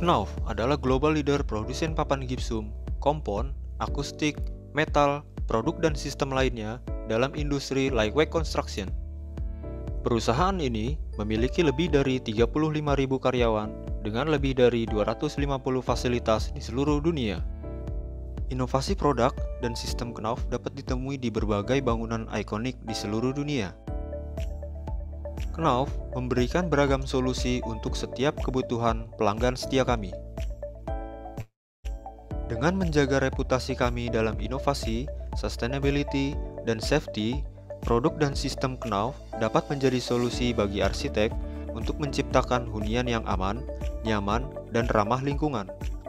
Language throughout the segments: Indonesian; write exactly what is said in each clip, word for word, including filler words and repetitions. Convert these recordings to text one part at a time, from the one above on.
Knauf adalah global leader produsen papan gipsum, kompon, akustik, metal, produk dan sistem lainnya dalam industri lightweight construction. Perusahaan ini memiliki lebih dari tiga puluh lima ribu karyawan dengan lebih dari dua ratus lima puluh fasilitas di seluruh dunia. Inovasi produk dan sistem Knauf dapat ditemui di berbagai bangunan ikonik di seluruh dunia. Knauf memberikan beragam solusi untuk setiap kebutuhan pelanggan setia kami. Dengan menjaga reputasi kami dalam inovasi, sustainability, dan safety, produk dan sistem Knauf dapat menjadi solusi bagi arsitek untuk menciptakan hunian yang aman, nyaman, dan ramah lingkungan.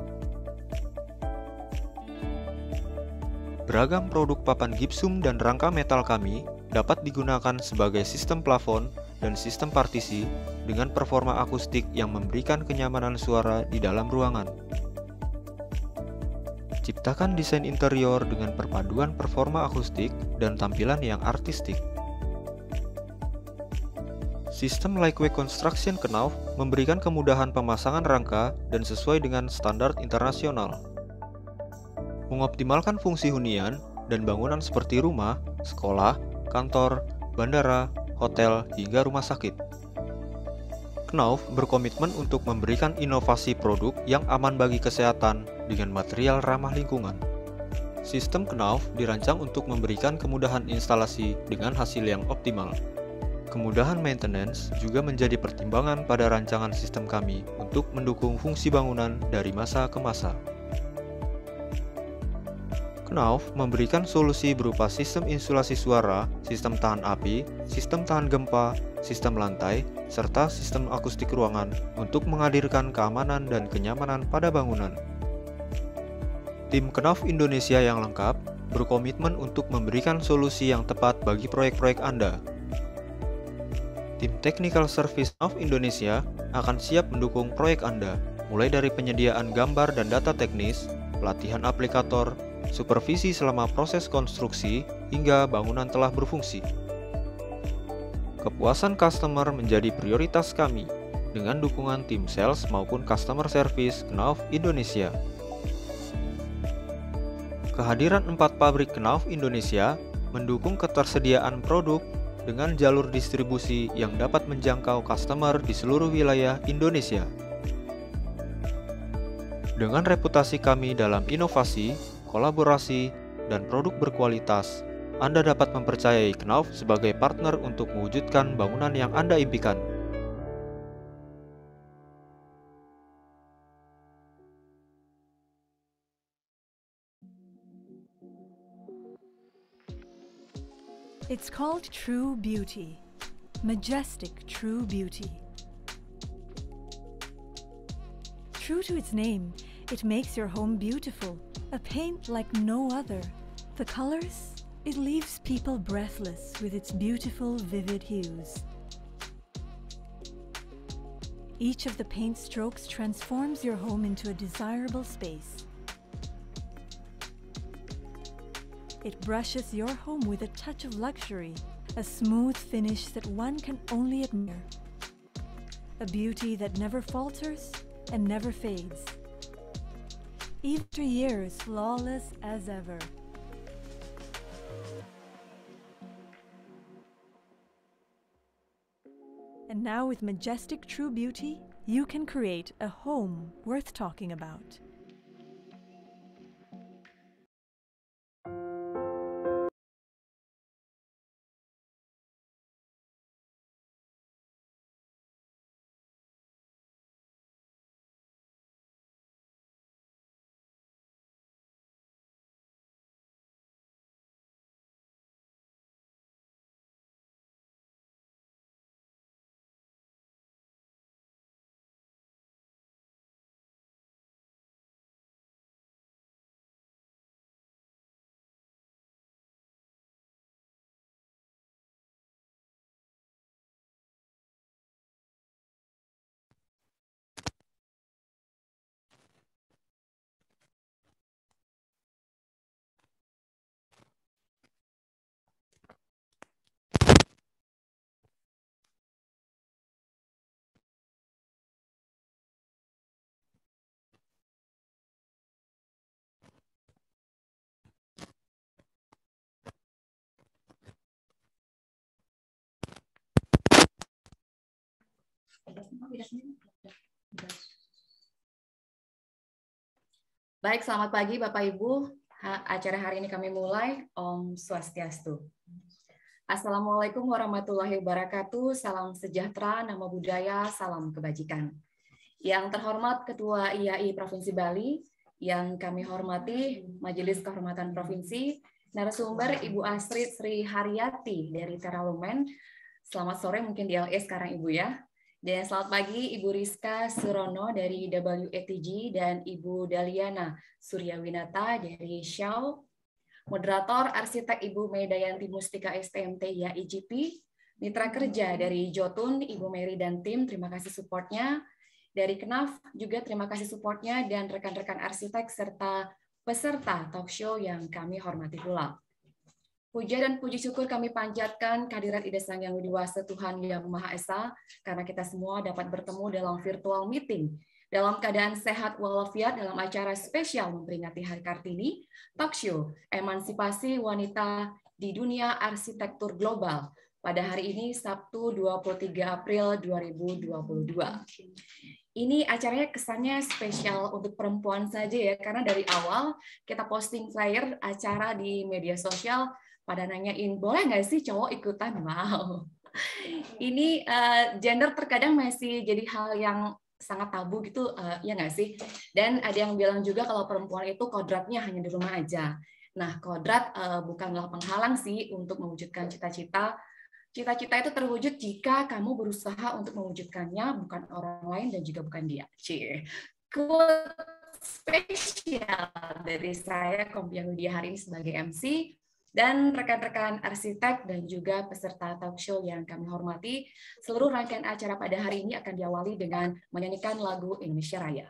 Beragam produk papan gipsum dan rangka metal kami dapat digunakan sebagai sistem plafon dan sistem partisi dengan performa akustik yang memberikan kenyamanan suara di dalam ruangan. Ciptakan desain interior dengan perpaduan performa akustik dan tampilan yang artistik. Sistem lightweight construction Knauf memberikan kemudahan pemasangan rangka dan sesuai dengan standar internasional. Mengoptimalkan fungsi hunian dan bangunan seperti rumah, sekolah, kantor, bandara, hotel, hingga rumah sakit. Knauf berkomitmen untuk memberikan inovasi produk yang aman bagi kesehatan dengan material ramah lingkungan. Sistem Knauf dirancang untuk memberikan kemudahan instalasi dengan hasil yang optimal. Kemudahan maintenance juga menjadi pertimbangan pada rancangan sistem kami untuk mendukung fungsi bangunan dari masa ke masa. Knauf memberikan solusi berupa sistem insulasi suara, sistem tahan api, sistem tahan gempa, sistem lantai, serta sistem akustik ruangan untuk menghadirkan keamanan dan kenyamanan pada bangunan. Tim Knauf Indonesia yang lengkap berkomitmen untuk memberikan solusi yang tepat bagi proyek-proyek Anda. Tim Technical Service Knauf Indonesia akan siap mendukung proyek Anda, mulai dari penyediaan gambar dan data teknis, pelatihan aplikator, supervisi selama proses konstruksi, hingga bangunan telah berfungsi. Kepuasan customer menjadi prioritas kami, dengan dukungan tim sales maupun customer service Knauf Indonesia. Kehadiran empat pabrik Knauf Indonesia mendukung ketersediaan produk dengan jalur distribusi yang dapat menjangkau customer di seluruh wilayah Indonesia. Dengan reputasi kami dalam inovasi, kolaborasi, dan produk berkualitas, Anda dapat mempercayai Knauf sebagai partner untuk mewujudkan bangunan yang Anda impikan. It's called true beauty, majestic true beauty. True to its name, it makes your home beautiful. A paint like no other. The colors, it leaves people breathless with its beautiful, vivid hues. Each of the paint strokes transforms your home into a desirable space. It brushes your home with a touch of luxury, a smooth finish that one can only admire. A beauty that never falters and never fades. Even after years, flawless as ever. And now with majestic true beauty, you can create a home worth talking about. Baik, selamat pagi Bapak Ibu. Ha- Acara hari ini kami mulai. Om Swastiastu. Assalamualaikum warahmatullahi wabarakatuh. Salam sejahtera, nama budaya, salam kebajikan. Yang terhormat Ketua I A I Provinsi Bali, yang kami hormati Majelis Kehormatan Provinsi, narasumber Ibu Astrid Sri Haryati dari Teralumen. Selamat sore, mungkin di L A sekarang Ibu ya. Dan selamat pagi Ibu Rizka Surono dari W A T G dan Ibu Daliana Suryawinata dari Shell. Moderator arsitek Ibu Medayanti Mustika S T M T I A I G P. Mitra kerja dari Jotun Ibu Mary dan tim, terima kasih supportnya. Dari Knaf juga terima kasih supportnya dan rekan-rekan arsitek serta peserta talk show yang kami hormati pula. Puja dan puji syukur kami panjatkan kehadirat Ida Sang Yang Widiwasa Tuhan Yang Maha Esa, karena kita semua dapat bertemu dalam virtual meeting, dalam keadaan sehat walafiat dalam acara spesial memperingati Hari Kartini, talk show Emansipasi Wanita di Dunia Arsitektur Global, pada hari ini Sabtu dua puluh tiga April dua ribu dua puluh dua. Ini acaranya kesannya spesial untuk perempuan saja ya, karena dari awal kita posting flyer acara di media sosial, pada nanyain, boleh nggak sih cowok ikutan? Wow. Ini uh, gender terkadang masih jadi hal yang sangat tabu gitu, uh, ya nggak sih? Dan ada yang bilang juga kalau perempuan itu kodratnya hanya di rumah aja. Nah, kodrat uh, bukanlah penghalang sih untuk mewujudkan cita-cita. Cita-cita itu terwujud jika kamu berusaha untuk mewujudkannya, bukan orang lain dan juga bukan dia. Cie. Quote spesial dari saya, Kompiang Widya hari ini sebagai M C, dan rekan-rekan arsitek dan juga peserta talk show yang kami hormati. Seluruh rangkaian acara pada hari ini akan diawali dengan menyanyikan lagu Indonesia Raya.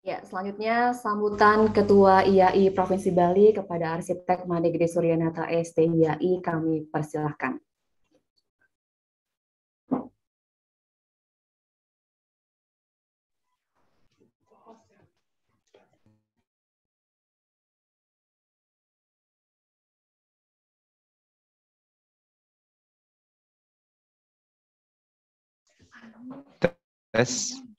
Ya, selanjutnya sambutan Ketua I A I Provinsi Bali kepada Arsitek Made Gede Suryanata S T I A I kami persilahkan. Tes.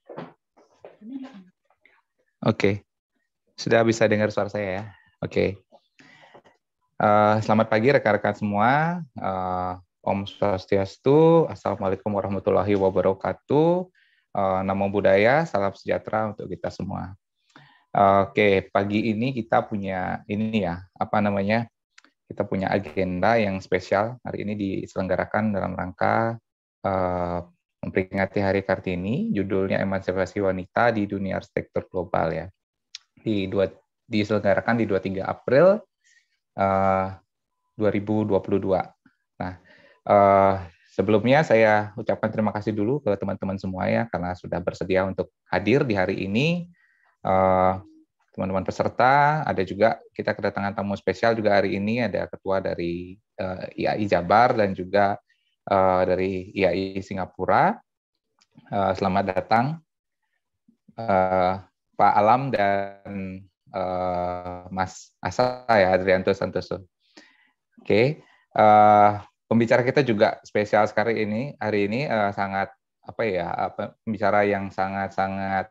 Oke, sudah bisa dengar suara saya ya. Oke, uh, selamat pagi rekan-rekan semua. Uh, Om Swastiastu, Assalamualaikum warahmatullahi wabarakatuh. Uh, Namo Buddhaya, salam sejahtera untuk kita semua. Uh, Oke, pagi ini kita punya ini ya, apa namanya? Kita punya agenda yang spesial. Hari ini diselenggarakan dalam rangka uh, memperingati Hari Kartini, judulnya Emansipasi Wanita di Dunia Arsitektur Global ya. Di dua, diselenggarakan di dua puluh tiga April uh, dua ribu dua puluh dua. Nah, uh, sebelumnya saya ucapkan terima kasih dulu ke teman-teman semua ya karena sudah bersedia untuk hadir di hari ini. Uh, teman-teman peserta, ada juga kita kedatangan tamu spesial juga hari ini, ada ketua dari uh, I A I Jabar dan juga Uh, dari I A I Singapura. Uh, selamat datang uh, Pak Alam dan uh, Mas Asa ya, Adrianto Santoso. Oke, okay. uh, pembicara kita juga spesial sekali ini hari ini uh, sangat apa ya, apa, pembicara yang sangat-sangat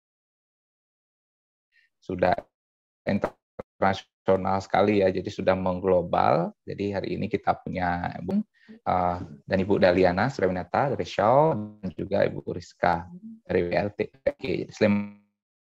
sudah internasional sekali ya, jadi sudah mengglobal. Jadi hari ini kita punya Ibu uh, dan Ibu Daliana Suryanata dari Shaw dan juga Ibu Rizka dari W L T. Oke, selamat.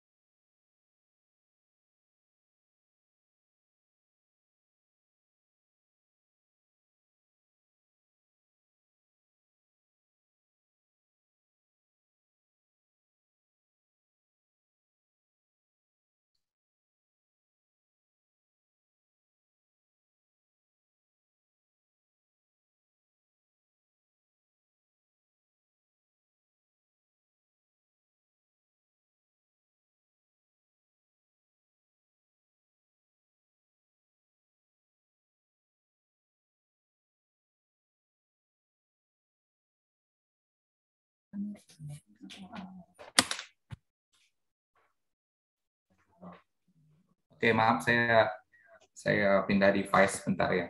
Oke, maaf saya saya pindah device bentar ya.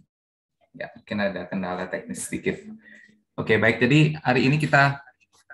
Ya, mungkin ada kendala teknis sedikit. Oke, baik. Jadi hari ini kita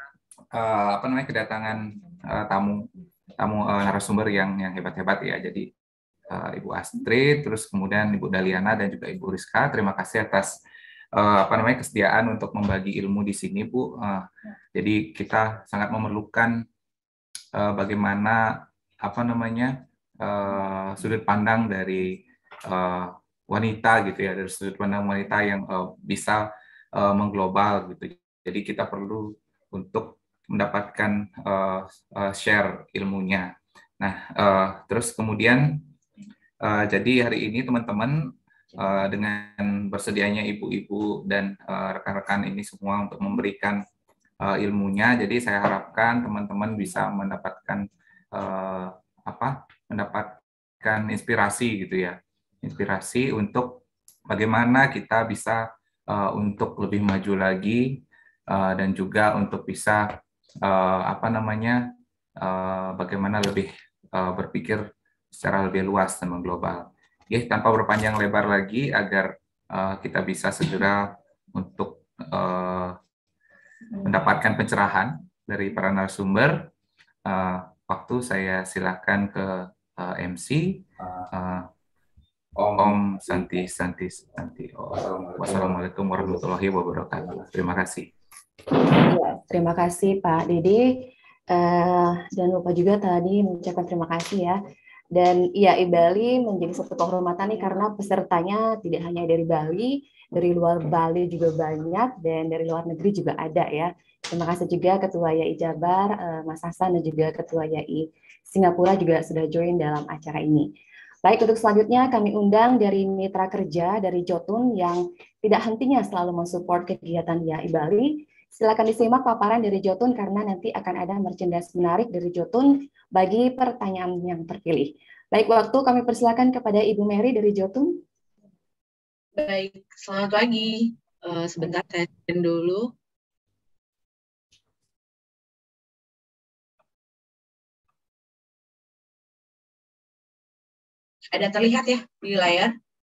uh, apa namanya kedatangan uh, tamu tamu uh, narasumber yang yang hebat-hebat ya. Jadi uh, Ibu Astrid, terus kemudian Ibu Daliana dan juga Ibu Rizka. Terima kasih atas uh, apa namanya kesediaan untuk membagi ilmu di sini, Bu. Uh, jadi kita sangat memerlukan uh, bagaimana apa namanya Uh, sudut pandang dari uh, wanita gitu ya, dari sudut pandang wanita yang uh, bisa uh, mengglobal gitu. Jadi kita perlu untuk mendapatkan uh, uh, share ilmunya. Nah, uh, terus kemudian uh, jadi hari ini teman-teman uh, dengan bersedianya ibu-ibu dan uh, rekan-rekan ini semua untuk memberikan uh, ilmunya, jadi saya harapkan teman-teman bisa mendapatkan uh, apa? mendapatkan inspirasi gitu ya, inspirasi untuk bagaimana kita bisa uh, untuk lebih maju lagi uh, dan juga untuk bisa uh, apa namanya uh, bagaimana lebih uh, berpikir secara lebih luas dan mengglobal. Oke, tanpa berpanjang lebar lagi agar uh, kita bisa segera untuk uh, mendapatkan pencerahan dari para narasumber. Uh, waktu saya silakan ke Uh, M C uh, Om Santi Santi Santi. Oh, wassalamualaikum warahmatullahi wabarakatuh. Terima kasih. Ya, terima kasih Pak Dede. Uh, dan lupa juga tadi mengucapkan terima kasih ya. Dan I A I Bali menjadi satu kehormatan nih karena pesertanya tidak hanya dari Bali, dari luar Bali juga banyak dan dari luar negeri juga ada ya. Terima kasih juga Ketua I A I Jabar, uh, Mas Hasan, dan juga Ketua I A I Singapura juga sudah join dalam acara ini. Baik, untuk selanjutnya kami undang dari mitra kerja dari Jotun yang tidak hentinya selalu mensupport kegiatan I A I Bali, Silakan disimak paparan dari Jotun karena nanti akan ada merchandise menarik dari Jotun bagi pertanyaan yang terpilih. Baik, waktu kami persilakan kepada Ibu Mary dari Jotun. Baik, selamat pagi. Uh, sebentar saya share dulu. Ada terlihat ya di layar?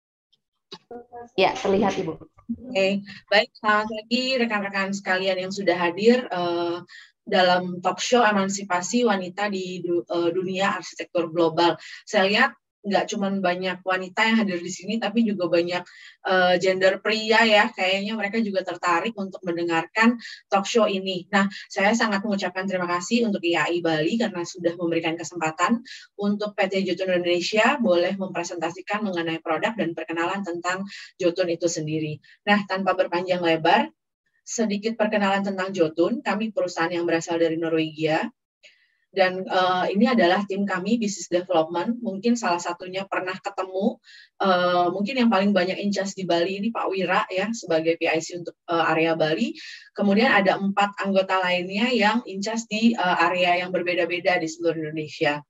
Ya, terlihat Ibu. Oke, okay. Baik, selamat pagi rekan-rekan sekalian yang sudah hadir uh, dalam talk show emansipasi wanita di du uh, dunia arsitektur global. Saya lihat nggak cuma banyak wanita yang hadir di sini, tapi juga banyak uh, gender pria ya, kayaknya mereka juga tertarik untuk mendengarkan talk show ini. Nah, saya sangat mengucapkan terima kasih untuk I A I Bali karena sudah memberikan kesempatan untuk P T Jotun Indonesia boleh mempresentasikan mengenai produk dan perkenalan tentang Jotun itu sendiri. Nah, tanpa berpanjang lebar, sedikit perkenalan tentang Jotun. Kami perusahaan yang berasal dari Norwegia. Dan uh, ini adalah tim kami, Business Development. Mungkin salah satunya pernah ketemu, uh, mungkin yang paling banyak incas di Bali ini Pak Wira ya, sebagai P I C untuk uh, area Bali. Kemudian ada empat anggota lainnya yang incas di uh, area yang berbeda-beda di seluruh Indonesia.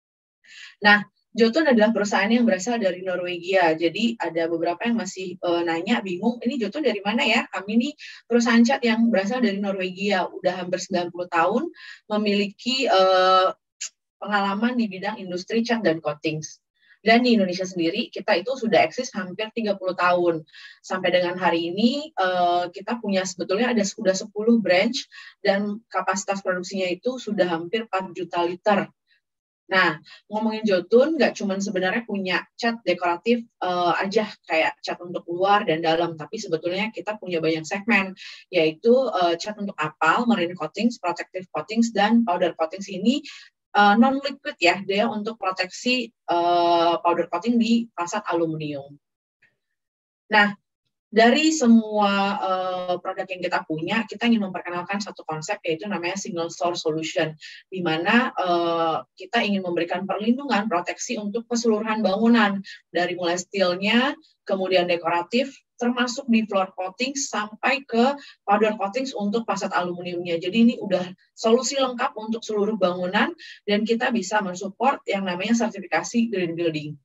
Nah, Jotun adalah perusahaan yang berasal dari Norwegia. Jadi ada beberapa yang masih uh, nanya, bingung, ini Jotun dari mana ya? Kami ini perusahaan cat yang berasal dari Norwegia. Udah hampir sembilan puluh tahun, memiliki uh, pengalaman di bidang industri cat dan coatings. Dan di Indonesia sendiri, kita itu sudah eksis hampir tiga puluh tahun. Sampai dengan hari ini, uh, kita punya sebetulnya ada sudah sepuluh branch, dan kapasitas produksinya itu sudah hampir empat juta liter. Nah, ngomongin Jotun, nggak cuma sebenarnya punya cat dekoratif uh, aja, kayak cat untuk luar dan dalam, tapi sebetulnya kita punya banyak segmen, yaitu uh, cat untuk apal, marine coatings, protective coatings, dan powder coatings ini uh, non-liquid ya, dia untuk proteksi uh, powder coating di fasad aluminium. Nah, dari semua uh, produk yang kita punya, kita ingin memperkenalkan satu konsep, yaitu namanya single source solution, di mana uh, kita ingin memberikan perlindungan, proteksi untuk keseluruhan bangunan, dari mulai steelnya, kemudian dekoratif, termasuk di floor coating, sampai ke powder coatings untuk fasad aluminiumnya. Jadi ini udah solusi lengkap untuk seluruh bangunan, dan kita bisa mensupport yang namanya sertifikasi green building.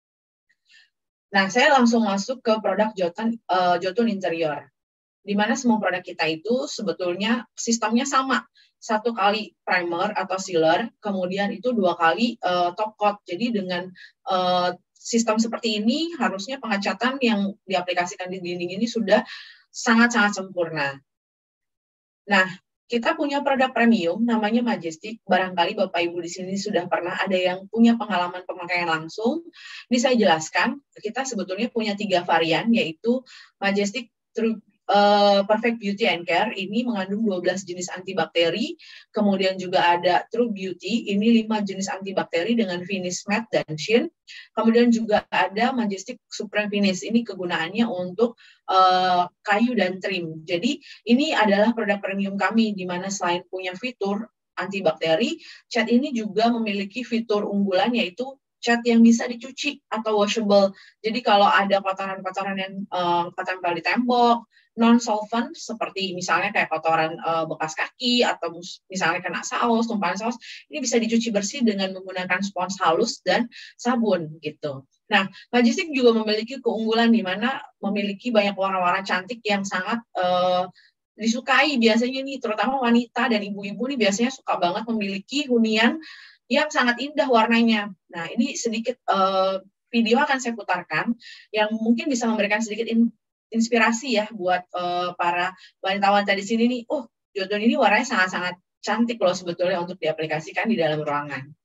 Nah, saya langsung masuk ke produk Jotun, uh, Jotun Interior, di mana semua produk kita itu sebetulnya sistemnya sama, satu kali primer atau sealer, kemudian itu dua kali uh, top coat. Jadi dengan uh, sistem seperti ini, harusnya pengecatan yang diaplikasikan di dinding ini sudah sangat-sangat sempurna. Nah, kita punya produk premium namanya Majestic. Barangkali Bapak Ibu di sini sudah pernah ada yang punya pengalaman pemakaian langsung. Ini saya jelaskan, kita sebetulnya punya tiga varian, yaitu Majestic True Uh, Perfect Beauty and Care, ini mengandung dua belas jenis antibakteri. Kemudian juga ada True Beauty, ini lima jenis antibakteri dengan finish matte dan sheen. Kemudian juga ada Majestic Supreme Finish, ini kegunaannya untuk uh, kayu dan trim. Jadi ini adalah produk premium kami, di mana selain punya fitur antibakteri, cat ini juga memiliki fitur unggulan, yaitu cat yang bisa dicuci atau washable. Jadi kalau ada kotoran-kotoran yang uh, ketempel di tembok, non-solvent, seperti misalnya kayak kotoran uh, bekas kaki, atau misalnya kena saus, tumpahan saus, ini bisa dicuci bersih dengan menggunakan spons halus dan sabun gitu. Nah, Majestic juga memiliki keunggulan di mana memiliki banyak warna-warna cantik yang sangat uh, disukai biasanya nih, terutama wanita dan ibu-ibu nih biasanya suka banget memiliki hunian yang sangat indah warnanya. Nah, ini sedikit uh, video akan saya putarkan yang mungkin bisa memberikan sedikit in inspirasi ya buat uh, para wanita-wanita di sini nih. Oh, Jotun ini warnanya sangat-sangat cantik loh sebetulnya untuk diaplikasikan di dalam ruangan.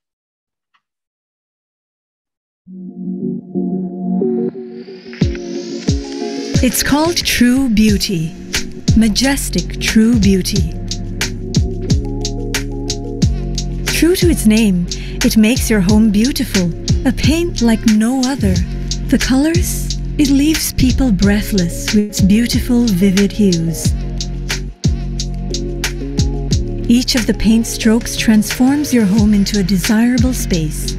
It's called True Beauty. Majestic True Beauty. True to its name, it makes your home beautiful, a paint like no other. The colors? It leaves people breathless with its beautiful, vivid hues. Each of the paint strokes transforms your home into a desirable space.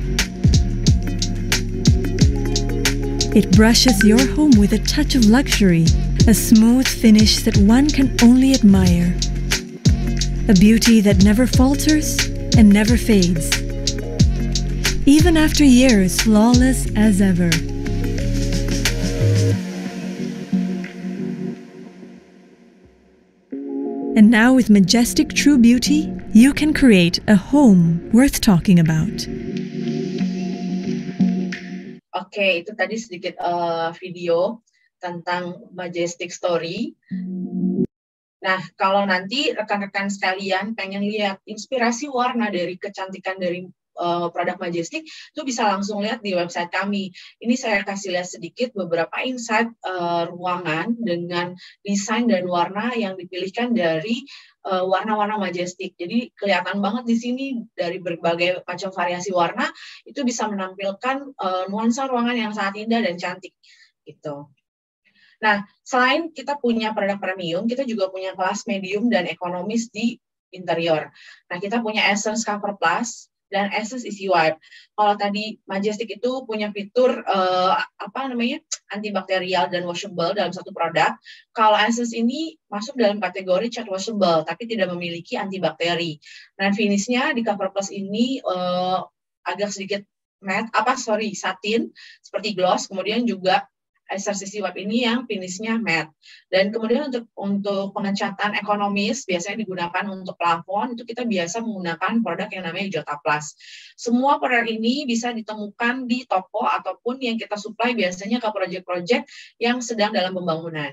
It brushes your home with a touch of luxury, A smooth finish that one can only admire. A beauty that never falters and never fades. Even after years, flawless as ever. And now with Majestic True Beauty, you can create a home worth talking about. Oke, itu tadi sedikit uh, video tentang Majestic Story. Nah, kalau nanti rekan-rekan sekalian pengen lihat inspirasi warna dari kecantikan dari uh, produk Majestic, itu bisa langsung lihat di website kami. Ini saya kasih lihat sedikit beberapa insight uh, ruangan dengan desain dan warna yang dipilihkan dari uh, warna-warna Majestic. Jadi kelihatan banget di sini dari berbagai macam variasi warna, itu bisa menampilkan uh, nuansa ruangan yang sangat indah dan cantik. Gitu. Nah, selain kita punya produk premium, kita juga punya kelas medium dan ekonomis di interior. Nah, kita punya Essence Cover Plus dan Essence Easy Wipe. Kalau tadi Majestic itu punya fitur uh, apa namanya antibakterial dan washable dalam satu produk, kalau Essence ini masuk dalam kategori cat washable, tapi tidak memiliki antibakteri. Dan finishnya di Cover Plus ini uh, agak sedikit matte, apa sorry satin seperti gloss, kemudian juga Essence Easy Wipe ini yang finishnya matte. Dan kemudian untuk untuk pengecatan ekonomis biasanya digunakan untuk plafon, itu kita biasa menggunakan produk yang namanya Jota Plus. Semua produk ini bisa ditemukan di toko ataupun yang kita supply biasanya ke proyek-proyek yang sedang dalam pembangunan.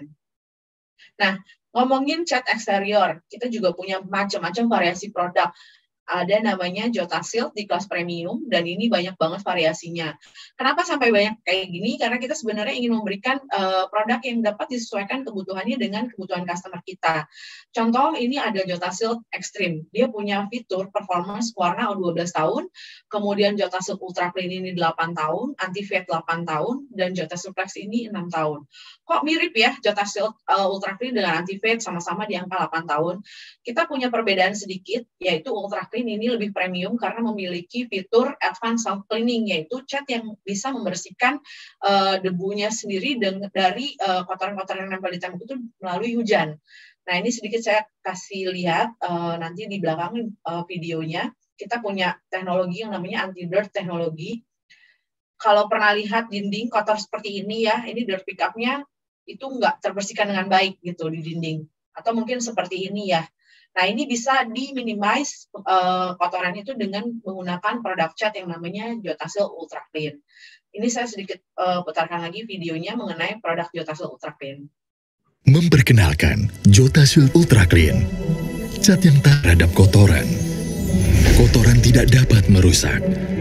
Nah, ngomongin cat eksterior, kita juga punya macam-macam variasi produk. Ada namanya Jota Shield di kelas premium, dan ini banyak banget variasinya. Kenapa sampai banyak kayak gini? Karena kita sebenarnya ingin memberikan uh, produk yang dapat disesuaikan kebutuhannya dengan kebutuhan customer kita. Contoh, ini ada Jota Shield Extreme. Dia punya fitur performance warna dua belas tahun, kemudian Jota Shield Ultra Clean ini delapan tahun, Anti-Fade delapan tahun, dan Jota Shield Flex ini enam tahun. Kok mirip ya Jota Shield uh, Ultra Clean dengan Anti-Fade sama-sama di angka delapan tahun? Kita punya perbedaan sedikit, yaitu Ultra Clean ini lebih premium karena memiliki fitur advanced self cleaning, yaitu cat yang bisa membersihkan uh, debunya sendiri dari kotoran-kotoran uh, yang nempel di tembok itu melalui hujan. Nah, ini sedikit saya kasih lihat uh, nanti di belakang uh, videonya. Kita punya teknologi yang namanya anti-dirt teknologi. Kalau pernah lihat dinding kotor seperti ini ya, ini dirt pick-up-nya itu nggak terbersihkan dengan baik gitu di dinding. Atau mungkin seperti ini ya. Nah, ini bisa di-minimize uh, kotoran itu dengan menggunakan produk cat yang namanya Jota Shield Ultra Clean. Ini saya sedikit uh, putarkan lagi videonya mengenai produk Jota Shield Ultra Clean. Memperkenalkan Jota Shield Ultra Clean, cat yang tak terhadap kotoran. Kotoran tidak dapat merusak.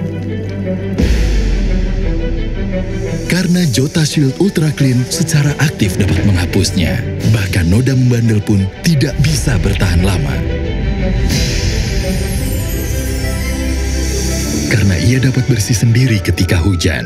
Karena Jota Shield Ultra Clean secara aktif dapat menghapusnya. Bahkan noda membandel pun tidak bisa bertahan lama. Karena ia dapat bersih sendiri ketika hujan.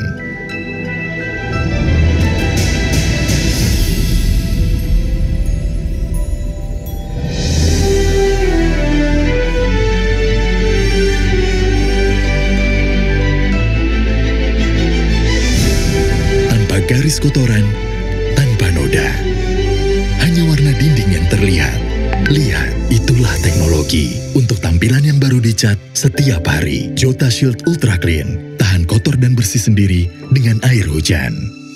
Garis kotoran tanpa noda. Hanya warna dinding yang terlihat. Lihat, itulah teknologi untuk tampilan yang baru dicat setiap hari. Jota Shield Ultra Clean, tahan kotor dan bersih sendiri dengan air hujan.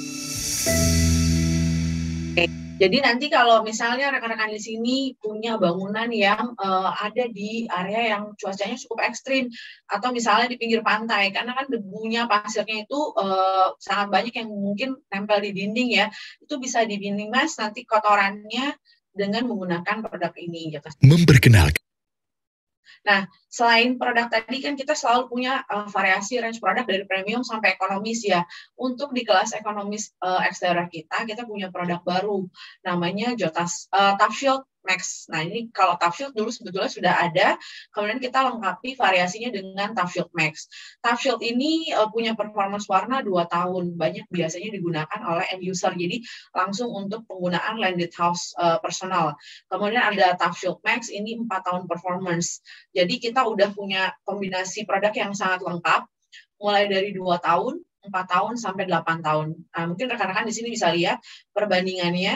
Jadi nanti kalau misalnya rekan-rekan di sini punya bangunan yang uh, ada di area yang cuacanya cukup ekstrim, atau misalnya di pinggir pantai, karena kan debunya, pasirnya itu uh, sangat banyak yang mungkin nempel di dinding ya, itu bisa diminimize nanti kotorannya dengan menggunakan produk ini. Memperkenalkan. Nah, selain produk tadi kan kita selalu punya uh, variasi range produk dari premium sampai ekonomis ya. Untuk di kelas ekonomis uh, eksterior kita, kita punya produk baru namanya Jota uh, Tough Shield Max. Nah, ini kalau Tough Shield dulu sebetulnya sudah ada, kemudian kita lengkapi variasinya dengan Tough Shield Max. Tough Shield ini uh, punya performance warna dua tahun, banyak biasanya digunakan oleh end user, jadi langsung untuk penggunaan landed house uh, personal. Kemudian ada Tough Shield Max, ini empat tahun performance. Jadi kita udah punya kombinasi produk yang sangat lengkap, mulai dari dua tahun, empat tahun, sampai delapan tahun. Nah, mungkin rekan-rekan di sini bisa lihat perbandingannya.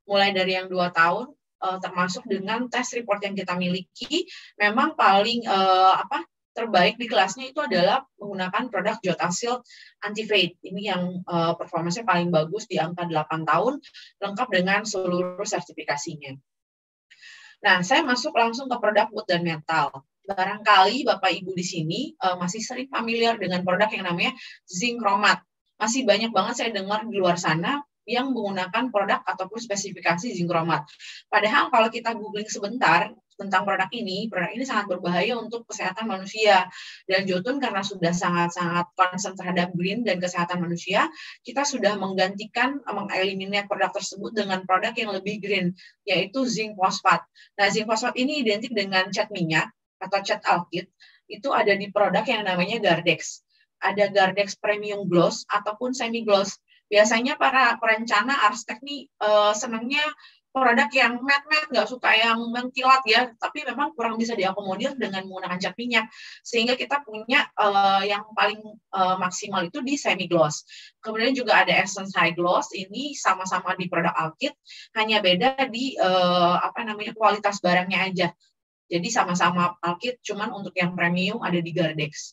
mulai dari yang dua tahun, uh, termasuk dengan test report yang kita miliki, memang paling uh, apa terbaik di kelasnya itu adalah menggunakan produk Jota Shield Anti-Fade. Ini yang uh, performanya paling bagus di angka delapan tahun, lengkap dengan seluruh sertifikasinya. Nah, saya masuk langsung ke produk wood dan metal. Barangkali Bapak Ibu di sini uh, masih sering familiar dengan produk yang namanya zinc chromat. Masih banyak banget saya dengar di luar sana yang menggunakan produk ataupun spesifikasi zinc chromat. Padahal kalau kita googling sebentar tentang produk ini, produk ini sangat berbahaya untuk kesehatan manusia. Dan Jotun karena sudah sangat-sangat concern terhadap green dan kesehatan manusia, kita sudah menggantikan, mengeliminir produk tersebut dengan produk yang lebih green, yaitu zinc fosfat. Nah, zinc fosfat ini identik dengan cat minyak atau cat alkyd, itu ada di produk yang namanya Gardex. Ada Gardex Premium Gloss ataupun Semi Gloss. Biasanya para perencana arsitek nih uh, senangnya produk yang matte-matte, nggak suka yang mengkilat ya, tapi memang kurang bisa diakomodir dengan menggunakan cat minyak, sehingga kita punya uh, yang paling uh, maksimal itu di semi gloss. Kemudian juga ada Essence High Gloss, ini sama-sama di produk alkyd, hanya beda di uh, apa namanya kualitas barangnya aja. Jadi sama-sama alkyd, cuman untuk yang premium ada di Gardex.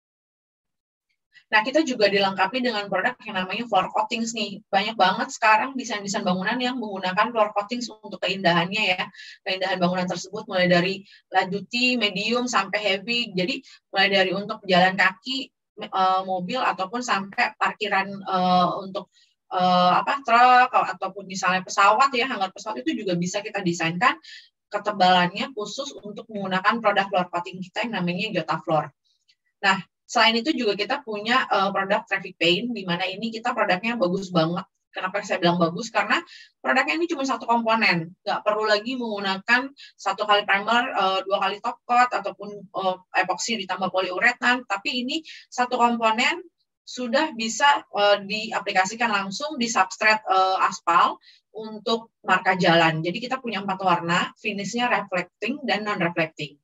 Nah, kita juga dilengkapi dengan produk yang namanya floor coatings nih. Banyak banget sekarang desain-desain bangunan yang menggunakan floor coatings untuk keindahannya ya. Keindahan bangunan tersebut mulai dari light duty, medium, sampai heavy. Jadi mulai dari untuk jalan kaki, uh, mobil, ataupun sampai parkiran uh, untuk uh, apa truk, ataupun misalnya pesawat ya, hanggar pesawat itu juga bisa kita desainkan ketebalannya khusus untuk menggunakan produk floor coating kita yang namanya Jota Floor. Nah, selain itu juga kita punya uh, produk traffic paint, di mana ini kita produknya bagus banget. Kenapa saya bilang bagus? Karena produknya ini cuma satu komponen. Nggak perlu lagi menggunakan satu kali primer, uh, dua kali top coat, ataupun uh, epoksi ditambah poliuretan. Tapi ini satu komponen sudah bisa uh, diaplikasikan langsung di substrate uh, aspal untuk marka jalan. Jadi kita punya empat warna, finishnya reflecting dan non-reflecting.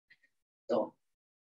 Tuh.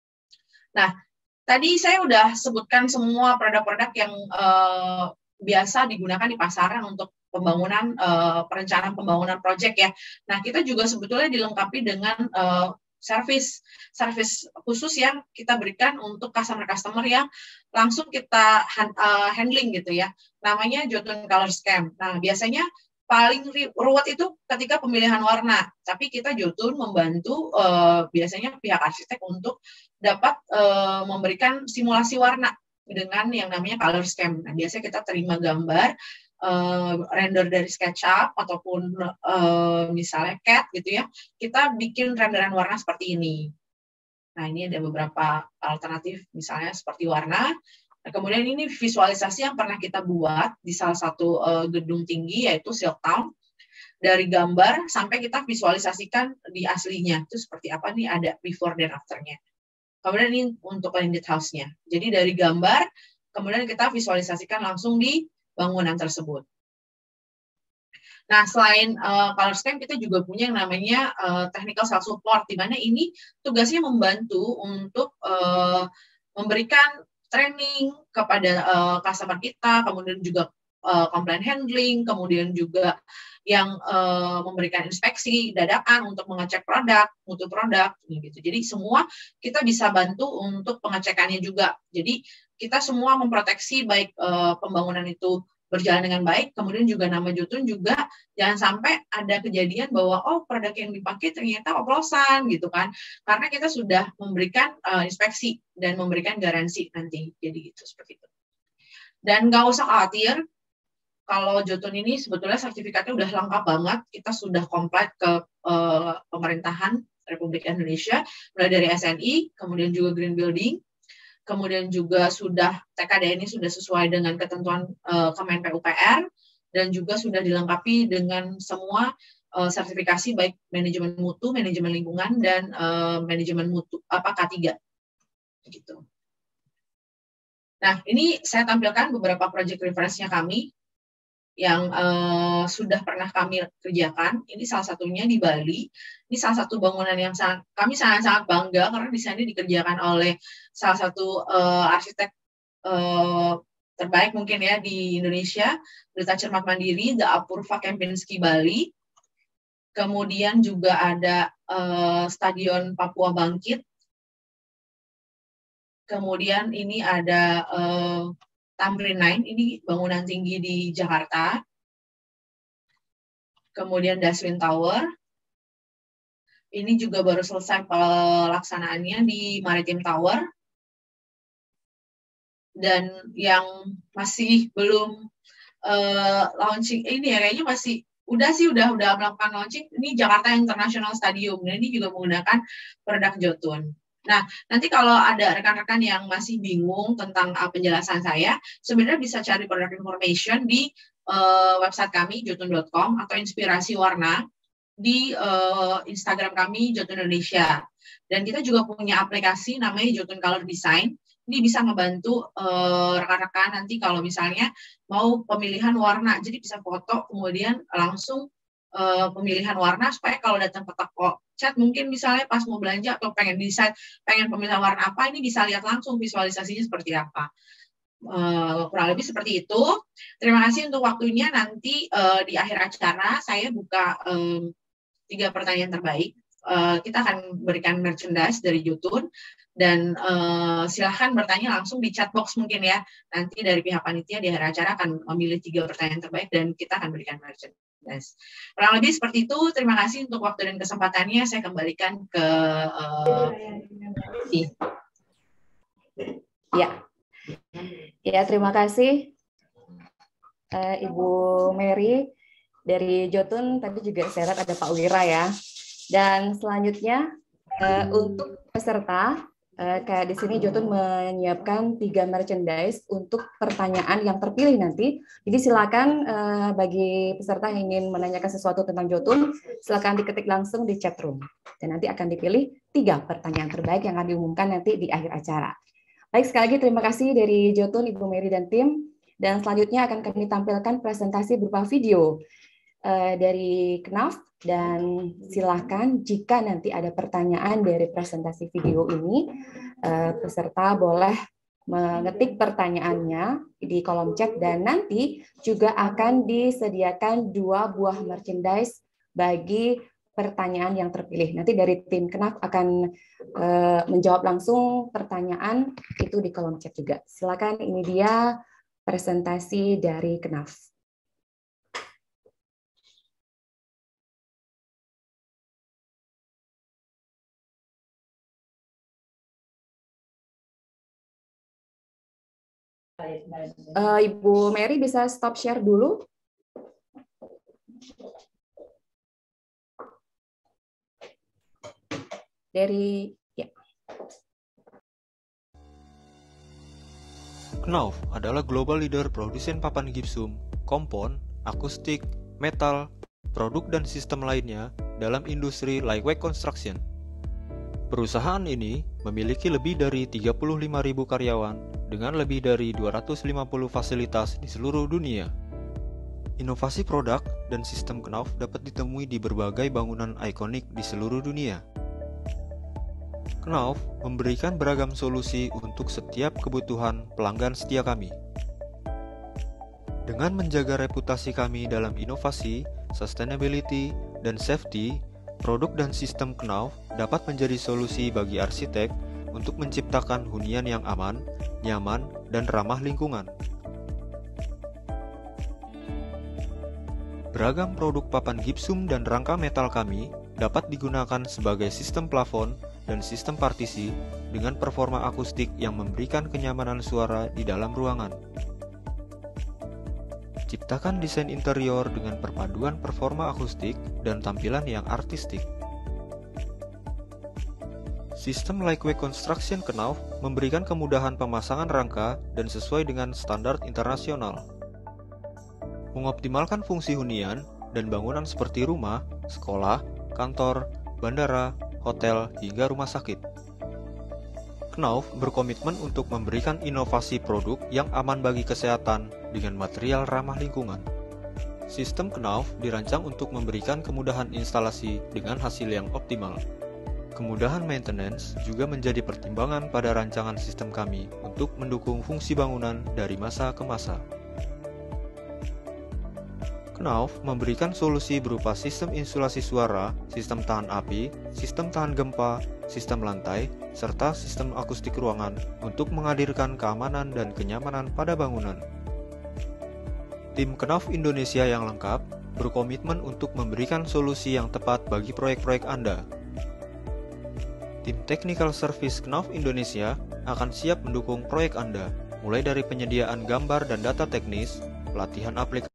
Nah, tadi saya udah sebutkan semua produk-produk yang uh, biasa digunakan di pasaran untuk pembangunan, uh, perencanaan pembangunan proyek ya. Nah, kita juga sebetulnya dilengkapi dengan uh, service, service khusus yang kita berikan untuk customer-customer yang langsung kita uh, handling gitu ya. Namanya Jotun Color Scheme. Nah, biasanya paling ruwet itu ketika pemilihan warna, tapi kita Jotun membantu uh, biasanya pihak arsitek untuk dapat uh, memberikan simulasi warna dengan yang namanya color scheme. Nah, biasanya kita terima gambar, uh, render dari SketchUp ataupun uh, misalnya C A D gitu ya, kita bikin renderan warna seperti ini. Nah, ini ada beberapa alternatif misalnya seperti warna. Nah, kemudian ini visualisasi yang pernah kita buat di salah satu uh, gedung tinggi yaitu Silktown. Dari gambar sampai kita visualisasikan di aslinya itu seperti apa nih, ada before dan after-nya. Kemudian ini untuk landed house-nya. Jadi dari gambar kemudian kita visualisasikan langsung di bangunan tersebut. Nah, selain uh, color scheme, kita juga punya yang namanya uh, technical self support, di mana ini tugasnya membantu untuk uh, memberikan training kepada uh, customer kita, kemudian juga uh, complaint handling, kemudian juga yang uh, memberikan inspeksi dadakan untuk mengecek produk, mutu produk, gitu. Jadi semua kita bisa bantu untuk pengecekannya juga. Jadi kita semua memproteksi baik uh, pembangunan itu berjalan dengan baik, kemudian juga nama Jotun juga jangan sampai ada kejadian bahwa oh produk yang dipakai ternyata oplosan gitu kan, karena kita sudah memberikan uh, inspeksi dan memberikan garansi nanti, jadi gitu seperti itu. Dan nggak usah khawatir kalau Jotun ini sebetulnya sertifikatnya udah lengkap banget, kita sudah komplit ke uh, pemerintahan Republik Indonesia, mulai dari S N I, kemudian juga Green Building, kemudian juga sudah T K D N ini sudah sesuai dengan ketentuan uh, Kemen P U P R, dan juga sudah dilengkapi dengan semua uh, sertifikasi baik manajemen mutu, manajemen lingkungan, dan uh, manajemen mutu apa K tiga. Gitu. Nah, ini saya tampilkan beberapa project reference-nya kami yang uh, sudah pernah kami kerjakan. Ini salah satunya di Bali. Ini salah satu bangunan yang sangat, kami sangat-sangat bangga karena desainnya dikerjakan oleh salah satu uh, arsitek uh, terbaik mungkin ya di Indonesia, Berita Cermat Mandiri, The Apurva Kempinski Bali. Kemudian juga ada uh, Stadion Papua Bangkit. Kemudian ini ada uh, Tamrin Nine, ini bangunan tinggi di Jakarta. Kemudian Daswin Tower. Ini juga baru selesai pelaksanaannya di Maritim Tower. Dan yang masih belum uh, launching, ini ya kayaknya masih udah sih udah udah melakukan launching, ini Jakarta International Stadium. Nah, ini juga menggunakan produk Jotun. Nah, nanti kalau ada rekan-rekan yang masih bingung tentang uh, penjelasan saya, sebenarnya bisa cari product information di uh, website kami jotun dot com atau Inspirasi Warna di uh, Instagram kami Jotun Indonesia. Dan kita juga punya aplikasi namanya Jotun Color Design. Ini bisa membantu rekan-rekan uh, nanti kalau misalnya mau pemilihan warna, jadi bisa foto kemudian langsung uh, pemilihan warna supaya kalau datang ke toko cat mungkin misalnya pas mau belanja atau pengen desain, pengen pemilihan warna apa, ini bisa lihat langsung visualisasinya seperti apa. Uh, kurang lebih seperti itu. Terima kasih untuk waktunya. Nanti uh, di akhir acara saya buka um, tiga pertanyaan terbaik. Uh, kita akan berikan merchandise dari Jotun. Dan uh, silahkan bertanya langsung di chat box mungkin ya. Nanti dari pihak panitia di akhir acara akan memilih tiga pertanyaan terbaik dan kita akan berikan merchandise. Kurang lebih seperti itu. Terima kasih untuk waktu dan kesempatannya. Saya kembalikan ke uh, ya, ya terima kasih uh, Ibu Mary dari Jotun. Tadi juga saya lihat ada Pak Wira ya. Dan selanjutnya uh, untuk peserta. Uh, kayak di sini Jotun menyiapkan tiga merchandise untuk pertanyaan yang terpilih nanti. Jadi silakan uh, bagi peserta yang ingin menanyakan sesuatu tentang Jotun, silakan diketik langsung di chat room. Dan nanti akan dipilih tiga pertanyaan terbaik yang akan diumumkan nanti di akhir acara. Baik, sekali lagi terima kasih dari Jotun, Ibu Mary dan tim. Dan selanjutnya akan kami tampilkan presentasi berupa video uh, dari K N A F. Dan silakan jika nanti ada pertanyaan dari presentasi video ini, peserta boleh mengetik pertanyaannya di kolom chat dan nanti juga akan disediakan dua buah merchandise bagi pertanyaan yang terpilih. Nanti dari tim K N A F akan menjawab langsung pertanyaan itu di kolom chat juga. Silakan, ini dia presentasi dari K N A F. Uh, Ibu Mary bisa stop share dulu. Dari ya. K N A F adalah global leader produsen papan gipsum, kompon, akustik, metal, produk dan sistem lainnya dalam industri lightweight construction. Perusahaan ini memiliki lebih dari tiga puluh lima ribu karyawan dengan lebih dari dua ratus lima puluh fasilitas di seluruh dunia. Inovasi produk dan sistem K N A F dapat ditemui di berbagai bangunan ikonik di seluruh dunia. K N A F memberikan beragam solusi untuk setiap kebutuhan pelanggan setia kami. Dengan menjaga reputasi kami dalam inovasi, sustainability, dan safety, produk dan sistem K N A F dapat menjadi solusi bagi arsitek untuk menciptakan hunian yang aman, nyaman, dan ramah lingkungan. Beragam produk papan gipsum dan rangka metal kami dapat digunakan sebagai sistem plafon dan sistem partisi dengan performa akustik yang memberikan kenyamanan suara di dalam ruangan. Ciptakan desain interior dengan perpaduan performa akustik dan tampilan yang artistik. Sistem lightweight construction K N A F memberikan kemudahan pemasangan rangka dan sesuai dengan standar internasional. Mengoptimalkan fungsi hunian dan bangunan seperti rumah, sekolah, kantor, bandara, hotel, hingga rumah sakit. K N A F berkomitmen untuk memberikan inovasi produk yang aman bagi kesehatan dengan material ramah lingkungan. Sistem K N A F dirancang untuk memberikan kemudahan instalasi dengan hasil yang optimal. K Kemudahan maintenance juga menjadi pertimbangan pada rancangan sistem kami untuk mendukung fungsi bangunan dari masa ke masa. Knauf memberikan solusi berupa sistem insulasi suara, sistem tahan api, sistem tahan gempa, sistem lantai, serta sistem akustik ruangan untuk menghadirkan keamanan dan kenyamanan pada bangunan. Tim Knauf Indonesia yang lengkap berkomitmen untuk memberikan solusi yang tepat bagi proyek-proyek Anda. Tim Technical Service Knauf Indonesia akan siap mendukung proyek Anda, mulai dari penyediaan gambar dan data teknis, pelatihan aplikasi.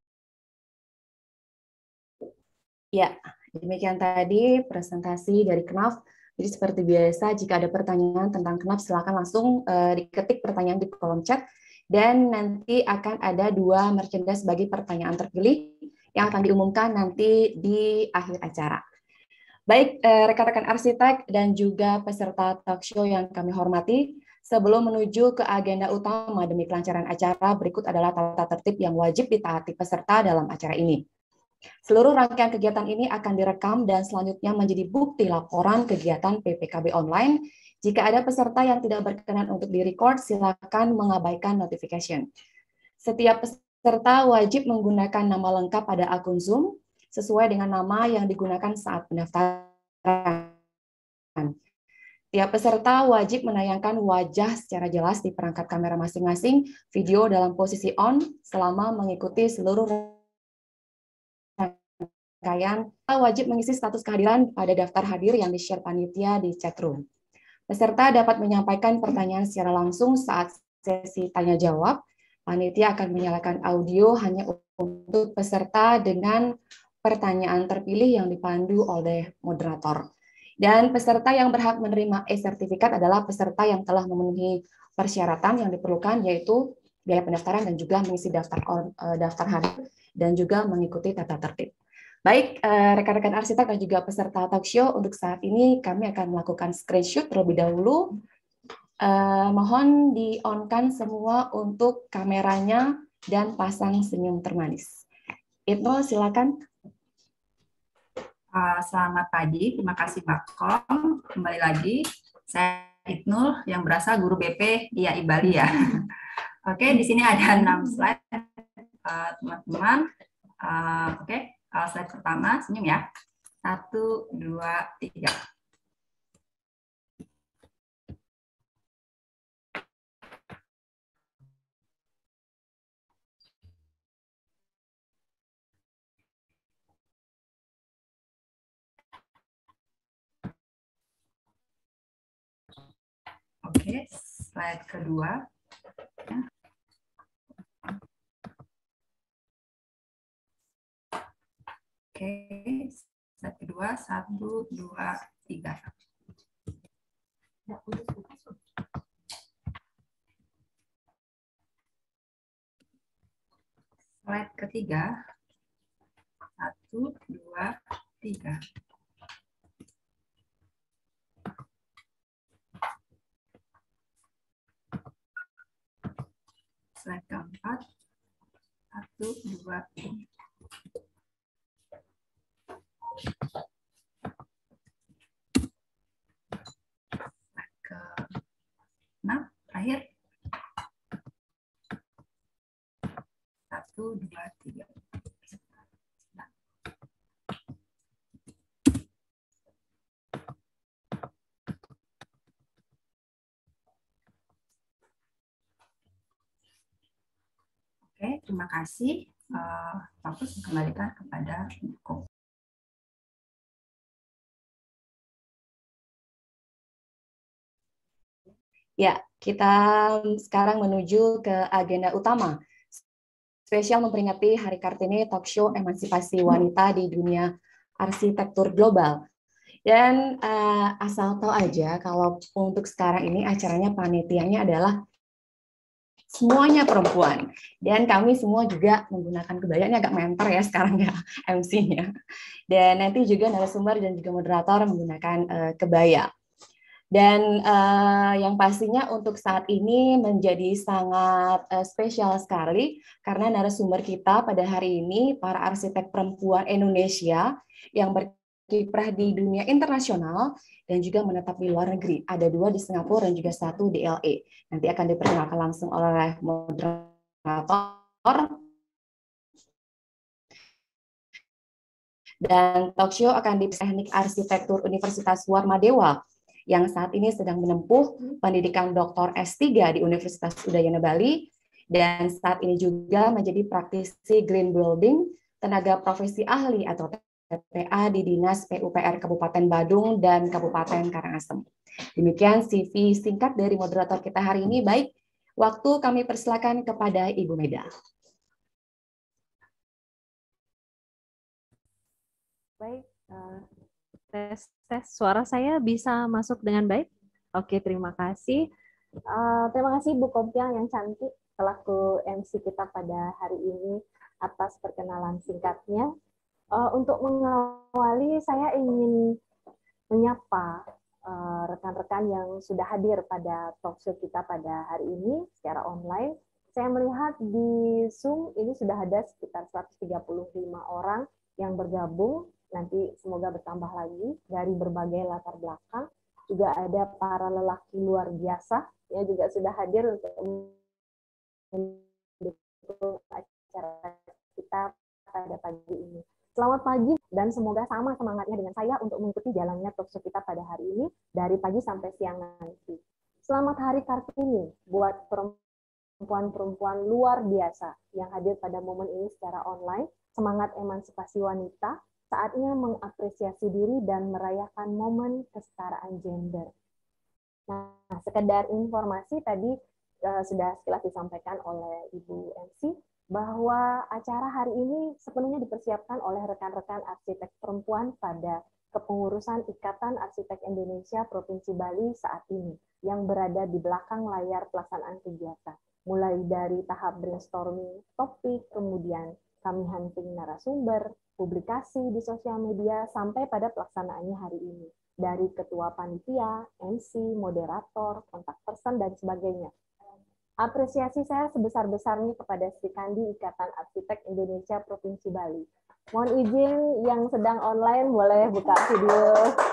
Ya, demikian tadi presentasi dari Knauf. Jadi seperti biasa, jika ada pertanyaan tentang Knauf, silakan langsung uh, diketik pertanyaan di kolom chat, dan nanti akan ada dua merchandise bagi pertanyaan terpilih yang akan diumumkan nanti di akhir acara. Baik, uh, rekan-rekan arsitek dan juga peserta talkshow yang kami hormati, sebelum menuju ke agenda utama demi kelancaran acara, berikut adalah tata tertib yang wajib ditaati peserta dalam acara ini. Seluruh rangkaian kegiatan ini akan direkam dan selanjutnya menjadi bukti laporan kegiatan P P K B online. Jika ada peserta yang tidak berkenan untuk di-record, silakan mengabaikan notification. Setiap peserta wajib menggunakan nama lengkap pada akun Zoom sesuai dengan nama yang digunakan saat pendaftaran. Tiap peserta wajib menayangkan wajah secara jelas di perangkat kamera masing-masing, video dalam posisi on selama mengikuti seluruh rangkaian, wajib mengisi status kehadiran pada daftar hadir yang di-share panitia di chat room. Peserta dapat menyampaikan pertanyaan secara langsung saat sesi tanya-jawab. Panitia akan menyalakan audio hanya untuk peserta dengan pertanyaan terpilih yang dipandu oleh moderator. Dan peserta yang berhak menerima e-sertifikat adalah peserta yang telah memenuhi persyaratan yang diperlukan, yaitu biaya pendaftaran dan juga mengisi daftar, daftar hadir dan juga mengikuti tata tertib. Baik, rekan-rekan arsitek dan juga peserta talkshow, untuk saat ini kami akan melakukan screenshot terlebih dahulu. Eh, mohon di-on-kan semua untuk kameranya dan pasang senyum termanis. Ibnu, silakan. Uh, selamat pagi, terima kasih Mbak Kom. Kembali lagi, saya Ibnu yang berasal guru B P I A I Bali ya. Oke, di sini ada enam slide, teman-teman. Uh, Oke. Okay. Uh, slide pertama, senyum ya. Satu, dua, tiga. Oke, slide kedua. Ya. Oke, slide kedua, satu, dua, tiga. Slide ketiga, satu, dua, tiga. Slide keempat, satu, dua, tiga. Ke enam terakhir, satu dua tiga. Nah. Oke, terima kasih. Uh, Fokus kembalikan kepada buku. Ya, kita sekarang menuju ke agenda utama. Spesial memperingati Hari Kartini Talkshow Emansipasi Wanita di Dunia Arsitektur Global. Dan uh, asal tahu aja, kalau untuk sekarang ini acaranya panitianya adalah semuanya perempuan. Dan kami semua juga menggunakan kebaya, ini agak mentor ya sekarang ya M C-nya. Dan nanti juga narasumber dan juga moderator menggunakan uh, kebaya. Dan uh, yang pastinya untuk saat ini menjadi sangat uh, spesial sekali karena narasumber kita pada hari ini para arsitek perempuan Indonesia yang ber berkiprah di dunia internasional dan juga menetap di luar negeri. Ada dua di Singapura dan juga satu di L A. Nanti akan diperkenalkan langsung oleh moderator. Dan talk show akan di Teknik Arsitektur Universitas Warmadewa yang saat ini sedang menempuh pendidikan doktor S tiga di Universitas Udayana Bali dan saat ini juga menjadi praktisi green building, tenaga profesi ahli atau T P A di Dinas P U P R Kabupaten Badung dan Kabupaten Karangasem. Demikian C V singkat dari moderator kita hari ini. Baik, waktu kami persilakan kepada Ibu Meda. Baik, uh, tes tes suara saya bisa masuk dengan baik. Oke, terima kasih. Uh, terima kasih Bu Kompiang yang cantik selaku M C kita pada hari ini atas perkenalan singkatnya. Uh, untuk mengawali, saya ingin menyapa rekan-rekan uh, yang sudah hadir pada talk show kita pada hari ini secara online. Saya melihat di Zoom ini sudah ada sekitar seratus tiga puluh lima orang yang bergabung. Nanti semoga bertambah lagi dari berbagai latar belakang. Juga ada para lelaki luar biasa yang juga sudah hadir untuk mendukung acara kita pada pagi ini. Selamat pagi dan semoga sama semangatnya dengan saya untuk mengikuti jalannya talk show kita pada hari ini dari pagi sampai siang nanti. Selamat Hari Kartini buat perempuan-perempuan luar biasa yang hadir pada momen ini secara online. Semangat emansipasi wanita, saatnya mengapresiasi diri dan merayakan momen kesetaraan gender. Nah, sekedar informasi tadi uh, sudah sekilas disampaikan oleh Ibu M C bahwa acara hari ini sepenuhnya dipersiapkan oleh rekan-rekan arsitek perempuan pada kepengurusan Ikatan Arsitek Indonesia Provinsi Bali saat ini yang berada di belakang layar pelaksanaan kegiatan. Mulai dari tahap brainstorming topik, kemudian kami hunting narasumber, publikasi di sosial media, sampai pada pelaksanaannya hari ini. Dari ketua panitia, M C, moderator, kontak person, dan sebagainya. Apresiasi saya sebesar-besarnya kepada Sri Kandi Ikatan Arsitek Indonesia Provinsi Bali. Mohon izin yang sedang online boleh buka video.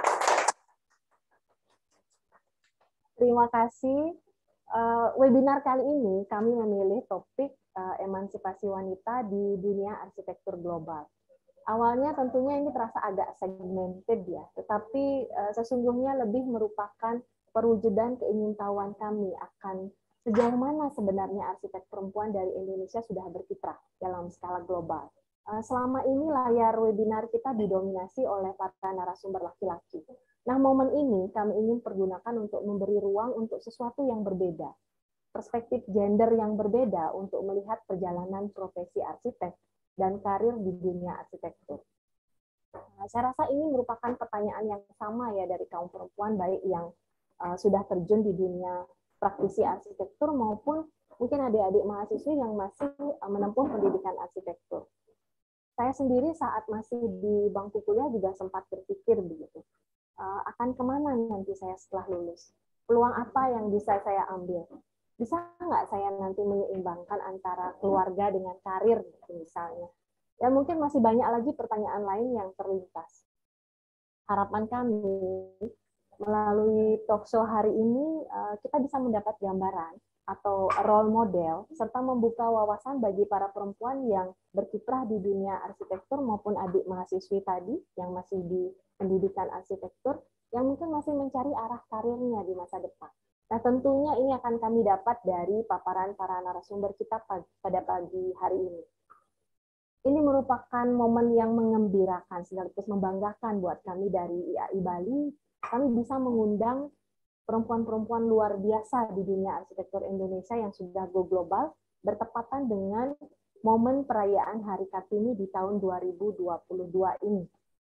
Terima kasih. Uh, webinar kali ini kami memilih topik uh, emansipasi wanita di dunia arsitektur global. Awalnya tentunya ini terasa agak segmented ya, tetapi uh, sesungguhnya lebih merupakan perwujudan keingintahuan kami akan sejauh mana sebenarnya arsitek perempuan dari Indonesia sudah berkiprah dalam skala global. Uh, selama ini layar webinar kita didominasi oleh para narasumber laki-laki. Nah, momen ini kami ingin pergunakan untuk memberi ruang untuk sesuatu yang berbeda. Perspektif gender yang berbeda untuk melihat perjalanan profesi arsitek dan karir di dunia arsitektur. Nah, saya rasa ini merupakan pertanyaan yang sama ya dari kaum perempuan, baik yang uh, sudah terjun di dunia praktisi arsitektur maupun mungkin adik-adik mahasiswa yang masih uh, menempuh pendidikan arsitektur. Saya sendiri saat masih di bangku kuliah juga sempat berpikir begitu. Uh, akan kemana nanti saya setelah lulus? Peluang apa yang bisa saya ambil? Bisa nggak saya nanti menyeimbangkan antara keluarga dengan karir, misalnya? Ya mungkin masih banyak lagi pertanyaan lain yang terlintas. Harapan kami melalui talk show hari ini uh, kita bisa mendapat gambaran atau role model serta membuka wawasan bagi para perempuan yang berkiprah di dunia arsitektur maupun adik mahasiswi tadi yang masih di pendidikan arsitektur yang mungkin masih mencari arah karirnya di masa depan. Nah, tentunya ini akan kami dapat dari paparan para narasumber kita pada pagi hari ini. Ini merupakan momen yang mengembirakan sekaligus membanggakan buat kami dari I A I Bali. Kami bisa mengundang perempuan-perempuan luar biasa di dunia arsitektur Indonesia yang sudah go global bertepatan dengan momen perayaan Hari Kartini di tahun dua ribu dua puluh dua ini.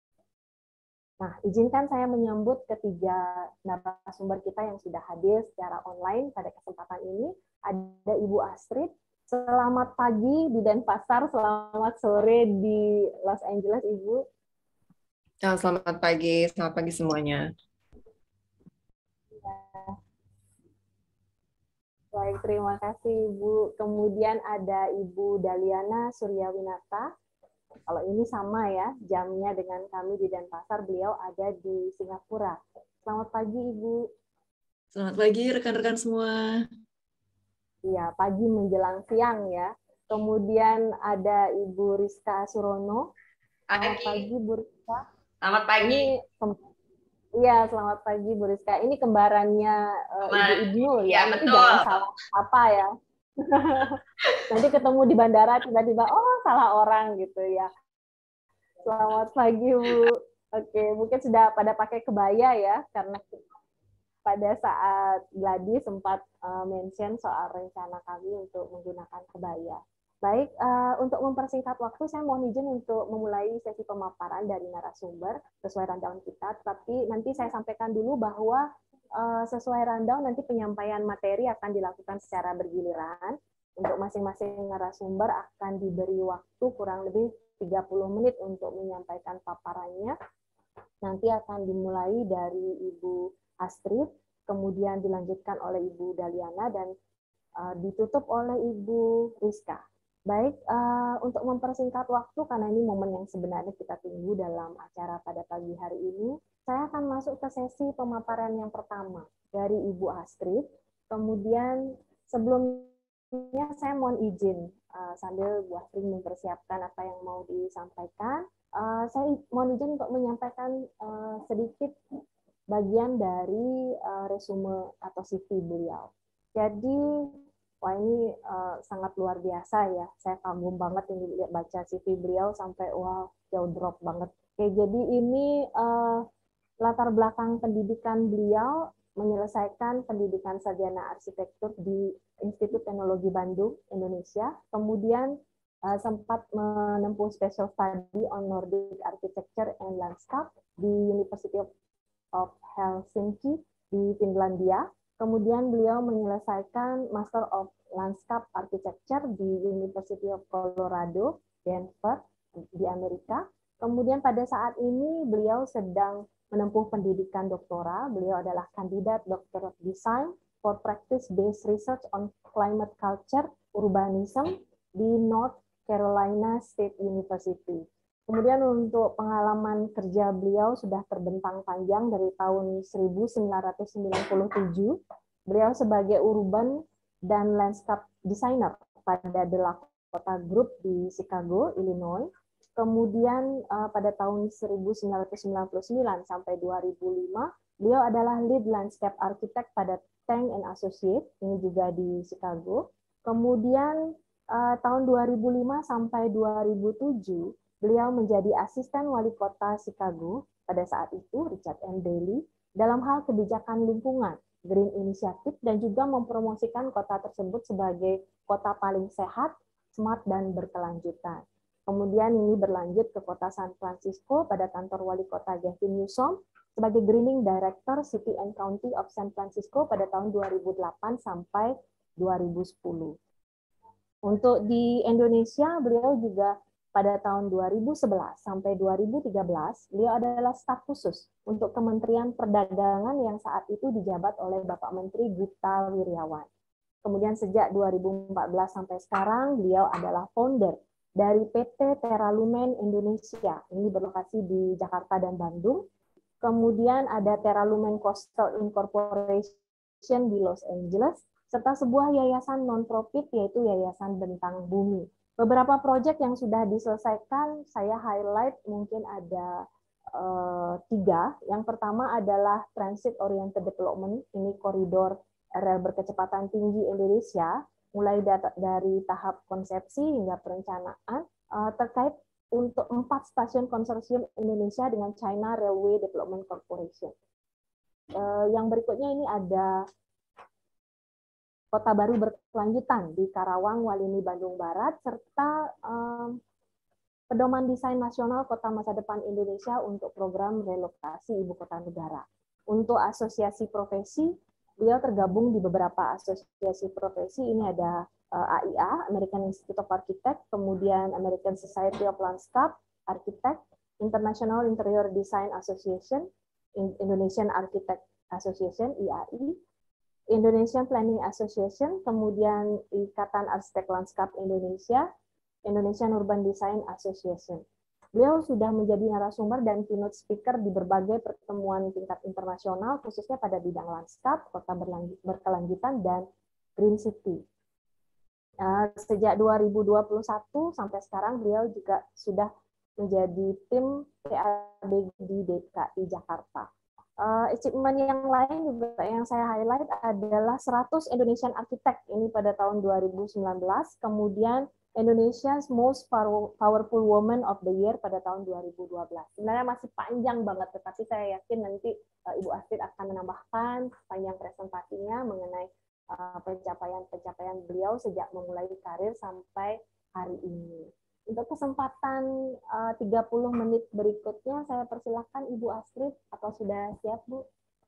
Nah, izinkan saya menyambut ketiga narasumber kita yang sudah hadir secara online pada kesempatan ini. Ada Ibu Astrid. Selamat pagi di Denpasar, selamat sore di Los Angeles, Ibu. Ya, selamat pagi, selamat pagi semuanya. Ya. Baik, terima kasih Ibu. Kemudian ada Ibu Daliana Suryawinata. Kalau ini sama ya, jamnya dengan kami di Denpasar, beliau ada di Singapura. Selamat pagi, Ibu. Selamat pagi, rekan-rekan semua. Iya, pagi menjelang siang ya. Kemudian ada Ibu Rizka Surono. Selamat pagi, Bu Rizka. Selamat pagi. Iya, selamat pagi, Bu Rizka. Ini kembarannya uh, Ibu Ibnul ya. Iya, Nanti betul. jangan salah apa ya. Nanti ketemu di bandara tiba-tiba, oh salah orang gitu ya. Selamat pagi, Bu. Oke, mungkin sudah pada pakai kebaya ya, karena pada saat Gladi sempat uh, mention soal rencana kami untuk menggunakan kebaya. Baik, uh, untuk mempersingkat waktu, saya mohon izin untuk memulai sesi pemaparan dari narasumber sesuai rundown kita, tapi nanti saya sampaikan dulu bahwa uh, sesuai rundown nanti penyampaian materi akan dilakukan secara bergiliran. Untuk masing-masing narasumber akan diberi waktu kurang lebih tiga puluh menit untuk menyampaikan paparannya. Nanti akan dimulai dari Ibu Astrid, kemudian dilanjutkan oleh Ibu Daliana, dan uh, ditutup oleh Ibu Rizka. Baik, uh, untuk mempersingkat waktu, karena ini momen yang sebenarnya kita tunggu dalam acara pada pagi hari ini, saya akan masuk ke sesi pemaparan yang pertama dari Ibu Astrid. Kemudian sebelumnya saya mohon izin, uh, sambil Bu Astrid mempersiapkan apa yang mau disampaikan, uh, saya mohon izin untuk menyampaikan uh, sedikit bagian dari uh, resume atau C V beliau. Jadi, wah ini uh, sangat luar biasa ya. Saya kagum banget ini lihat baca C V beliau sampai wow, jauh drop banget. Oke, jadi ini uh, latar belakang pendidikan beliau, menyelesaikan pendidikan sarjana arsitektur di Institut Teknologi Bandung, Indonesia. Kemudian uh, sempat menempuh special study on Nordic Architecture and Landscape di University of of Helsinki di Finlandia. Kemudian beliau menyelesaikan Master of Landscape Architecture di University of Colorado, Denver, di Amerika. Kemudian pada saat ini beliau sedang menempuh pendidikan doktora. Beliau adalah kandidat Doctor of Design for Practice-Based Research on Climate Culture Urbanism di North Carolina State University. Kemudian untuk pengalaman kerja beliau sudah terbentang panjang dari tahun seribu sembilan ratus sembilan puluh tujuh. Beliau sebagai urban dan landscape designer pada The Lakota Group di Chicago, Illinois. Kemudian uh, pada tahun seribu sembilan ratus sembilan puluh sembilan sampai dua ribu lima, beliau adalah lead landscape architect pada Tang and Associates, ini juga di Chicago. Kemudian uh, tahun dua ribu lima sampai dua ribu tujuh, beliau menjadi asisten wali kota Chicago pada saat itu, Richard M. Daley, dalam hal kebijakan lingkungan, Green Initiative, dan juga mempromosikan kota tersebut sebagai kota paling sehat, smart, dan berkelanjutan. Kemudian ini berlanjut ke kota San Francisco pada kantor wali kota Gavin Newsom sebagai Greening Director City and County of San Francisco pada tahun dua ribu delapan sampai dua ribu sepuluh. Untuk di Indonesia, beliau juga pada tahun dua ribu sebelas sampai dua ribu tiga belas, beliau adalah staf khusus untuk Kementerian Perdagangan yang saat itu dijabat oleh Bapak Menteri Gita Wirjawan. Kemudian sejak dua ribu empat belas sampai sekarang, beliau adalah founder dari P T Teralumen Indonesia. Ini berlokasi di Jakarta dan Bandung. Kemudian ada Teralumen Coastal Incorporation di Los Angeles, serta sebuah yayasan non-profit yaitu Yayasan Bentang Bumi. Beberapa proyek yang sudah diselesaikan, saya highlight mungkin ada uh, tiga. Yang pertama adalah Transit Oriented Development, ini koridor rel berkecepatan tinggi Indonesia, mulai dari tahap konsepsi hingga perencanaan, uh, terkait untuk empat stasiun konsorsium Indonesia dengan China Railway Development Corporation. Uh, yang berikutnya ini ada Kota Baru Berkelanjutan di Karawang, Walini, Bandung Barat, serta um, Pedoman Desain Nasional Kota Masa Depan Indonesia untuk program relokasi Ibu Kota Negara. Untuk asosiasi profesi, beliau tergabung di beberapa asosiasi profesi. Ini ada uh, A I A, American Institute of Architects, kemudian American Society of Landscape Architects, International Interior Design Association, Indonesian Architect Association, I A I, Indonesian Planning Association, kemudian Ikatan Arsitek Lanskap Indonesia, Indonesian Urban Design Association. Beliau sudah menjadi narasumber dan keynote speaker di berbagai pertemuan tingkat internasional, khususnya pada bidang lanskap, kota berkelanjutan, dan Green City. Sejak dua ribu dua puluh satu sampai sekarang, beliau juga sudah menjadi tim P A B di D K I Jakarta. Uh, achievement yang lain juga yang saya highlight adalah seratus Indonesian Architect ini pada tahun dua ribu sembilan belas, kemudian Indonesia's Most Powerful Woman of the Year pada tahun dua ribu dua belas. Sebenarnya masih panjang banget, tetapi saya yakin nanti uh, Ibu Astrid akan menambahkan panjang presentasinya mengenai pencapaian-pencapaian uh, beliau sejak memulai karir sampai hari ini. Untuk kesempatan uh, tiga puluh menit berikutnya, saya persilahkan Ibu Astrid, apa sudah siap, Bu?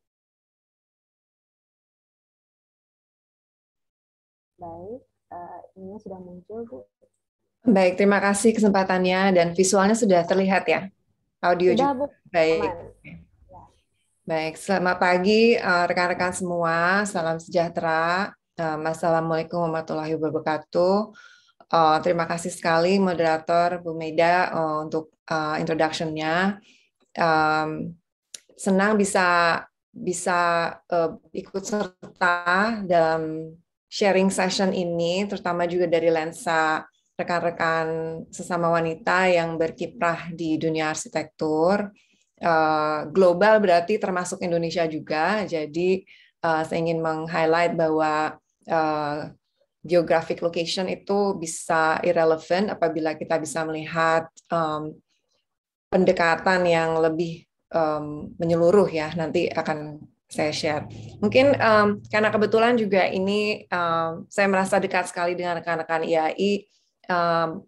Baik, uh, ini sudah muncul, Bu. Baik, terima kasih kesempatannya dan visualnya sudah terlihat ya? Audio sudah, juga. Bu. Baik. Ya. Baik, selamat pagi rekan-rekan uh, semua, salam sejahtera. Uh, Assalamualaikum warahmatullahi wabarakatuh. Uh, terima kasih sekali moderator Bu Maida uh, untuk uh, introduction-nya. Um, senang bisa bisa uh, ikut serta dalam sharing session ini, terutama juga dari lensa rekan-rekan sesama wanita yang berkiprah di dunia arsitektur. Uh, global berarti termasuk Indonesia juga. Jadi uh, saya ingin meng-highlight bahwa uh, geographic location itu bisa irrelevant apabila kita bisa melihat um, pendekatan yang lebih um, menyeluruh ya, nanti akan saya share. Mungkin um, karena kebetulan juga ini um, saya merasa dekat sekali dengan rekan-rekan I A I, um,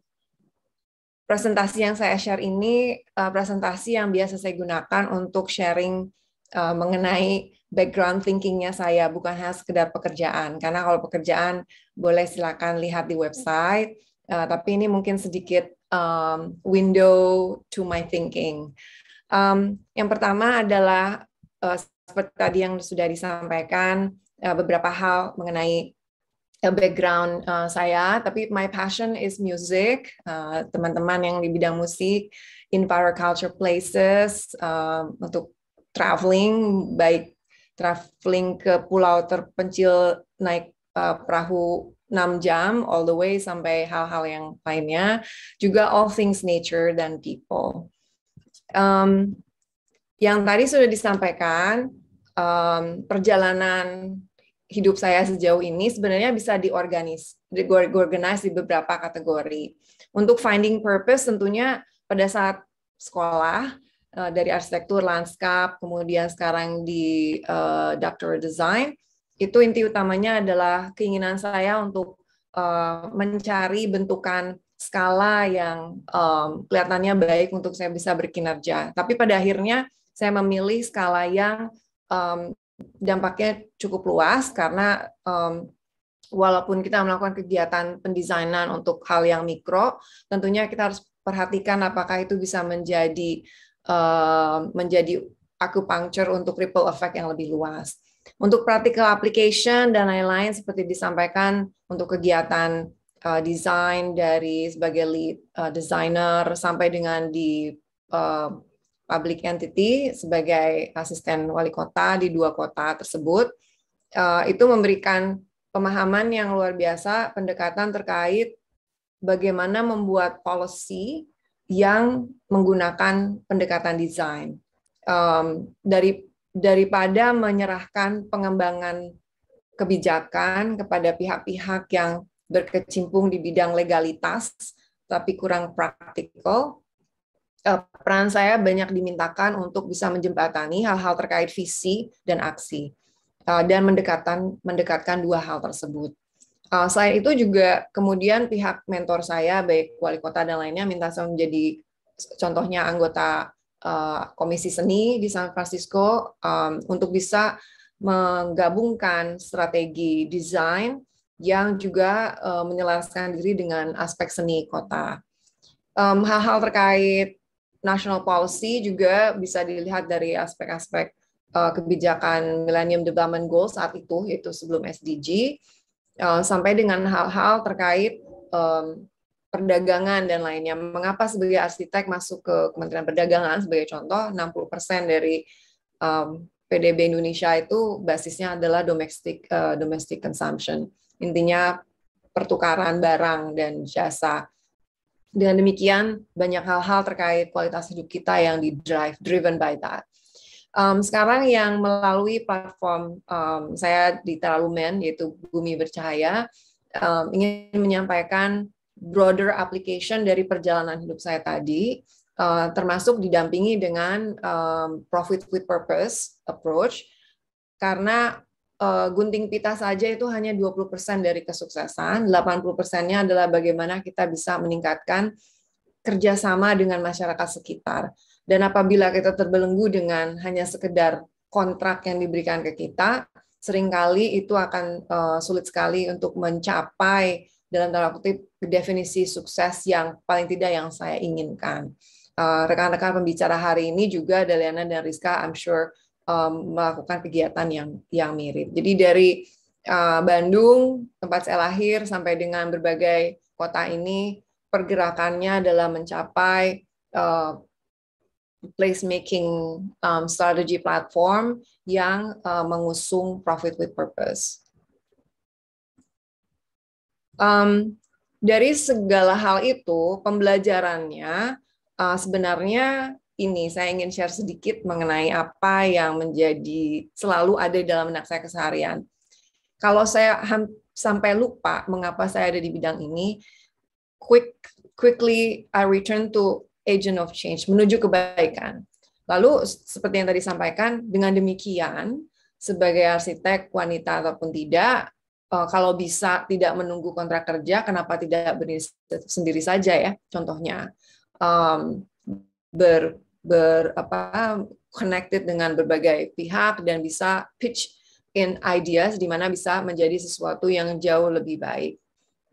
presentasi yang saya share ini uh, presentasi yang biasa saya gunakan untuk sharing uh, mengenai background thinking-nya saya, bukan hanya sekedar pekerjaan. Karena kalau pekerjaan boleh silakan lihat di website, uh, tapi ini mungkin sedikit um, window to my thinking. Um, yang pertama adalah uh, seperti tadi yang sudah disampaikan, uh, beberapa hal mengenai uh, background uh, saya, tapi my passion is music. Uh, teman-teman yang di bidang musik, in power culture places, uh, untuk traveling, baik traveling ke pulau terpencil naik uh, perahu enam jam all the way sampai hal-hal yang lainnya, juga all things nature dan people. Um, yang tadi sudah disampaikan, um, perjalanan hidup saya sejauh ini sebenarnya bisa diorganis, diorganize di beberapa kategori. Untuk finding purpose tentunya pada saat sekolah, dari arsitektur, lanskap, kemudian sekarang di uh, doctoral design, itu inti utamanya adalah keinginan saya untuk uh, mencari bentukan skala yang um, kelihatannya baik untuk saya bisa berkinerja. Tapi pada akhirnya saya memilih skala yang um, dampaknya cukup luas karena um, walaupun kita melakukan kegiatan pendesainan untuk hal yang mikro, tentunya kita harus perhatikan apakah itu bisa menjadi Uh, menjadi acupuncture untuk ripple effect yang lebih luas. Untuk practical application dan lain-lain seperti disampaikan untuk kegiatan uh, desain dari sebagai lead uh, designer sampai dengan di uh, public entity sebagai asisten wali kota di dua kota tersebut, uh, itu memberikan pemahaman yang luar biasa, pendekatan terkait bagaimana membuat policy yang menggunakan pendekatan desain. Um, dari daripada menyerahkan pengembangan kebijakan kepada pihak-pihak yang berkecimpung di bidang legalitas tapi kurang praktikal, uh, peran saya banyak dimintakan untuk bisa menjembatani hal-hal terkait visi dan aksi uh, dan mendekatkan mendekatkan dua hal tersebut. Uh, selain itu juga kemudian pihak mentor saya, baik wali kota dan lainnya, minta saya menjadi contohnya anggota uh, komisi seni di San Francisco um, untuk bisa menggabungkan strategi desain yang juga uh, menyelaraskan diri dengan aspek seni kota. Um, hal-hal terkait national policy juga bisa dilihat dari aspek-aspek uh, kebijakan Millennium Development Goals saat itu, yaitu sebelum S D G, Uh, sampai dengan hal-hal terkait um, perdagangan dan lainnya. Mengapa sebagai arsitek masuk ke Kementerian Perdagangan sebagai contoh, enam puluh persen dari um, P D B Indonesia itu basisnya adalah domestic uh, domestic consumption. Intinya pertukaran barang dan jasa. Dengan demikian, banyak hal-hal terkait kualitas hidup kita yang di drive, driven by that. Um, sekarang yang melalui platform um, saya di Teralumen, yaitu Bumi Bercahaya, um, ingin menyampaikan broader application dari perjalanan hidup saya tadi, uh, termasuk didampingi dengan um, profit with purpose approach, karena uh, gunting pita saja itu hanya dua puluh persen dari kesuksesan, delapan puluh persennya adalah bagaimana kita bisa meningkatkan kerjasama dengan masyarakat sekitar. Dan apabila kita terbelenggu dengan hanya sekedar kontrak yang diberikan ke kita, seringkali itu akan uh, sulit sekali untuk mencapai dalam tanda kutip definisi sukses yang paling tidak yang saya inginkan. Uh, rekan-rekan pembicara hari ini juga Daliana dan Rizka, I'm sure um, melakukan kegiatan yang yang mirip. Jadi dari uh, Bandung, tempat saya lahir, sampai dengan berbagai kota ini, pergerakannya adalah mencapai uh, placemaking um, strategy platform yang uh, mengusung profit with purpose. Um, dari segala hal itu, pembelajarannya uh, sebenarnya ini saya ingin share sedikit mengenai apa yang menjadi selalu ada dalam benak saya keseharian. Kalau saya sampai lupa mengapa saya ada di bidang ini, quick quickly I return to agent of change, menuju kebaikan. Lalu seperti yang tadi sampaikan, dengan demikian sebagai arsitek wanita ataupun tidak, kalau bisa tidak menunggu kontrak kerja, kenapa tidak berinisiatif sendiri saja ya? Contohnya um, ber ber apa connected dengan berbagai pihak dan bisa pitch in ideas di mana bisa menjadi sesuatu yang jauh lebih baik.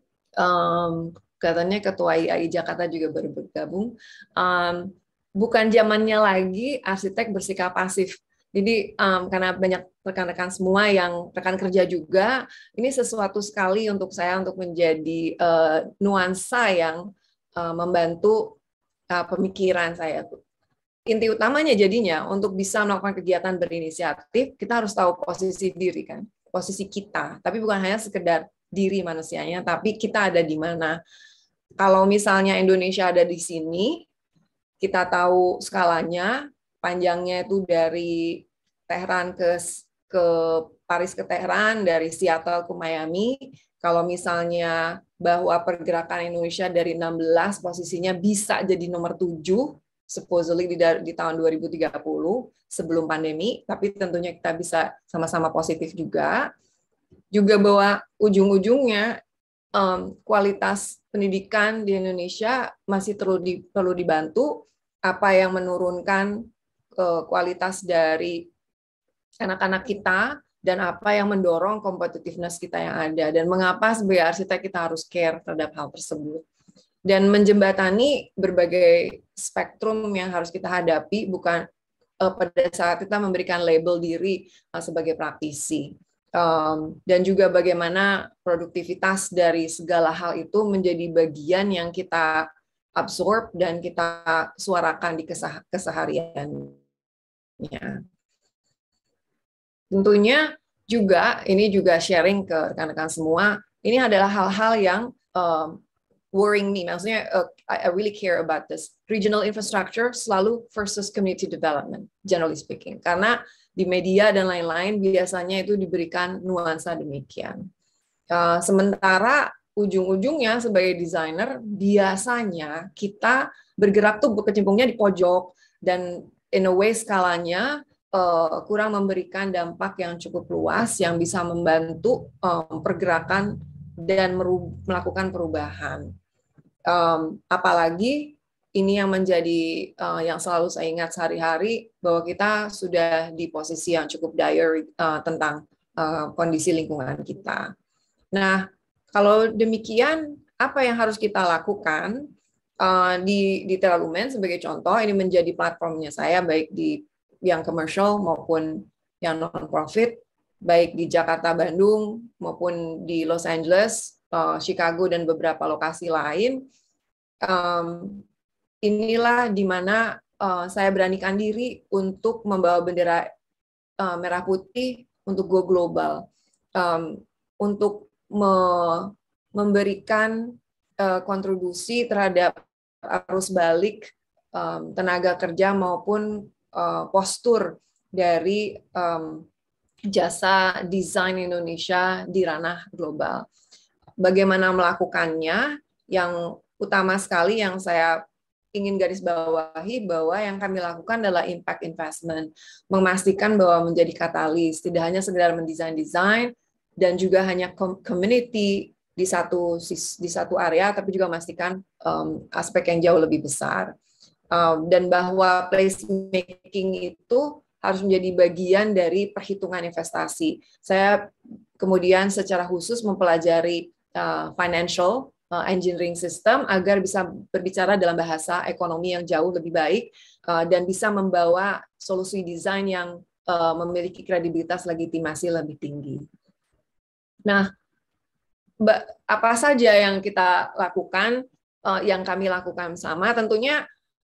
Um, Katanya Ketua I A I Jakarta juga baru bergabung. Um, bukan zamannya lagi arsitek bersikap pasif. Jadi um, karena banyak rekan-rekan semua yang rekan kerja juga, ini sesuatu sekali untuk saya untuk menjadi uh, nuansa yang uh, membantu uh, pemikiran saya. Inti utamanya jadinya untuk bisa melakukan kegiatan berinisiatif, kita harus tahu posisi diri kan, posisi kita. Tapi bukan hanya sekedar diri manusianya, tapi kita ada di mana. Kalau misalnya Indonesia ada di sini, kita tahu skalanya, panjangnya itu dari Tehran ke ke Paris ke Tehran, dari Seattle ke Miami. Kalau misalnya bahwa pergerakan Indonesia dari enam belas posisinya bisa jadi nomor tujuh, supposedly di, di tahun dua ribu tiga puluh sebelum pandemi, tapi tentunya kita bisa sama-sama positif juga. Juga bahwa ujung-ujungnya um, kualitas pendidikan di Indonesia masih perlu di, perlu dibantu, apa yang menurunkan uh, kualitas dari anak-anak kita dan apa yang mendorong competitiveness kita yang ada, dan mengapa sebagai arsitek kita harus care terhadap hal tersebut dan menjembatani berbagai spektrum yang harus kita hadapi, bukan uh, pada saat kita memberikan label diri uh, sebagai praktisi. Um, dan juga bagaimana produktivitas dari segala hal itu menjadi bagian yang kita absorb dan kita suarakan di keseh kesehariannya. Tentunya juga, ini juga sharing ke rekan-rekan semua, ini adalah hal-hal yang um, worrying me, maksudnya uh, I, I really care about this. Regional infrastructure selalu versus community development, generally speaking. Karena di media dan lain-lain biasanya itu diberikan nuansa demikian. Uh, sementara ujung-ujungnya sebagai desainer biasanya kita bergerak tuh berkecimpungnya di pojok dan in a way skalanya uh, kurang memberikan dampak yang cukup luas yang bisa membantu um, pergerakan dan melakukan perubahan. Um, apalagi ini yang menjadi uh, yang selalu saya ingat sehari-hari, bahwa kita sudah di posisi yang cukup dire uh, tentang uh, kondisi lingkungan kita. Nah, kalau demikian, apa yang harus kita lakukan uh, di, di Teralumen sebagai contoh, ini menjadi platformnya saya, baik di yang commercial maupun yang non-profit, baik di Jakarta, Bandung, maupun di Los Angeles, uh, Chicago, dan beberapa lokasi lain. um, inilah di mana uh, saya beranikan diri untuk membawa bendera uh, merah putih untuk go global, um, untuk me memberikan uh, kontribusi terhadap arus balik um, tenaga kerja maupun uh, postur dari um, jasa desain Indonesia di ranah global. Bagaimana melakukannya? Yang utama sekali yang saya ingin garis bawahi bahwa yang kami lakukan adalah impact investment, memastikan bahwa menjadi katalis, tidak hanya sekedar mendesain desain dan juga hanya community di satu di satu area, tapi juga memastikan um, aspek yang jauh lebih besar. Um, dan bahwa placemaking itu harus menjadi bagian dari perhitungan investasi. Saya kemudian secara khusus mempelajari uh, financial uh, engineering system agar bisa berbicara dalam bahasa ekonomi yang jauh lebih baik uh, dan bisa membawa solusi desain yang uh, memiliki kredibilitas legitimasi lebih tinggi. Nah, apa saja yang kita lakukan, uh, yang kami lakukan sama, tentunya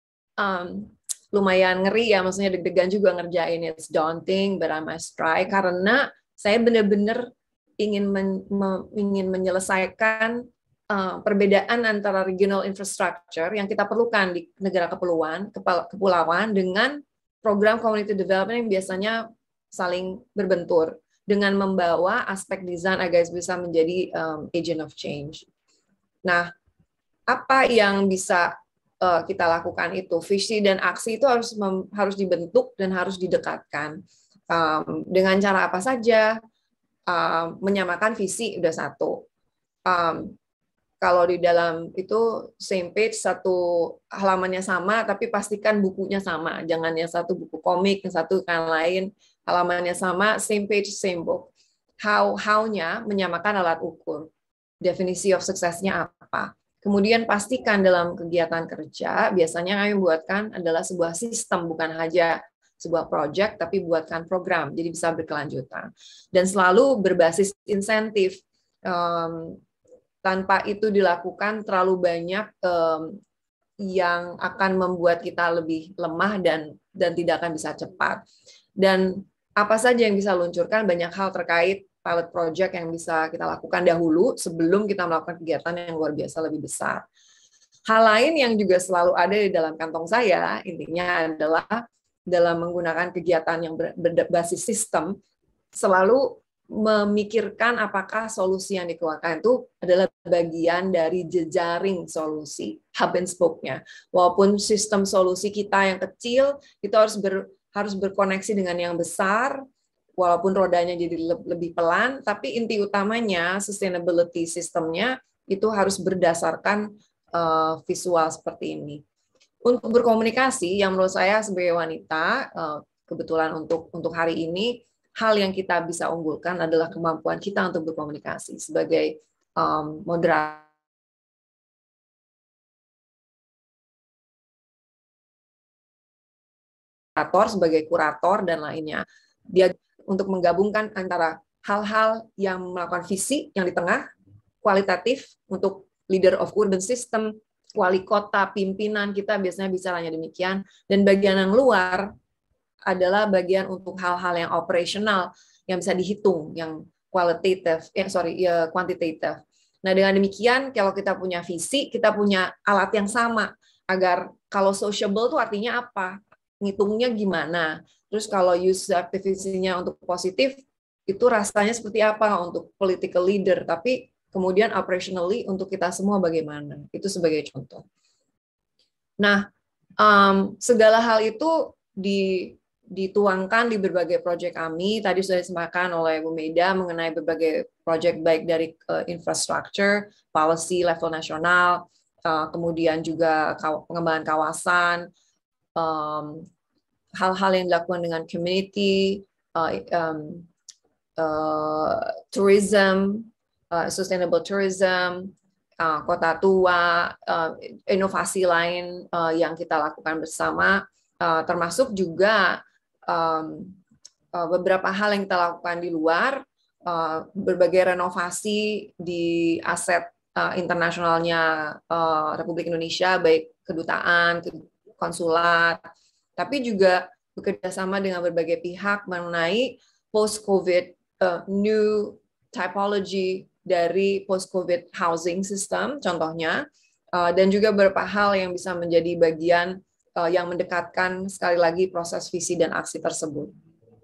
um, lumayan ngeri ya, maksudnya deg-degan juga ngerjain, it's daunting, but I must try, karena saya benar-benar ingin men, me, ingin menyelesaikan uh, perbedaan antara regional infrastructure yang kita perlukan di negara kepulauan, kepulauan dengan program community development yang biasanya saling berbentur, dengan membawa aspek desain agar bisa menjadi um, agent of change. Nah, apa yang bisa kita lakukan itu, visi dan aksi itu harus mem, harus dibentuk dan harus didekatkan um, dengan cara apa saja. Um, menyamakan visi udah satu. Um, kalau di dalam itu same page, satu halamannya sama, tapi pastikan bukunya sama. Jangan yang satu buku komik, yang satu kan lain halamannya sama, same page, same book. How how-nya menyamakan alat ukur. Definisi of suksesnya apa? Kemudian pastikan dalam kegiatan kerja, biasanya kami buatkan adalah sebuah sistem, bukan hanya sebuah project, tapi buatkan program, jadi bisa berkelanjutan. Dan selalu berbasis insentif. Um, tanpa itu dilakukan, terlalu banyak um, yang akan membuat kita lebih lemah dan dan tidak akan bisa cepat. Dan apa saja yang bisa luncurkan, banyak hal terkait pilot project yang bisa kita lakukan dahulu sebelum kita melakukan kegiatan yang luar biasa lebih besar. Hal lain yang juga selalu ada di dalam kantong saya, intinya adalah dalam menggunakan kegiatan yang berbasis sistem, selalu memikirkan apakah solusi yang dikeluarkan itu adalah bagian dari jejaring solusi, hub and spoke-nya. Walaupun sistem solusi kita yang kecil, itu harus ber, harus berkoneksi dengan yang besar, walaupun rodanya jadi lebih pelan, tapi inti utamanya sustainability sistemnya itu harus berdasarkan uh, visual seperti ini. Untuk berkomunikasi, yang menurut saya sebagai wanita, uh, kebetulan untuk untuk hari ini, hal yang kita bisa unggulkan adalah kemampuan kita untuk berkomunikasi sebagai um, moderator, sebagai kurator dan lainnya. Dia untuk menggabungkan antara hal-hal yang melakukan visi yang di tengah, kualitatif untuk leader of urban system, wali kota, pimpinan, kita biasanya bicaranya demikian, dan bagian yang luar adalah bagian untuk hal-hal yang operasional, yang bisa dihitung, yang qualitative, eh, sorry, ya, quantitative. Nah, dengan demikian, kalau kita punya visi, kita punya alat yang sama, agar kalau sociable itu artinya apa? Ngitungnya gimana? Terus kalau use activity-nya untuk positif, itu rasanya seperti apa untuk political leader, tapi kemudian operationally untuk kita semua bagaimana? Itu sebagai contoh. Nah, um, segala hal itu di, dituangkan di berbagai proyek kami. Tadi sudah disampaikan oleh Bu Meda mengenai berbagai proyek baik dari uh, infrastructure, policy level nasional, uh, kemudian juga kaw pengembangan kawasan, um, hal-hal yang dilakukan dengan community, uh, um, uh, tourism, uh, sustainable tourism, uh, kota tua, uh, inovasi lain uh, yang kita lakukan bersama, uh, termasuk juga um, uh, beberapa hal yang kita lakukan di luar, uh, berbagai renovasi di aset uh, internasionalnya uh, Republik Indonesia, baik kedutaan, konsulat, tapi juga bekerja sama dengan berbagai pihak mengenai post-COVID uh, new typology dari post-COVID housing system, contohnya, uh, dan juga beberapa hal yang bisa menjadi bagian uh, yang mendekatkan sekali lagi proses visi dan aksi tersebut.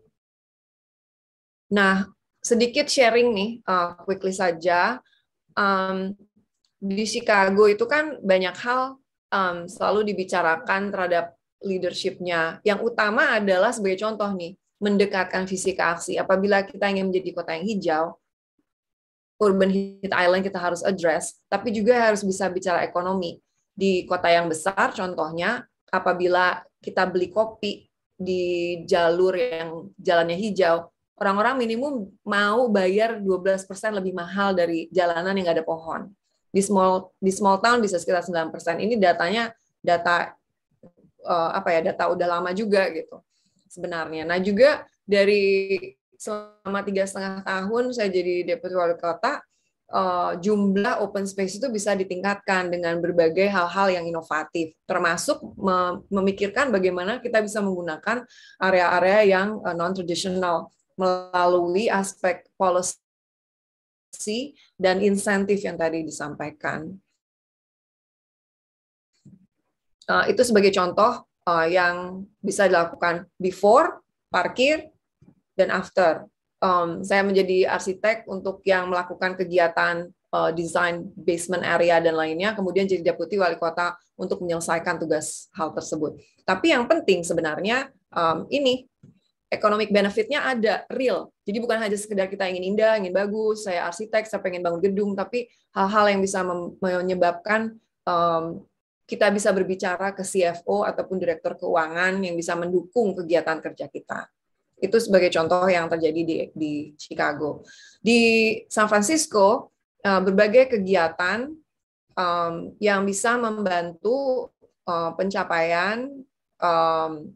Nah, sedikit sharing nih, uh, quickly saja. Um, di Chicago itu kan banyak hal um, selalu dibicarakan terhadap leadership-nya. Yang utama adalah sebagai contoh nih, mendekatkan visi ke aksi. Apabila kita ingin menjadi kota yang hijau, urban heat island kita harus address, tapi juga harus bisa bicara ekonomi. Di kota yang besar, contohnya, apabila kita beli kopi di jalur yang jalannya hijau, orang-orang minimum mau bayar dua belas persen lebih mahal dari jalanan yang nggak ada pohon. Di small di small town bisa sekitar sembilan persen. Ini datanya data uh, apa ya? Data udah lama juga gitu sebenarnya. Nah, juga dari selama tiga setengah tahun saya jadi deputi wali kota, uh, jumlah open space itu bisa ditingkatkan dengan berbagai hal-hal yang inovatif, termasuk mem memikirkan bagaimana kita bisa menggunakan area-area yang uh, non-traditional melalui aspek policy dan insentif yang tadi disampaikan. Uh, itu sebagai contoh uh, yang bisa dilakukan before, parkir, dan after. Um, saya menjadi arsitek untuk yang melakukan kegiatan uh, desain basement area dan lainnya, kemudian jadi deputi wali kota untuk menyelesaikan tugas hal tersebut. Tapi yang penting sebenarnya um, ini, economic benefit-nya ada, real. Jadi bukan hanya sekedar kita ingin indah, ingin bagus, saya arsitek, saya pengen bangun gedung, tapi hal-hal yang bisa menyebabkan um, kita bisa berbicara ke C F O ataupun direktur keuangan yang bisa mendukung kegiatan kerja kita. Itu sebagai contoh yang terjadi di, di Chicago. Di San Francisco, uh, berbagai kegiatan um, yang bisa membantu uh, pencapaian um,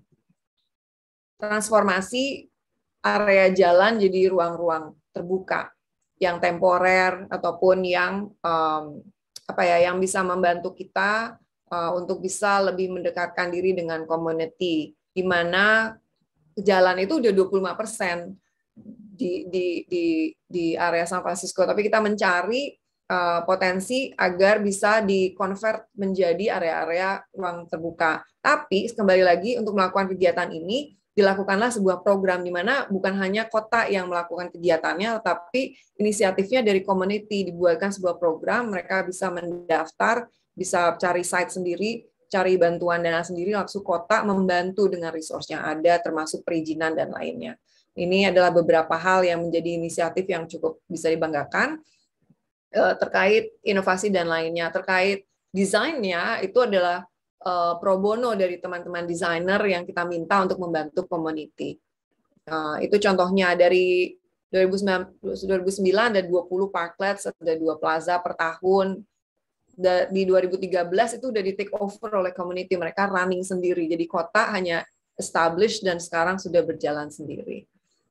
transformasi area jalan jadi ruang-ruang terbuka yang temporer ataupun yang um, apa ya yang bisa membantu kita uh, untuk bisa lebih mendekatkan diri dengan community, di mana jalan itu udah dua puluh lima persen di di di di area San Francisco, tapi kita mencari uh, potensi agar bisa di-convert menjadi area-area ruang terbuka. Tapi kembali lagi untuk melakukan kegiatan ini dilakukanlah sebuah program di mana bukan hanya kota yang melakukan kegiatannya, tapi inisiatifnya dari community, dibuatkan sebuah program, mereka bisa mendaftar, bisa cari site sendiri, cari bantuan dana sendiri, langsung kota membantu dengan resource yang ada, termasuk perizinan dan lainnya. Ini adalah beberapa hal yang menjadi inisiatif yang cukup bisa dibanggakan terkait inovasi dan lainnya. Terkait desainnya, itu adalah Uh, pro bono dari teman-teman desainer yang kita minta untuk membantu community. Uh, itu contohnya dari dua ribu sembilan ada dua puluh parklets, ada dua plaza per tahun. Da, di dua ribu tiga belas itu udah di take over oleh community, mereka running sendiri. Jadi kota hanya establish dan sekarang sudah berjalan sendiri.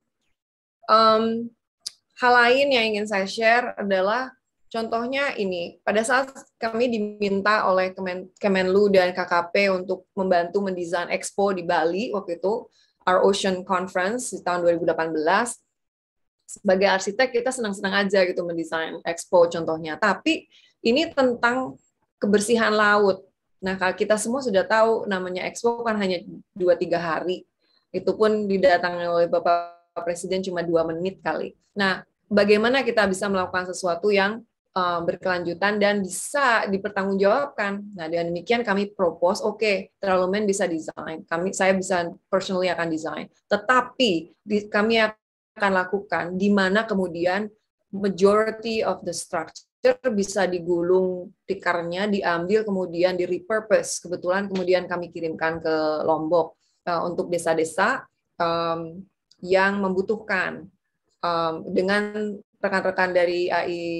Um, hal lain yang ingin saya share adalah contohnya ini, pada saat kami diminta oleh Kemen, Kemenlu dan K K P untuk membantu mendesain Expo di Bali, waktu itu, Our Ocean Conference di tahun dua ribu delapan belas, sebagai arsitek kita senang-senang aja gitu mendesain Expo contohnya. Tapi ini tentang kebersihan laut. Nah, kita semua sudah tahu namanya Expo kan hanya dua tiga hari. Itu pun didatangi oleh Bapak Presiden cuma dua menit kali. Nah, bagaimana kita bisa melakukan sesuatu yang Uh, berkelanjutan dan bisa dipertanggungjawabkan. Nah, dengan demikian kami propose, oke, okay, Terlalumen bisa desain, kami saya bisa personally akan desain, tetapi di, kami akan lakukan di mana kemudian majority of the structure bisa digulung tikarnya, diambil kemudian di repurpose. Kebetulan kemudian kami kirimkan ke Lombok uh, untuk desa-desa um, yang membutuhkan um, dengan rekan-rekan dari A I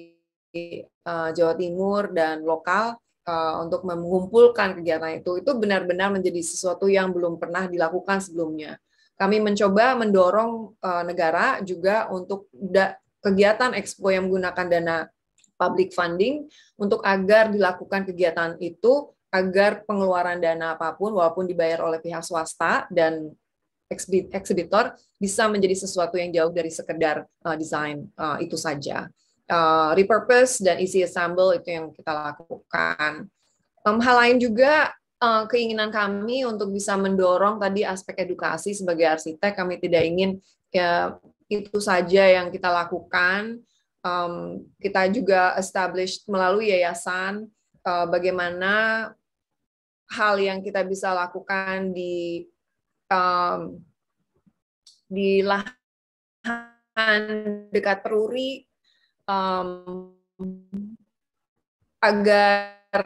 Jawa Timur dan lokal uh, untuk mengumpulkan kegiatan itu, itu benar-benar menjadi sesuatu yang belum pernah dilakukan sebelumnya. Kami mencoba mendorong uh, negara juga untuk da, kegiatan Expo yang menggunakan dana public funding untuk agar dilakukan kegiatan itu, agar pengeluaran dana apapun walaupun dibayar oleh pihak swasta dan eksibitor bisa menjadi sesuatu yang jauh dari sekedar uh, desain uh, itu saja. Uh, repurpose dan easy assemble itu yang kita lakukan. Um, hal lain juga uh, keinginan kami untuk bisa mendorong tadi aspek edukasi sebagai arsitek. Kami tidak ingin ya itu saja yang kita lakukan. Um, kita juga establish melalui yayasan uh, bagaimana hal yang kita bisa lakukan di um, di lahan dekat Peruri um, agar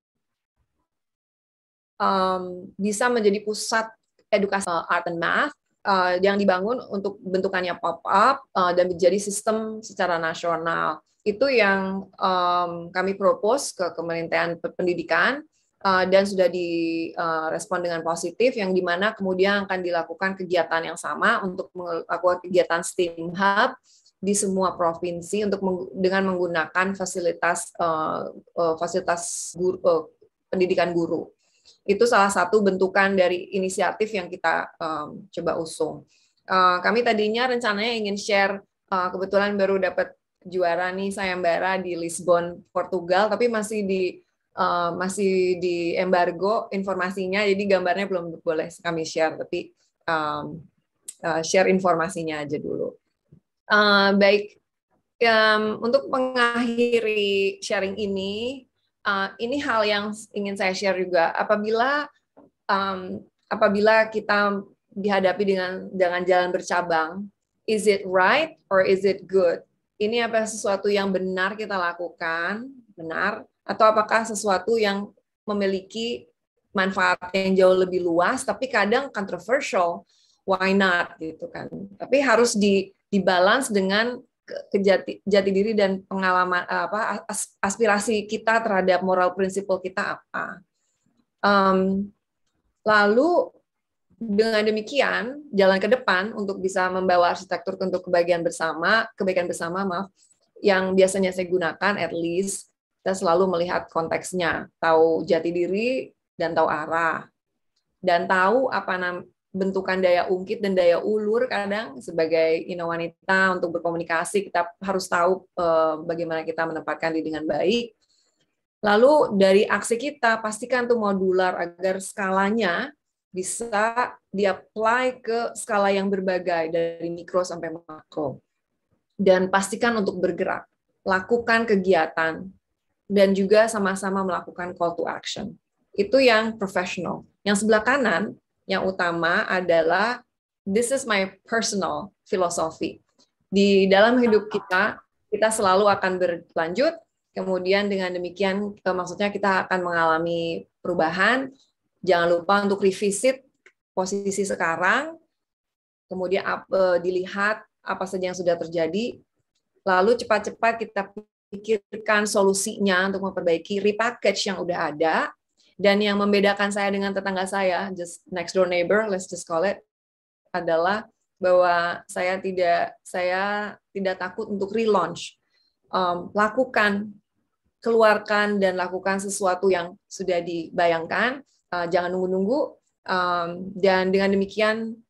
um, bisa menjadi pusat edukasi uh, art and math uh, yang dibangun untuk bentukannya pop-up uh, dan menjadi sistem secara nasional. Itu yang um, kami propose ke Kementerian Pendidikan. Uh, dan sudah direspon uh, dengan positif, yang dimana kemudian akan dilakukan kegiatan yang sama untuk melakukan kegiatan STEAM Hub di semua provinsi untuk meng dengan menggunakan fasilitas uh, uh, fasilitas guru, uh, pendidikan guru. Itu salah satu bentukan dari inisiatif yang kita um, coba usung. Uh, kami tadinya rencananya ingin share, uh, kebetulan baru dapat juara nih sayembara di Lisbon, Portugal, tapi masih di Uh, masih di embargo informasinya, jadi gambarnya belum boleh kami share, tapi um, uh, share informasinya aja dulu. Uh, baik, um, untuk mengakhiri sharing ini, uh, ini hal yang ingin saya share juga. Apabila um, apabila kita dihadapi dengan dengan jalan bercabang, is it right or is it good? Ini apa sesuatu yang benar kita lakukan, benar, atau apakah sesuatu yang memiliki manfaat yang jauh lebih luas, tapi kadang controversial, why not gitu kan? Tapi harus di dibalance dengan kejati jati diri dan pengalaman apa aspirasi kita terhadap moral prinsipal kita apa. Um, lalu dengan demikian jalan ke depan untuk bisa membawa arsitektur untuk kebahagiaan bersama, kebaikan bersama, maaf, yang biasanya saya gunakan at least. Kita selalu melihat konteksnya, tahu jati diri dan tahu arah, dan tahu apa nam bentukan daya ungkit dan daya ulur. Kadang sebagai you know, wanita untuk berkomunikasi kita harus tahu eh, bagaimana kita menempatkan diri dengan baik. Lalu dari aksi kita pastikan tuh modular agar skalanya bisa di-apply ke skala yang berbagai dari mikro sampai makro, dan pastikan untuk bergerak, lakukan kegiatan, dan juga sama-sama melakukan call to action. Itu yang professional. Yang sebelah kanan, yang utama adalah this is my personal philosophy. Di dalam hidup kita, kita selalu akan berlanjut, kemudian dengan demikian maksudnya kita akan mengalami perubahan. Jangan lupa untuk revisit posisi sekarang, kemudian dilihat apa saja yang sudah terjadi, lalu cepat-cepat kita pikirkan solusinya untuk memperbaiki, repackage yang udah ada. Dan yang membedakan saya dengan tetangga saya, just next door neighbor, let's just call it, adalah bahwa saya tidak saya tidak takut untuk relaunch. Um, lakukan, keluarkan dan lakukan sesuatu yang sudah dibayangkan, uh, jangan nunggu-nunggu, um, dan dengan demikian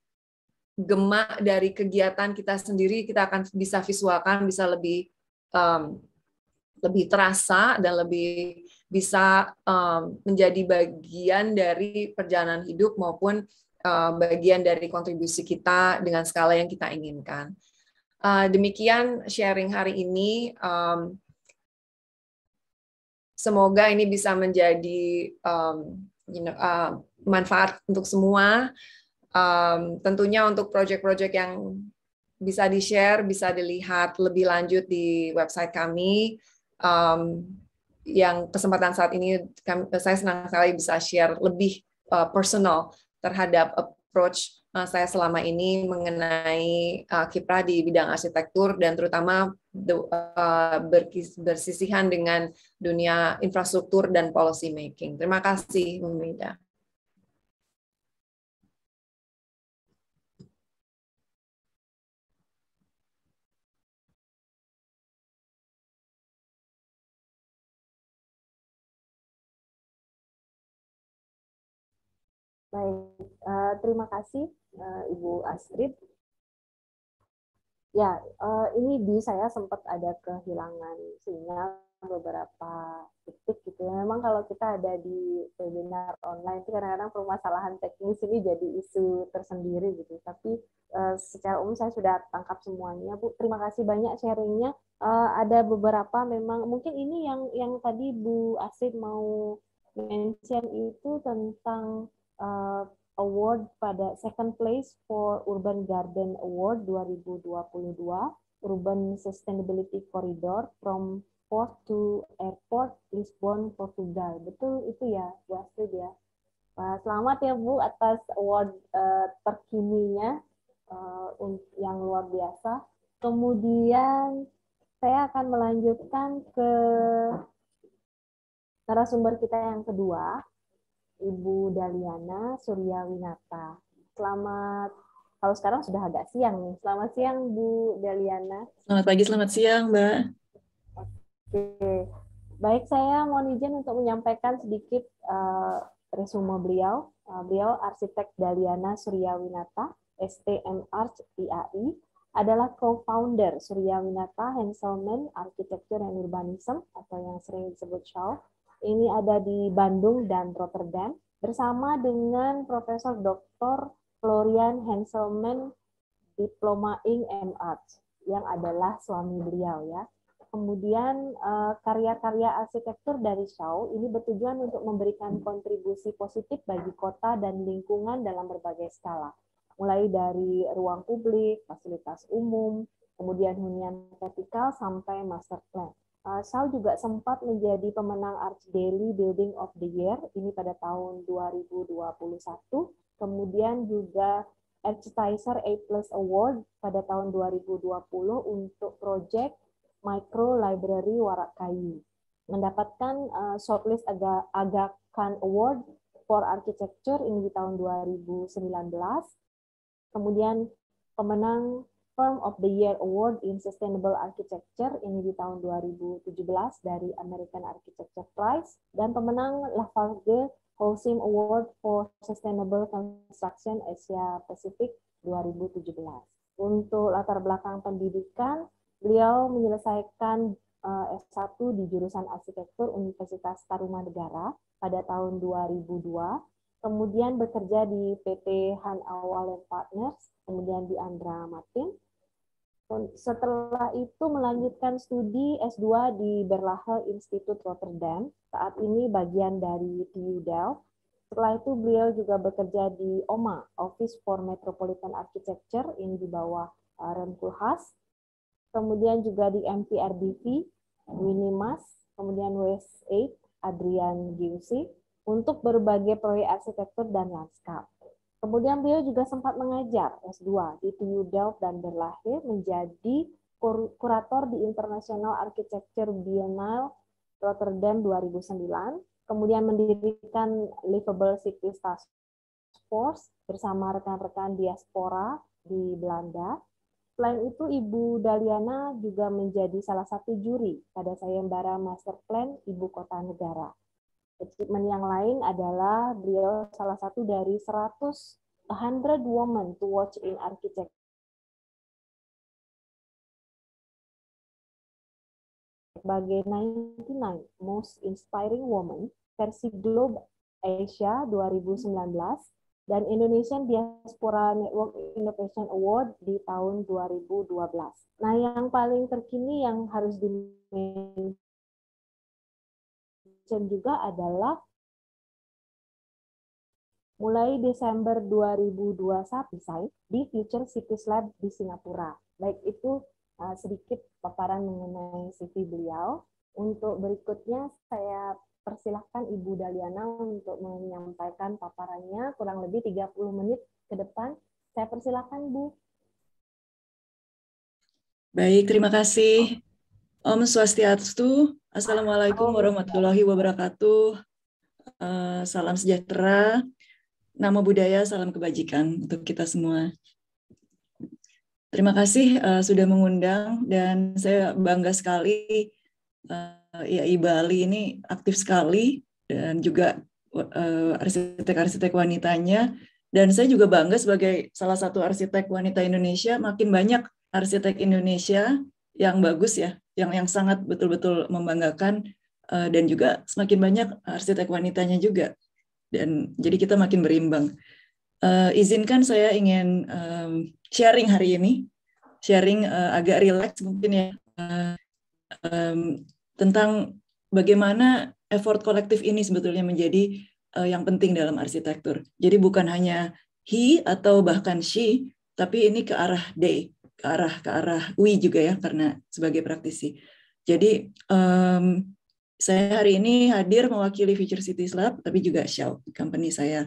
gema dari kegiatan kita sendiri kita akan bisa visualkan, bisa lebih um, lebih terasa dan lebih bisa um, menjadi bagian dari perjalanan hidup maupun uh, bagian dari kontribusi kita dengan skala yang kita inginkan. Uh, demikian sharing hari ini. Um, semoga ini bisa menjadi um, you know, uh, manfaat untuk semua. Um, tentunya untuk proyek-proyek yang bisa di-share, bisa dilihat lebih lanjut di website kami. Um, yang kesempatan saat ini kami, saya senang sekali bisa share lebih uh, personal terhadap approach uh, saya selama ini mengenai uh, kiprah di bidang arsitektur dan terutama the, uh, bersisihan dengan dunia infrastruktur dan policy making. Terima kasih, Bu Maida. Baik, uh, terima kasih uh, Ibu Astrid. Ya, uh, ini di saya sempat ada kehilangan sinyal beberapa detik gitu ya. Memang kalau kita ada di webinar online itu kadang-kadang permasalahan teknis ini jadi isu tersendiri gitu. Tapi uh, secara umum saya sudah tangkap semuanya, Bu. Terima kasih banyak sharingnya. Uh, ada beberapa memang mungkin ini yang yang tadi Bu Astrid mau mention itu tentang uh, award pada second place for Urban Garden Award dua ribu dua puluh dua, Urban Sustainability Corridor from Port to Airport, Lisbon, Portugal. Betul itu ya, Bu Astrid ya. Nah, selamat ya Bu atas award uh, terkininya uh, yang luar biasa. Kemudian saya akan melanjutkan ke narasumber kita yang kedua, Ibu Daliana Suryawinata. Selamat, kalau sekarang sudah agak siang nih. Selamat siang Bu Daliana. Selamat pagi, selamat siang Mbak. Oke, baik, saya mohon izin untuk menyampaikan sedikit uh, resume beliau. Uh, beliau arsitek Daliana Suryawinata, S T M Arch I A I, adalah co-founder Suryawinata Henselman Architecture and Urbanism atau yang sering disebut S H A W. Ini ada di Bandung dan Rotterdam bersama dengan Profesor Doktor Florian Henselman, Diploma Ing M Arch, yang adalah suami beliau ya. Kemudian karya-karya arsitektur dari S H A W ini bertujuan untuk memberikan kontribusi positif bagi kota dan lingkungan dalam berbagai skala, mulai dari ruang publik, fasilitas umum, kemudian hunian vertikal sampai master plan. Uh, S H A W juga sempat menjadi pemenang Arch Daily Building of the Year ini pada tahun dua ribu dua puluh satu, kemudian juga Architizer A plus Award pada tahun dua ribu dua puluh untuk project Micro Library Warak Kayu, mendapatkan uh, shortlist Aga, Aga Khan Award for Architecture ini di tahun dua ribu sembilan belas, kemudian pemenang Firm of the Year Award in Sustainable Architecture ini di tahun dua ribu tujuh belas dari American Architecture Prize, dan pemenang Lafarge Holcim Award for Sustainable Construction Asia Pacific dua ribu tujuh belas. Untuk latar belakang pendidikan, beliau menyelesaikan uh, S satu di jurusan Arsitektur Universitas Tarumanegara pada tahun dua ribu dua, kemudian bekerja di P T Han Awal and Partners, kemudian di Andra Martin. Setelah itu melanjutkan studi S dua di Berlage Institute Rotterdam, saat ini bagian dari T U Delft. Setelah itu beliau juga bekerja di O M A, Office for Metropolitan Architecture, ini di bawah uh, Remkulhas. Kemudian juga di M P R D V, Winnie Mas, kemudian W S delapan, Adrian Giusi, untuk berbagai proyek arsitektur dan lanskap. Kemudian beliau juga sempat mengajar S dua di T U Delft dan Berlage, menjadi kur kurator di International Architecture Biennale Rotterdam dua ribu sembilan, kemudian mendirikan Livable Cities Task Force bersama rekan-rekan diaspora di Belanda. Selain itu, Ibu Daliana juga menjadi salah satu juri pada sayembara Master Plan Ibu Kota Negara. Achievement yang lain adalah beliau salah satu dari seratus hundred women to watch in architecture sebagai ninety-nine most inspiring women versi Globe Asia dua ribu sembilan belas dan Indonesian Diaspora Network Innovation Award di tahun dua ribu dua belas. Nah, yang paling terkini yang harus di juga adalah mulai Desember dua ribu dua puluh satu di Future Cities Lab di Singapura. Baik, itu uh, sedikit paparan mengenai C V beliau. Untuk berikutnya saya persilahkan Ibu Daliana untuk menyampaikan paparannya kurang lebih tiga puluh menit ke depan. Saya persilahkan, Bu. Baik, terima kasih. Om Swastiastu. Assalamualaikum warahmatullahi wabarakatuh. Uh, salam sejahtera, namo buddhaya, salam kebajikan untuk kita semua. Terima kasih uh, sudah mengundang, dan saya bangga sekali uh, I A I Bali ini aktif sekali dan juga arsitek-arsitek wanitanya. Dan saya juga bangga sebagai salah satu arsitek wanita Indonesia, makin banyak arsitek Indonesia yang bagus ya, yang yang sangat betul-betul membanggakan, dan juga semakin banyak arsitek wanitanya juga. Dan jadi kita makin berimbang. Uh, izinkan saya ingin um, sharing hari ini, sharing uh, agak rileks mungkin ya, uh, um, tentang bagaimana effort kolektif ini sebetulnya menjadi uh, yang penting dalam arsitektur. Jadi bukan hanya he atau bahkan she, tapi ini ke arah they, ke arah ke arah we juga ya, karena sebagai praktisi. Jadi um, saya hari ini hadir mewakili Future Cities Lab, tapi juga Shaw, company saya.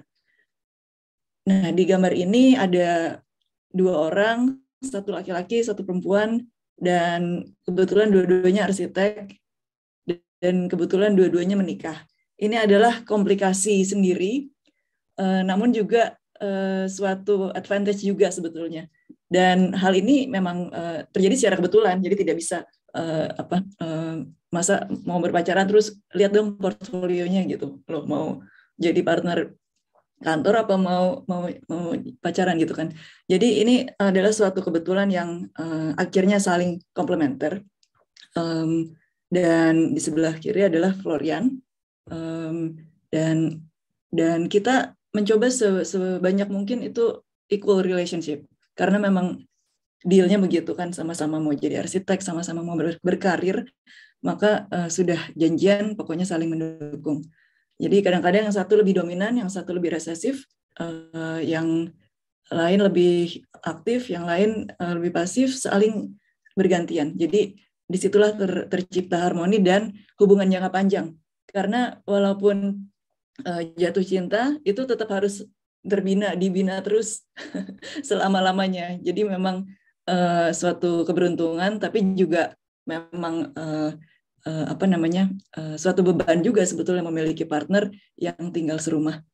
Nah, di gambar ini ada dua orang, satu laki-laki, satu perempuan, dan kebetulan dua-duanya arsitek, dan kebetulan dua-duanya menikah. Ini adalah komplikasi sendiri, eh, namun juga eh, suatu advantage juga sebetulnya. Dan hal ini memang eh, terjadi secara kebetulan, jadi tidak bisa eh, apa eh, masa mau berpacaran terus lihat dong portfolionya gitu, loh mau jadi partner kantor apa mau mau mau pacaran gitu kan. Jadi ini adalah suatu kebetulan yang uh, akhirnya saling komplementer. Um, dan di sebelah kiri adalah Florian. Um, dan dan kita mencoba se, sebanyak mungkin itu equal relationship, karena memang dealnya begitu kan, sama-sama mau jadi arsitek, sama-sama mau ber, berkarir, maka uh, sudah janjian pokoknya saling mendukung. Jadi kadang-kadang yang satu lebih dominan, yang satu lebih resesif, uh, yang lain lebih aktif, yang lain uh, lebih pasif, saling bergantian. Jadi disitulah ter, tercipta harmoni dan hubungan jangka panjang. Karena walaupun uh, jatuh cinta, itu tetap harus terbina, dibina terus selama-lamanya. Jadi memang uh, suatu keberuntungan, tapi juga memang uh, Uh, apa namanya uh, suatu beban juga sebetulnya memiliki partner yang tinggal serumah.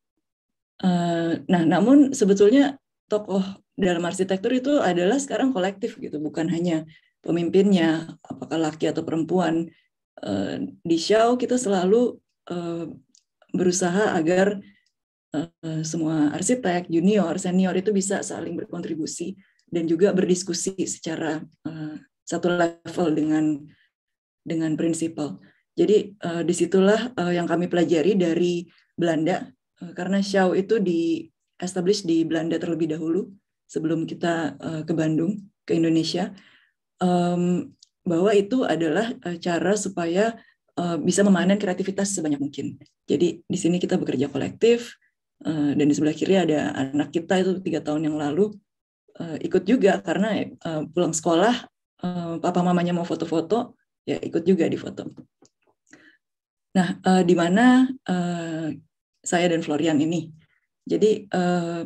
Uh, nah, namun sebetulnya tokoh dalam arsitektur itu adalah sekarang kolektif gitu, bukan hanya pemimpinnya, apakah laki atau perempuan. Uh, di Shaw kita selalu uh, berusaha agar uh, semua arsitek, junior, senior itu bisa saling berkontribusi dan juga berdiskusi secara uh, satu level dengan dengan prinsipal. Jadi uh, disitulah uh, yang kami pelajari dari Belanda, uh, karena Shaw itu di establish di Belanda terlebih dahulu sebelum kita uh, ke Bandung, ke Indonesia, um, bahwa itu adalah uh, cara supaya uh, bisa memanen kreativitas sebanyak mungkin. Jadi di sini kita bekerja kolektif, uh, dan di sebelah kiri ada anak kita itu tiga tahun yang lalu uh, ikut juga karena uh, pulang sekolah, uh, papa mamanya mau foto-foto, ya ikut juga di foto. Nah, uh, di mana uh, saya dan Florian ini. Jadi uh,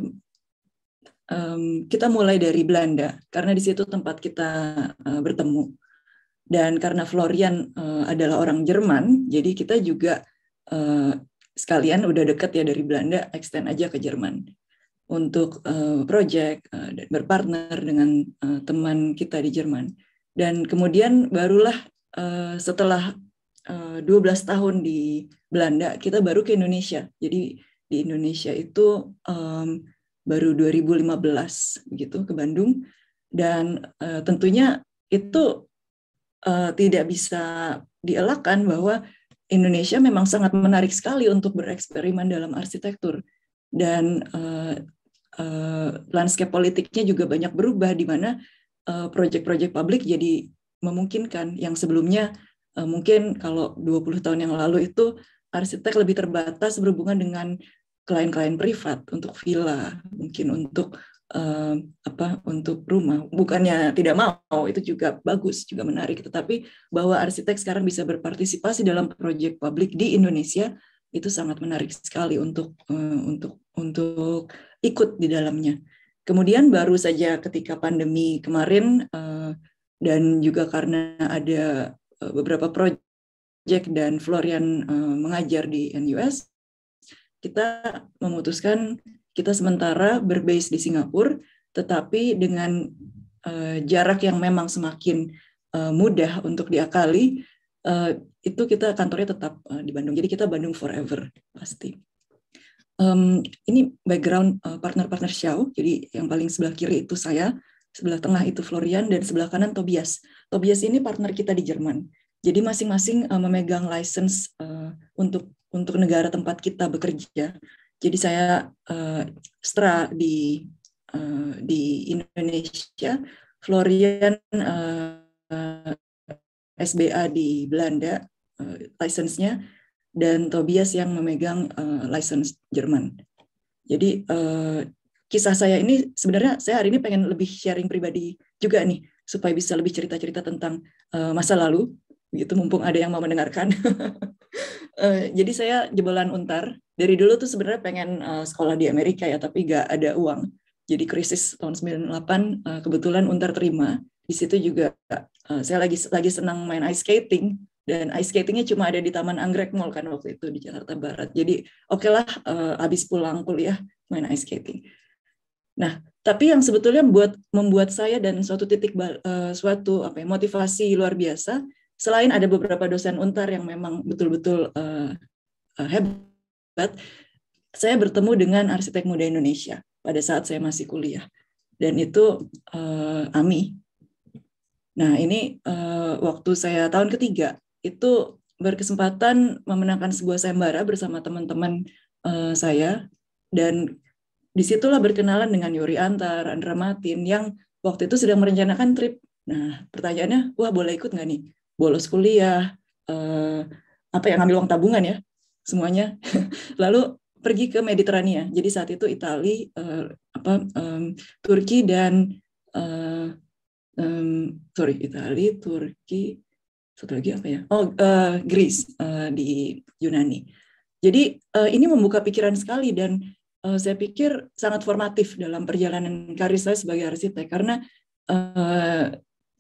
um, kita mulai dari Belanda karena di situ tempat kita uh, bertemu. Dan karena Florian uh, adalah orang Jerman, jadi kita juga uh, sekalian udah deket ya dari Belanda, extend aja ke Jerman untuk uh, project uh, dan berpartner dengan uh, teman kita di Jerman. Dan kemudian barulah Uh, setelah uh, dua belas tahun di Belanda, kita baru ke Indonesia. Jadi di Indonesia itu um, baru dua ribu lima belas begitu ke Bandung. Dan uh, tentunya itu uh, tidak bisa dielakkan bahwa Indonesia memang sangat menarik sekali untuk bereksperimen dalam arsitektur. Dan uh, uh, landscape politiknya juga banyak berubah, di mana uh, proyek-proyek publik jadi memungkinkan. Yang sebelumnya uh, mungkin kalau dua puluh tahun yang lalu itu arsitek lebih terbatas berhubungan dengan klien-klien privat untuk villa, mungkin untuk uh, apa untuk rumah. Bukannya tidak mau, itu juga bagus, juga menarik, tetapi bahwa arsitek sekarang bisa berpartisipasi dalam proyek publik di Indonesia itu sangat menarik sekali untuk uh, untuk untuk ikut di dalamnya. Kemudian baru saja ketika pandemi kemarin uh, dan juga karena ada beberapa proyek dan Florian uh, mengajar di N U S, kita memutuskan kita sementara berbase di Singapura, tetapi dengan uh, jarak yang memang semakin uh, mudah untuk diakali, uh, itu kita kantornya tetap uh, di Bandung. Jadi kita Bandung forever pasti. Um, ini background uh, partner-partner Xiao. Jadi yang paling sebelah kiri itu saya, sebelah tengah itu Florian, dan sebelah kanan Tobias. Tobias ini partner kita di Jerman. Jadi masing-masing uh, memegang license uh, untuk untuk negara tempat kita bekerja. Jadi saya uh, Stra di uh, di Indonesia, Florian uh, uh, S B A di Belanda uh, license-nya, dan Tobias yang memegang uh, license Jerman. Jadi uh, kisah saya ini sebenarnya saya hari ini pengen lebih sharing pribadi juga nih, supaya bisa lebih cerita-cerita tentang uh, masa lalu, gitu, mumpung ada yang mau mendengarkan. uh, jadi saya jebolan Untar. Dari dulu tuh sebenarnya pengen uh, sekolah di Amerika ya, tapi nggak ada uang. Jadi krisis tahun sembilan puluh delapan, uh, kebetulan Untar terima. Di situ juga uh, saya lagi lagi senang main ice skating, dan ice skatingnya cuma ada di Taman Anggrek Mall kan waktu itu di Jakarta Barat. Jadi oke okay lah, uh, habis pulang kuliah main ice skating. Nah, tapi yang sebetulnya buat membuat saya dan suatu titik uh, suatu apa ya, motivasi luar biasa, selain ada beberapa dosen Untar yang memang betul-betul uh, uh, hebat, saya bertemu dengan arsitek muda Indonesia pada saat saya masih kuliah, dan itu uh, Ami. Nah, ini uh, waktu saya tahun ketiga itu berkesempatan memenangkan sebuah sayembara bersama teman-teman uh, saya, dan disitulah berkenalan dengan Yuri Antar, Andra Matin yang waktu itu sedang merencanakan trip. Nah, pertanyaannya, wah boleh ikut nggak nih? Bolos kuliah, uh, apa yang ngambil uang tabungan ya, semuanya. Lalu pergi ke Mediterania. Jadi saat itu Itali, uh, apa, um, Turki dan uh, um, sorry Itali, Turki, satu lagi apa ya? Oh, uh, Greece uh, di Yunani. Jadi uh, ini membuka pikiran sekali, dan uh, saya pikir sangat formatif dalam perjalanan karir saya sebagai arsitek, karena uh,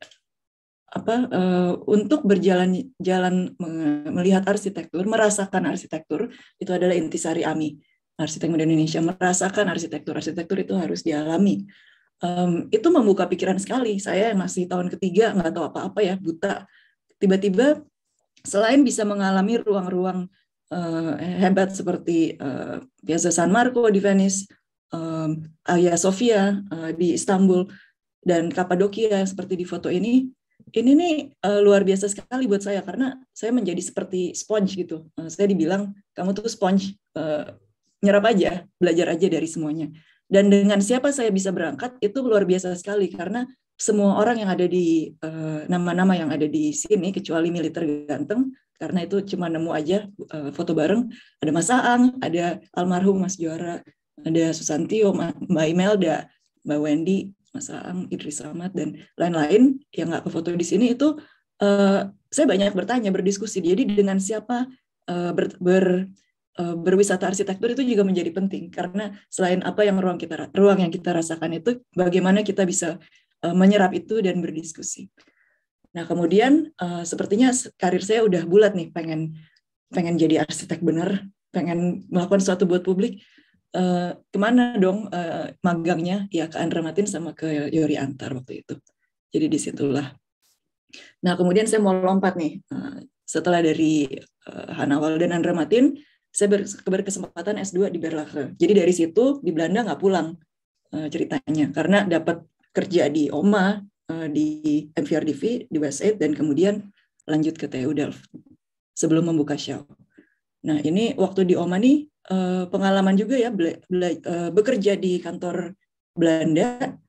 apa uh, untuk berjalan jalan melihat arsitektur, merasakan arsitektur, itu adalah intisari Ami, arsitek muda Indonesia. Merasakan arsitektur, arsitektur itu harus dialami. Um, itu membuka pikiran sekali. Saya yang masih tahun ketiga nggak tahu apa-apa ya, buta. Tiba-tiba selain bisa mengalami ruang-ruang uh, hebat seperti uh, Piazza San Marco di Venice, um, Hagia Sophia uh, di Istanbul, dan Kapadokia seperti di foto ini. Ini nih uh, luar biasa sekali buat saya, karena saya menjadi seperti sponge gitu. Uh, saya dibilang, kamu tuh sponge, uh, nyerap aja, belajar aja dari semuanya. Dan dengan siapa saya bisa berangkat, itu luar biasa sekali, karena semua orang yang ada di, uh, nama-nama yang ada di sini, kecuali militer ganteng, karena itu cuma nemu aja uh, foto bareng, ada Mas Aang, ada almarhum Mas Juara, ada Susantio, Mbak Imelda, Mbak Wendy, Mas Aang, Idris Ahmad, dan lain-lain yang nggak ke foto di sini. Itu uh, saya banyak bertanya, berdiskusi. Jadi dengan siapa uh, ber, ber, uh, berwisata arsitektur itu juga menjadi penting, karena selain apa yang ruang kita ruang yang kita rasakan itu, bagaimana kita bisa uh, menyerap itu dan berdiskusi. Nah, kemudian uh, sepertinya karir saya udah bulat nih, pengen pengen jadi arsitek bener, pengen melakukan sesuatu buat publik. Uh, kemana dong uh, magangnya? Ya ke Andra Matin sama ke Yuri Antar waktu itu. Jadi disitulah. Nah, kemudian saya mau lompat nih. Uh, setelah dari uh, Hanawal dan Andra Matin, saya ber berkesempatan S dua di Berlage. Jadi dari situ di Belanda nggak pulang uh, ceritanya, karena dapat kerja di O M A, uh, di M V R D V, di West Aid, dan kemudian lanjut ke T U Delft sebelum membuka Xiao. Nah, ini waktu di O M A nih, Uh, pengalaman juga ya, bela, bela, uh, bekerja di kantor Belanda,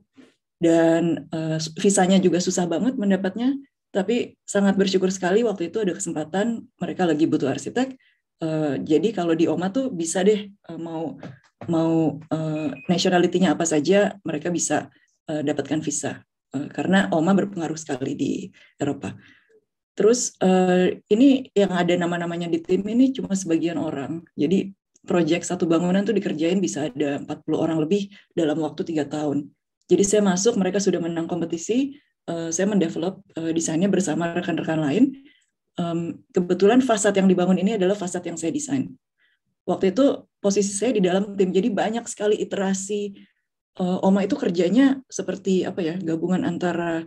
dan uh, visanya juga susah banget mendapatnya, tapi sangat bersyukur sekali waktu itu ada kesempatan, mereka lagi butuh arsitek, uh, jadi kalau di O M A tuh bisa deh, uh, mau mau uh, nationality-nya apa saja, mereka bisa uh, dapatkan visa, uh, karena O M A berpengaruh sekali di Eropa. Terus uh, ini yang ada nama-namanya di tim ini cuma sebagian orang. Jadi proyek satu bangunan tuh dikerjain bisa ada empat puluh orang lebih dalam waktu tiga tahun. Jadi saya masuk, mereka sudah menang kompetisi, uh, saya mendevelop uh, desainnya bersama rekan-rekan lain. Um, kebetulan fasad yang dibangun ini adalah fasad yang saya desain. Waktu itu posisi saya di dalam tim, jadi banyak sekali iterasi. Uh, O M A itu kerjanya seperti apa ya, gabungan antara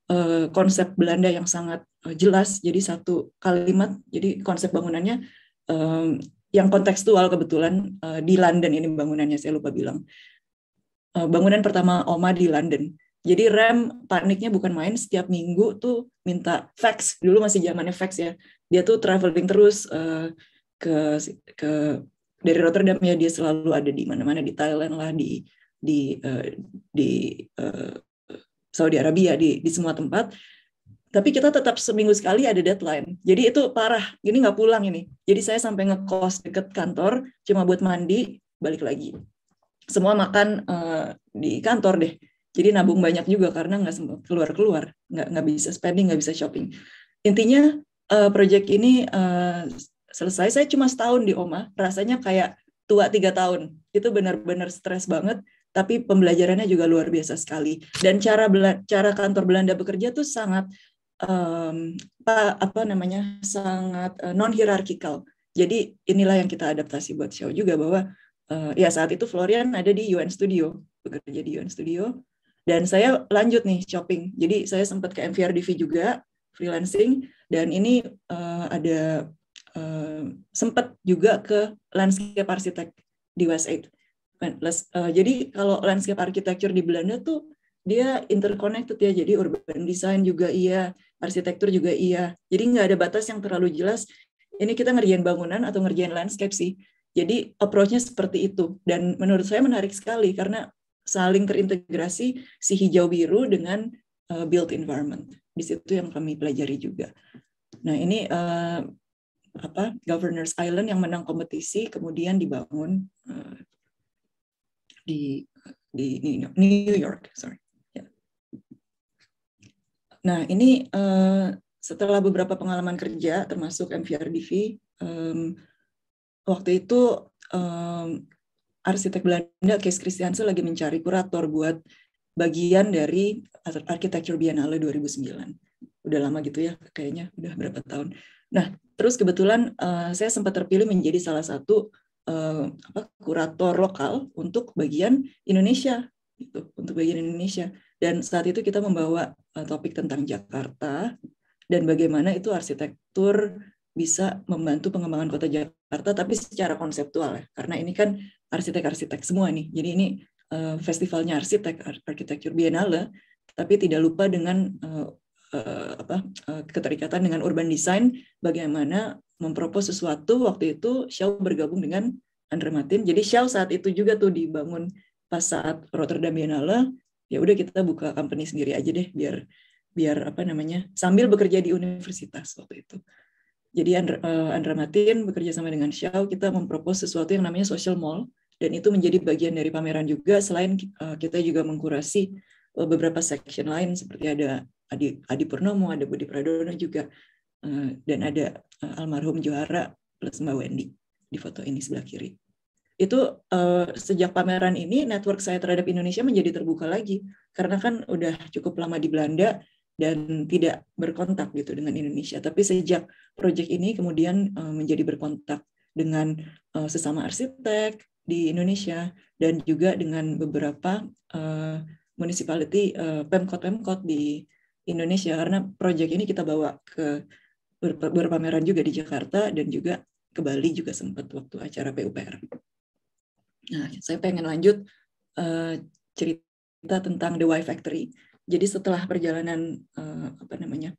uh, konsep Belanda yang sangat uh, jelas, jadi satu kalimat, jadi konsep bangunannya um, yang kontekstual kebetulan uh, di London ini bangunannya, saya lupa bilang. Uh, bangunan pertama Oma di London. Jadi Rem paniknya bukan main, setiap minggu tuh minta fax, dulu masih zamannya fax ya. Dia tuh traveling terus uh, ke ke dari Rotterdam ya, dia selalu ada di mana-mana, di Thailand lah, di di uh, di uh, Saudi Arabia, di di semua tempat. Tapi kita tetap seminggu sekali ada deadline. Jadi itu parah. Ini nggak pulang ini. Jadi saya sampai ngekos deket kantor cuma buat mandi, balik lagi. Semua makan uh, di kantor deh. Jadi nabung banyak juga karena nggak sempat keluar-keluar, nggak nggak bisa spending, nggak bisa shopping. Intinya uh, project ini uh, selesai. Saya cuma setahun di Oma, rasanya kayak tua tiga tahun. Itu benar-benar stres banget. Tapi pembelajarannya juga luar biasa sekali. Dan cara cara kantor Belanda bekerja tuh sangat um, apa, apa namanya sangat uh, non hierarkikal. Jadi inilah yang kita adaptasi buat show juga bahwa uh, ya saat itu Florian ada di U N Studio, bekerja di U N Studio. Dan saya lanjut nih shopping. Jadi saya sempat ke M V R D V juga, freelancing. Dan ini uh, ada uh, sempat juga ke landscape architect di West Eight. Uh, jadi kalau landscape architecture di Belanda tuh dia interconnected ya. Jadi urban design juga iya, arsitektur juga iya. Jadi nggak ada batas yang terlalu jelas. Ini kita ngerjain bangunan atau ngerjain landscape sih. Jadi approach-nya seperti itu. Dan menurut saya menarik sekali karena saling terintegrasi si hijau biru dengan uh, built environment. Di situ yang kami pelajari juga. Nah ini uh, apa Governors Island yang menang kompetisi kemudian dibangun uh, di di New York. Sorry. Ya. Nah ini uh, setelah beberapa pengalaman kerja termasuk M V R D V, um, waktu itu um, arsitek Belanda, Kees Christiansen lagi mencari kurator buat bagian dari Architecture Biennale dua ribu sembilan. Udah lama gitu ya, kayaknya udah berapa tahun. Nah, terus kebetulan uh, saya sempat terpilih menjadi salah satu uh, apa, kurator lokal untuk bagian Indonesia, gitu, untuk bagian Indonesia. Dan saat itu kita membawa uh, topik tentang Jakarta dan bagaimana itu arsitektur bisa membantu pengembangan kota Jakarta, tapi secara konseptual ya, karena ini kan arsitek-arsitek semua nih. Jadi ini uh, festivalnya arsitek, Architecture Biennale, tapi tidak lupa dengan uh, uh, apa uh, keterikatan dengan urban design, bagaimana mempropos sesuatu. Waktu itu Shaw bergabung dengan Andre Martin. Jadi Shaw saat itu juga tuh dibangun pas saat Rotterdam Biennale. Ya udah kita buka company sendiri aja deh, biar biar apa namanya sambil bekerja di universitas waktu itu. Jadi Andra, uh, Andra Martin bekerja sama dengan Shaw, kita mempropos sesuatu yang namanya social mall, dan itu menjadi bagian dari pameran juga, selain uh, kita juga mengkurasi uh, beberapa section lain, seperti ada Adi, Adi Purnomo, ada Budi Pradono juga, uh, dan ada uh, almarhum Johara plus Mbak Wendy di foto ini sebelah kiri. Itu uh, sejak pameran ini, network saya terhadap Indonesia menjadi terbuka lagi, karena kan udah cukup lama di Belanda, dan tidak berkontak gitu dengan Indonesia. Tapi sejak proyek ini kemudian uh, menjadi berkontak dengan uh, sesama arsitek di Indonesia dan juga dengan beberapa uh, municipality uh, pemkot-pemkot di Indonesia, karena proyek ini kita bawa ke ber berpameran juga di Jakarta dan juga ke Bali juga sempat waktu acara P U P R. Nah, saya pengen lanjut uh, cerita tentang The Y Factory. Jadi setelah perjalanan uh, apa namanya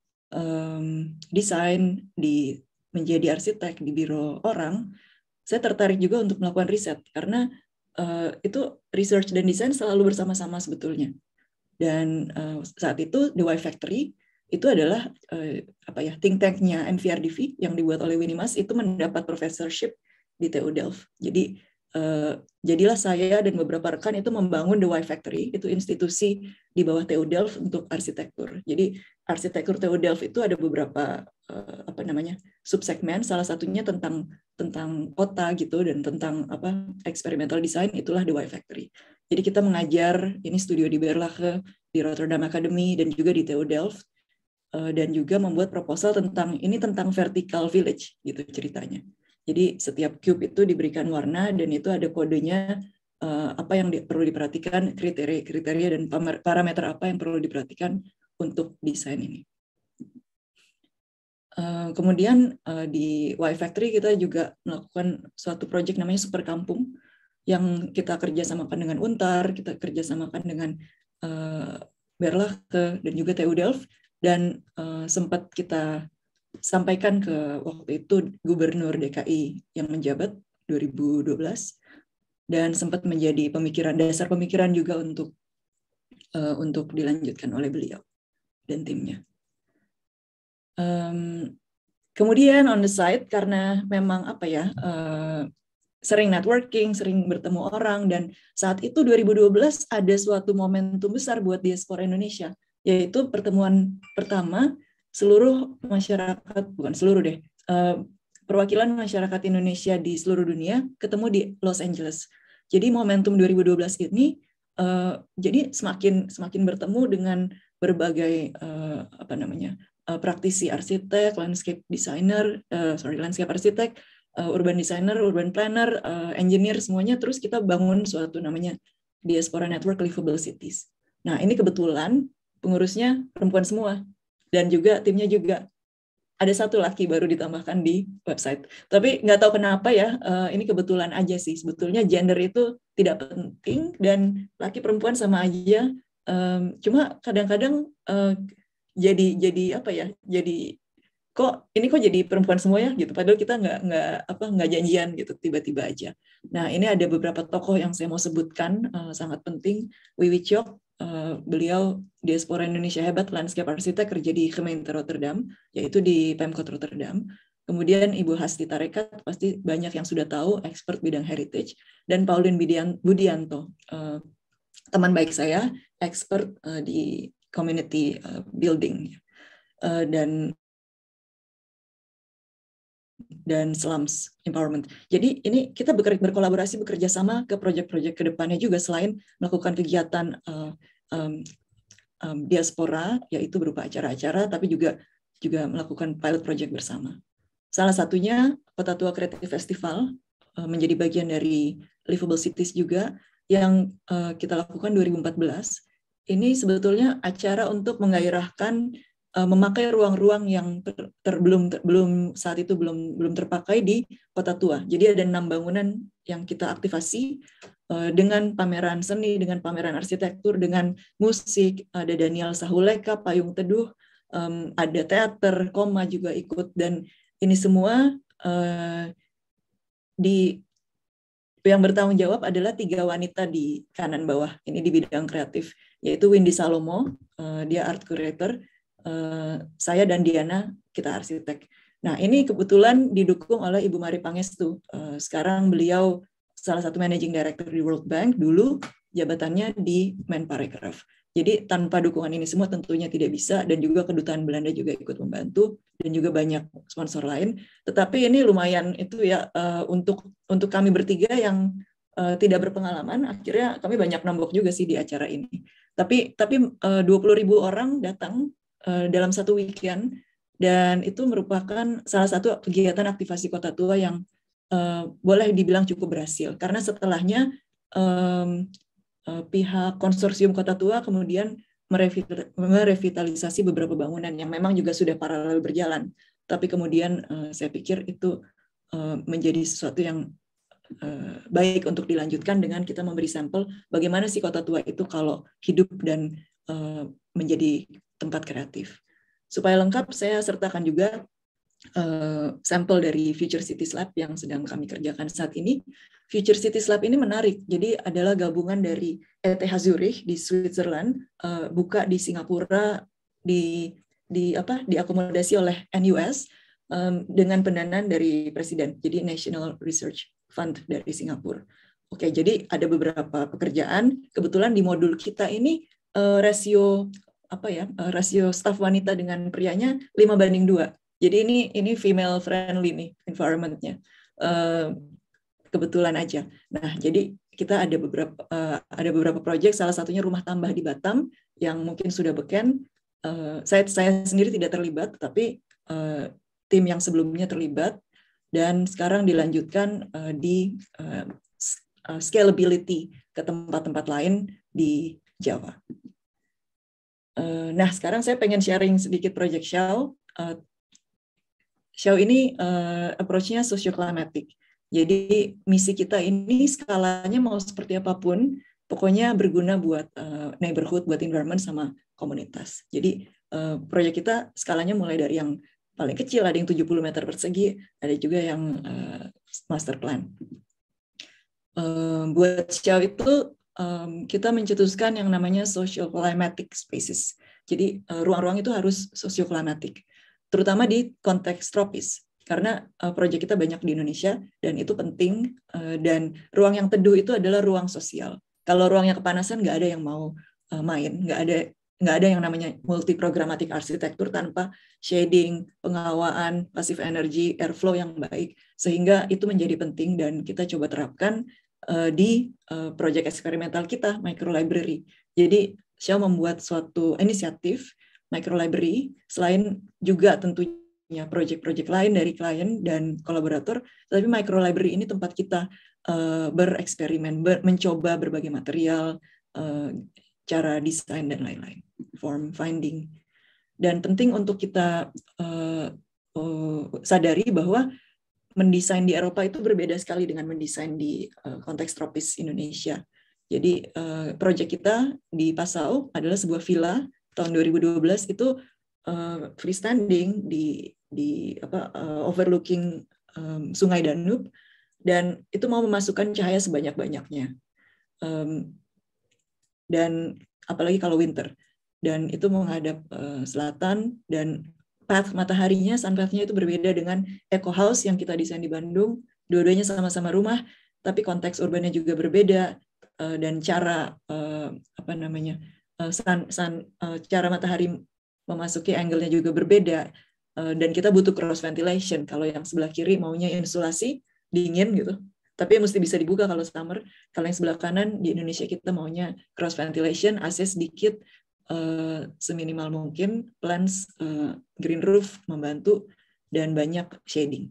um, desain di menjadi arsitek di biro orang, saya tertarik juga untuk melakukan riset karena uh, itu research dan desain selalu bersama-sama sebetulnya. Dan uh, saat itu The Y Factory itu adalah uh, apa ya think tanknya M V R D V yang dibuat oleh Winnie Mas, itu mendapat professorship di T U Delft. Jadi Uh, jadilah saya dan beberapa rekan itu membangun The Y Factory, itu institusi di bawah T U Delft untuk arsitektur. Jadi arsitektur T U Delft itu ada beberapa uh, apa namanya subsegmen, salah satunya tentang tentang kota gitu dan tentang apa experimental design, itulah The Y Factory. Jadi kita mengajar ini studio di Berlage, di Rotterdam Academy dan juga di T U Delft, uh, dan juga membuat proposal tentang ini tentang vertical village gitu ceritanya. Jadi setiap cube itu diberikan warna dan itu ada kodenya uh, apa yang di, perlu diperhatikan, kriteria-kriteria dan parameter apa yang perlu diperhatikan untuk desain ini. Uh, kemudian uh, di Y Factory kita juga melakukan suatu proyek namanya Super Kampung yang kita kerjasamakan dengan Untar, kita kerjasamakan dengan uh, Berlachte dan juga T U Delft, dan uh, sempat kita sampaikan ke waktu itu Gubernur D K I yang menjabat dua ribu dua belas, dan sempat menjadi pemikiran dasar pemikiran juga untuk uh, untuk dilanjutkan oleh beliau dan timnya. Um, kemudian on the side, karena memang apa ya, uh, sering networking, sering bertemu orang, dan saat itu dua ribu dua belas ada suatu momentum besar buat diaspora Indonesia, yaitu pertemuan pertama seluruh masyarakat, bukan seluruh deh, uh, perwakilan masyarakat Indonesia di seluruh dunia ketemu di Los Angeles. Jadi momentum dua ribu dua belas ini uh, jadi semakin semakin bertemu dengan berbagai uh, apa namanya, praktisi arsitek, landscape designer, uh, sorry landscape arsitek, uh, urban designer, urban planner, uh, engineer, semuanya. Terus kita bangun suatu namanya Diaspora Network Livable Cities. Nah, ini kebetulan pengurusnya perempuan semua, dan juga timnya juga ada satu laki baru ditambahkan di website. Tapi nggak tahu kenapa ya, uh, ini kebetulan aja sih. Sebetulnya gender itu tidak penting dan laki perempuan sama aja. Um, cuma kadang-kadang uh, jadi jadi apa ya, jadi kok ini kok jadi perempuan semua ya gitu, padahal kita nggak nggak apa nggak janjian gitu, tiba-tiba aja. Nah, ini ada beberapa tokoh yang saya mau sebutkan, uh, sangat penting. Wiwi Chok, uh, beliau diaspora Indonesia hebat, landscape arsitek, kerja di gemeente Rotterdam, yaitu di Pemkot Rotterdam. Kemudian Ibu Hasti Tarekat, pasti banyak yang sudah tahu, expert bidang heritage. Dan Pauline Budianto, uh, teman baik saya, expert uh, di community uh, building uh, dan dan slums empowerment. Jadi ini kita bekerja, berkolaborasi, bekerja sama ke proyek-proyek ke depannya juga, selain melakukan kegiatan uh, um, um, diaspora, yaitu berupa acara-acara, tapi juga juga melakukan pilot project bersama. Salah satunya Kota Tua Creative Festival uh, menjadi bagian dari Livable Cities juga, yang uh, kita lakukan dua ribu empat belas. Ini sebetulnya acara untuk menggairahkan uh, memakai ruang-ruang yang ter, ter, belum ter, belum saat itu belum belum terpakai di Kota Tua. Jadi ada enam bangunan yang kita aktivasi uh, dengan pameran seni, dengan pameran arsitektur, dengan musik. Ada Daniel Sahuleka, Payung Teduh, um, ada teater, Koma juga ikut, dan ini semua uh, di yang bertanggung jawab adalah tiga wanita di kanan bawah, ini di bidang kreatif, yaitu Windy Salomo, uh, dia art curator, uh, saya dan Diana, kita arsitek. Nah, ini kebetulan didukung oleh Ibu Mari Pangestu. Uh, sekarang beliau salah satu managing director di World Bank, dulu jabatannya di Menparekraf. Jadi tanpa dukungan ini semua tentunya tidak bisa, dan juga Kedutaan Belanda juga ikut membantu, dan juga banyak sponsor lain. Tetapi ini lumayan itu ya, uh, untuk untuk kami bertiga yang uh, tidak berpengalaman, akhirnya kami banyak nombok juga sih di acara ini. Tapi tapi uh, dua puluh ribu orang datang uh, dalam satu weekend, dan itu merupakan salah satu kegiatan aktivasi Kota Tua yang uh, boleh dibilang cukup berhasil, karena setelahnya um, pihak konsorsium Kota Tua kemudian merevitalisasi beberapa bangunan yang memang juga sudah paralel berjalan. Tapi kemudian uh, saya pikir itu uh, menjadi sesuatu yang uh, baik untuk dilanjutkan dengan kita memberi sampel bagaimana sih Kota Tua itu kalau hidup dan uh, menjadi tempat kreatif. Supaya lengkap, saya sertakan juga uh, sampel dari Future Cities Lab yang sedang kami kerjakan saat ini. Future Cities Lab ini menarik, jadi adalah gabungan dari E T H Zurich di Switzerland, uh, buka di Singapura, di di apa diakomodasi oleh N U S um, dengan pendanaan dari Presiden, jadi National Research Fund dari Singapura. Oke, jadi ada beberapa pekerjaan. Kebetulan di modul kita ini uh, rasio apa ya, uh, rasio staf wanita dengan prianya lima banding dua. Jadi ini ini female friendly nih environment-nya. Uh, kebetulan aja. Nah, jadi kita ada beberapa uh, ada beberapa proyek, salah satunya rumah tambah di Batam yang mungkin sudah beken. Uh, saya saya sendiri tidak terlibat, tapi uh, tim yang sebelumnya terlibat, dan sekarang dilanjutkan uh, di uh, uh, scalability ke tempat-tempat lain di Jawa. Uh, nah, sekarang saya pengen sharing sedikit project Shell. Uh, Shell ini uh, approach-nya socio-climatic. Jadi misi kita ini skalanya mau seperti apapun, pokoknya berguna buat uh, neighborhood, buat environment sama komunitas. Jadi uh, proyek kita skalanya mulai dari yang paling kecil, ada yang tujuh puluh meter persegi, ada juga yang uh, master plan. Uh, buat Shell itu um, kita mencetuskan yang namanya social climatic spaces. Jadi uh, ruang-ruang itu harus socio-climatic, terutama di konteks tropis. Karena uh, proyek kita banyak di Indonesia dan itu penting, uh, dan ruang yang teduh itu adalah ruang sosial. Kalau ruangnya kepanasan nggak ada yang mau uh, main, nggak ada nggak ada yang namanya multi-programmatic arsitektur tanpa shading, pengawaan, passive energy, airflow yang baik, sehingga itu menjadi penting dan kita coba terapkan uh, di uh, proyek eksperimental kita, micro library. Jadi Shell membuat suatu inisiatif micro library, selain juga tentunya proyek-proyek lain dari klien dan kolaborator, tapi micro library ini tempat kita uh, bereksperimen, ber, mencoba berbagai material, uh, cara desain dan lain-lain, form finding. Dan penting untuk kita uh, uh, sadari bahwa mendesain di Eropa itu berbeda sekali dengan mendesain di uh, konteks tropis Indonesia. Jadi uh, proyek kita di Passau adalah sebuah villa tahun dua ribu dua belas, itu uh, freestanding di di apa uh, overlooking um, Sungai Danube, dan itu mau memasukkan cahaya sebanyak-banyaknya. Um, dan apalagi kalau winter, dan itu menghadap uh, selatan, dan path mataharinya, sunpath-nya itu berbeda dengan Eco House yang kita desain di Bandung. Dua-duanya sama-sama rumah, tapi konteks urbannya juga berbeda, uh, dan cara uh, apa namanya uh, sun, sun, uh, cara matahari memasuki angle-nya juga berbeda, uh, dan kita butuh cross ventilation. Kalau yang sebelah kiri maunya insulasi dingin gitu, tapi mesti bisa dibuka kalau summer. Kalau yang sebelah kanan di Indonesia kita maunya cross ventilation, A C sedikit, uh, seminimal mungkin, plants, uh, green roof membantu, dan banyak shading.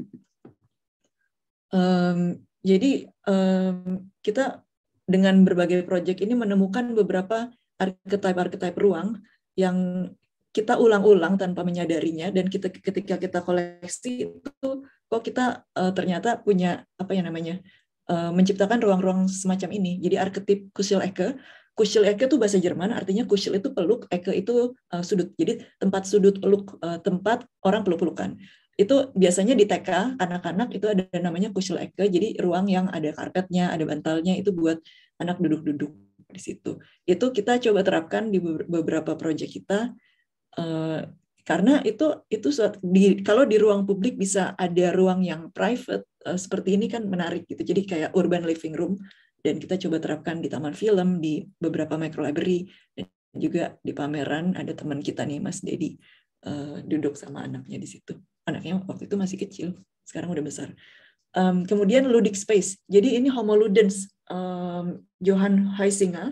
Um, jadi um, kita dengan berbagai proyek ini menemukan beberapa archetype-archetype ruang yang kita ulang-ulang tanpa menyadarinya, dan kita ketika kita koleksi itu kok kita uh, ternyata punya apa yang namanya uh, menciptakan ruang-ruang semacam ini. Jadi arketip Kuschelecke, Kuschelecke itu bahasa Jerman, artinya Kuschel itu peluk, Ecke itu uh, sudut. Jadi tempat sudut peluk, uh, tempat orang peluk-pelukan. Itu biasanya di T K anak-anak itu ada namanya Kuschelecke. Jadi ruang yang ada karpetnya, ada bantalnya, itu buat anak duduk-duduk di situ. Itu kita coba terapkan di beberapa proyek kita. Uh, karena itu itu di, kalau di ruang publik bisa ada ruang yang private uh, seperti ini kan menarik gitu. Jadi kayak urban living room, dan kita coba terapkan di taman film, di beberapa micro library, dan juga di pameran ada teman kita nih Mas Dedi uh, duduk sama anaknya di situ. Anaknya waktu itu masih kecil, sekarang udah besar. Um, kemudian ludic space. Jadi ini Homo ludens, um, Johan Huizinga,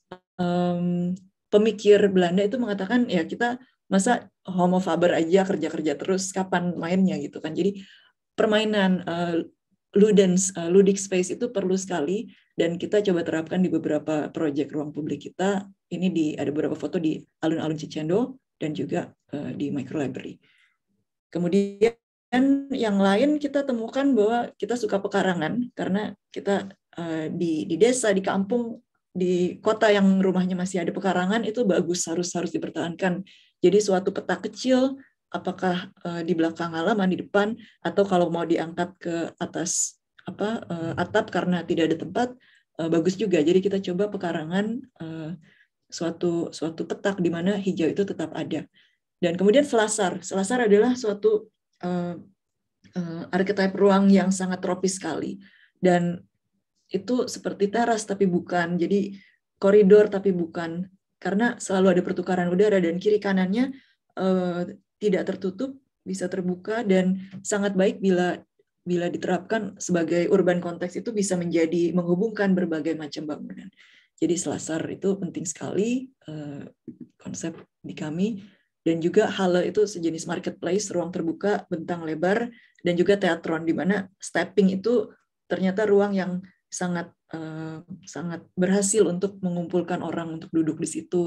um, pemikir Belanda itu mengatakan ya kita masa homo faber aja kerja-kerja terus, kapan mainnya gitu kan. Jadi permainan uh, ludens, uh, ludic space itu perlu sekali, dan kita coba terapkan di beberapa proyek ruang publik kita. Ini di ada beberapa foto di alun-alun Cicendo dan juga uh, di micro library. Kemudian yang lain kita temukan bahwa kita suka pekarangan, karena kita uh, di di desa, di kampung, di kota yang rumahnya masih ada pekarangan itu bagus, harus harus dipertahankan. Jadi suatu peta kecil, apakah uh, di belakang halaman, di depan, atau kalau mau diangkat ke atas apa uh, atap karena tidak ada tempat, uh, bagus juga. Jadi kita coba pekarangan uh, suatu suatu petak di mana hijau itu tetap ada. Dan kemudian selasar, selasar adalah suatu uh, uh, archetype ruang yang sangat tropis sekali, dan itu seperti teras tapi bukan, jadi koridor tapi bukan, karena selalu ada pertukaran udara, dan kiri kanannya uh, tidak tertutup, bisa terbuka, dan sangat baik bila bila diterapkan sebagai urban konteks itu bisa menjadi menghubungkan berbagai macam bangunan. Jadi selasar itu penting sekali, uh, konsep di kami. Dan juga halle itu sejenis marketplace, ruang terbuka, bentang lebar, dan juga teatron, di mana stepping itu ternyata ruang yang sangat uh, sangat berhasil untuk mengumpulkan orang untuk duduk di situ,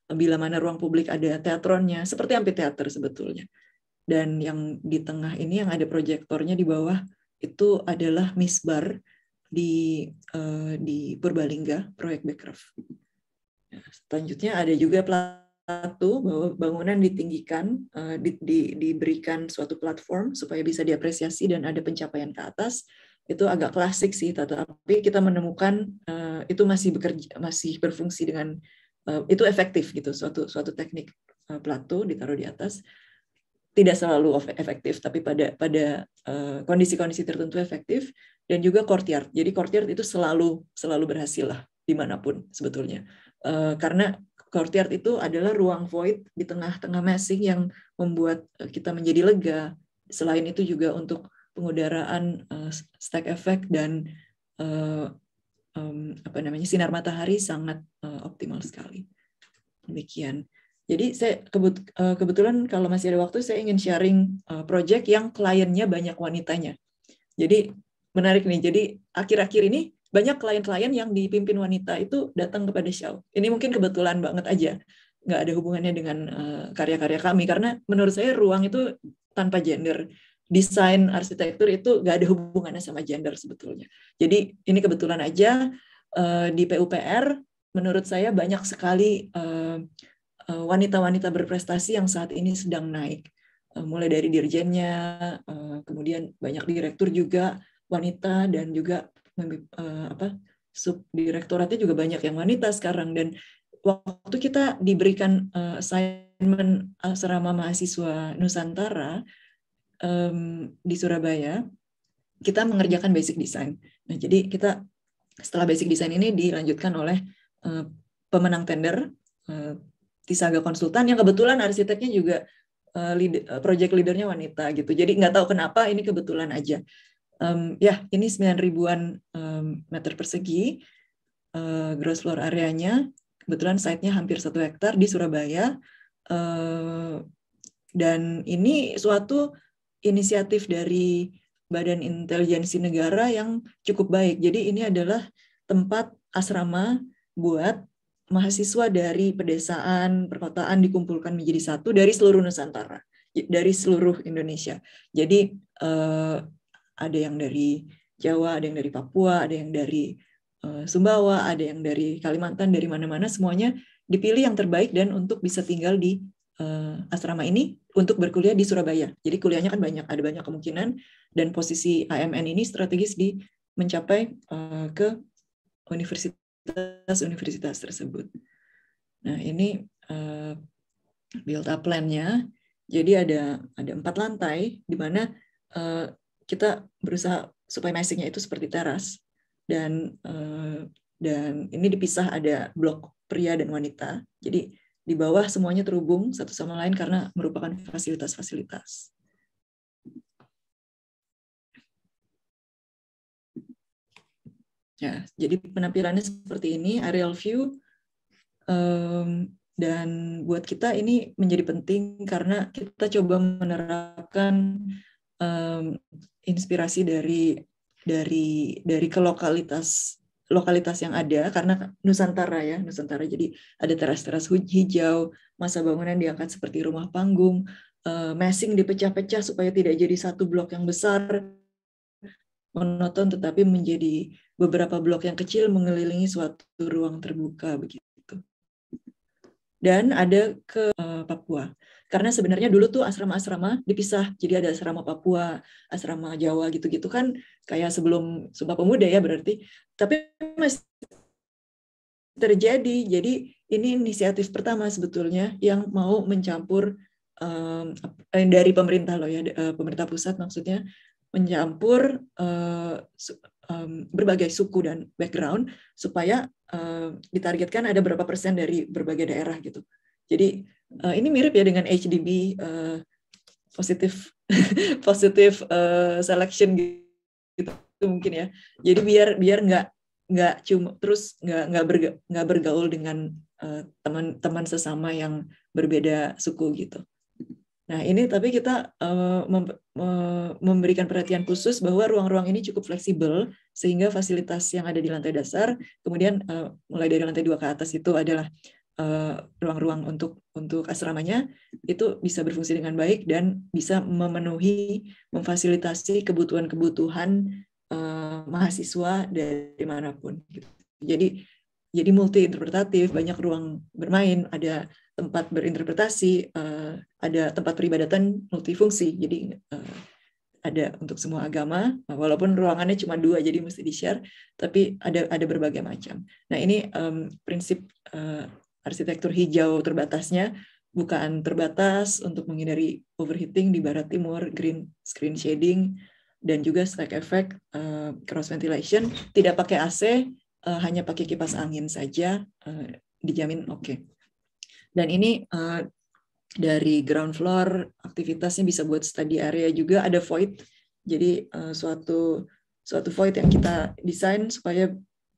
bila mana ruang publik ada teatronnya, seperti amphitheater sebetulnya. Dan yang di tengah ini yang ada proyektornya di bawah itu adalah misbar di uh, di Purbalingga, proyek Bekraf. Nah, selanjutnya ada juga plato bahwa bangunan ditinggikan, uh, di, di, diberikan suatu platform supaya bisa diapresiasi dan ada pencapaian ke atas. Itu agak klasik sih, tetapi kita menemukan uh, itu masih bekerja, masih berfungsi dengan uh, itu efektif gitu, suatu suatu teknik uh, plato ditaruh di atas. Tidak selalu efektif, tapi pada pada uh, kondisi-kondisi tertentu efektif, dan juga courtyard. Jadi courtyard itu selalu selalu berhasil lah dimanapun sebetulnya, uh, karena courtyard itu adalah ruang void di tengah-tengah massing yang membuat kita menjadi lega. Selain itu juga untuk pengudaraan uh, stack effect dan uh, um, apa namanya sinar matahari sangat uh, optimal sekali. Demikian. Jadi saya kebetulan kalau masih ada waktu saya ingin sharing project yang kliennya banyak wanitanya. Jadi menarik nih. Jadi akhir-akhir ini banyak klien-klien yang dipimpin wanita itu datang kepada Show. Ini mungkin kebetulan banget aja. Nggak ada hubungannya dengan karya-karya kami. Karena menurut saya ruang itu tanpa gender. Desain arsitektur itu nggak ada hubungannya sama gender sebetulnya. Jadi ini kebetulan aja di P U P R menurut saya banyak sekali wanita-wanita berprestasi yang saat ini sedang naik, mulai dari dirjennya, kemudian banyak direktur juga wanita, dan juga apa subdirektoratnya juga banyak yang wanita sekarang. Dan waktu kita diberikan assignment asrama mahasiswa Nusantara di Surabaya, kita mengerjakan basic design. Nah, jadi kita setelah basic design ini dilanjutkan oleh pemenang tender Tisaga Konsultan, yang kebetulan arsiteknya juga uh, lead, uh, project leadernya wanita gitu. Jadi nggak tahu kenapa ini kebetulan aja. Um, ya, ini sembilan ribuan um, meter persegi uh, gross floor areanya. Kebetulan site-nya hampir satu hektar di Surabaya. Uh, dan ini suatu inisiatif dari Badan Intelijensi Negara yang cukup baik. Jadi ini adalah tempat asrama buat mahasiswa dari pedesaan, perkotaan dikumpulkan menjadi satu dari seluruh Nusantara, dari seluruh Indonesia. Jadi eh, ada yang dari Jawa, ada yang dari Papua, ada yang dari eh, Sumbawa, ada yang dari Kalimantan, dari mana-mana, semuanya dipilih yang terbaik dan untuk bisa tinggal di eh, asrama ini untuk berkuliah di Surabaya. Jadi kuliahnya kan banyak, ada banyak kemungkinan, dan posisi A M N ini strategis di mencapai eh, ke universitas universitas tersebut. Nah, ini uh, build up plan-nya. Jadi ada ada empat lantai di mana uh, kita berusaha supaya massing-nya itu seperti teras, dan uh, dan ini dipisah, ada blok pria dan wanita. Jadi di bawah semuanya terhubung satu sama lain karena merupakan fasilitas-fasilitas. Ya, jadi penampilannya seperti ini, aerial view, um, dan buat kita ini menjadi penting karena kita coba menerapkan um, inspirasi dari dari dari ke lokalitas lokalitas yang ada, karena Nusantara ya Nusantara. Jadi ada teras-teras hijau, masa bangunan diangkat seperti rumah panggung, uh, massing dipecah-pecah supaya tidak jadi satu blok yang besar monoton, tetapi menjadi beberapa blok yang kecil mengelilingi suatu ruang terbuka begitu. Dan ada ke uh, Papua. Karena sebenarnya dulu tuh asrama-asrama dipisah. Jadi ada asrama Papua, asrama Jawa gitu-gitu kan, kayak sebelum Sumpah Pemuda ya berarti. Tapi masih terjadi. Jadi ini inisiatif pertama sebetulnya yang mau mencampur um, dari pemerintah loh ya, pemerintah pusat maksudnya, mencampur uh, um, berbagai suku dan background supaya uh, ditargetkan ada berapa persen dari berbagai daerah gitu. Jadi uh, ini mirip ya dengan H D B uh, positif positif uh, selection gitu mungkin ya. Jadi biar biar nggak nggak cuma terus nggak nggak berga, nggak bergaul dengan uh, teman-teman sesama yang berbeda suku gitu. Nah, ini tapi kita uh, mem memberikan perhatian khusus bahwa ruang-ruang ini cukup fleksibel, sehingga fasilitas yang ada di lantai dasar, kemudian uh, mulai dari lantai dua ke atas itu adalah ruang-ruang uh, untuk untuk asramanya itu bisa berfungsi dengan baik dan bisa memenuhi, memfasilitasi kebutuhan-kebutuhan uh, mahasiswa dari manapun. Gitu. Jadi jadi multi interpretatif, banyak ruang bermain, ada tempat berinterpretasi, uh, ada tempat peribadatan multifungsi. Jadi uh, ada untuk semua agama, walaupun ruangannya cuma dua, jadi mesti di-share, tapi ada ada berbagai macam. Nah ini um, prinsip uh, arsitektur hijau terbatasnya, bukaan terbatas untuk menghindari overheating di barat timur, green screen shading, dan juga stack effect, uh, cross ventilation, tidak pakai A C, uh, hanya pakai kipas angin saja, uh, dijamin oke. Okay. Dan ini uh, dari ground floor, aktivitasnya bisa buat study area juga, ada void, jadi uh, suatu suatu void yang kita desain supaya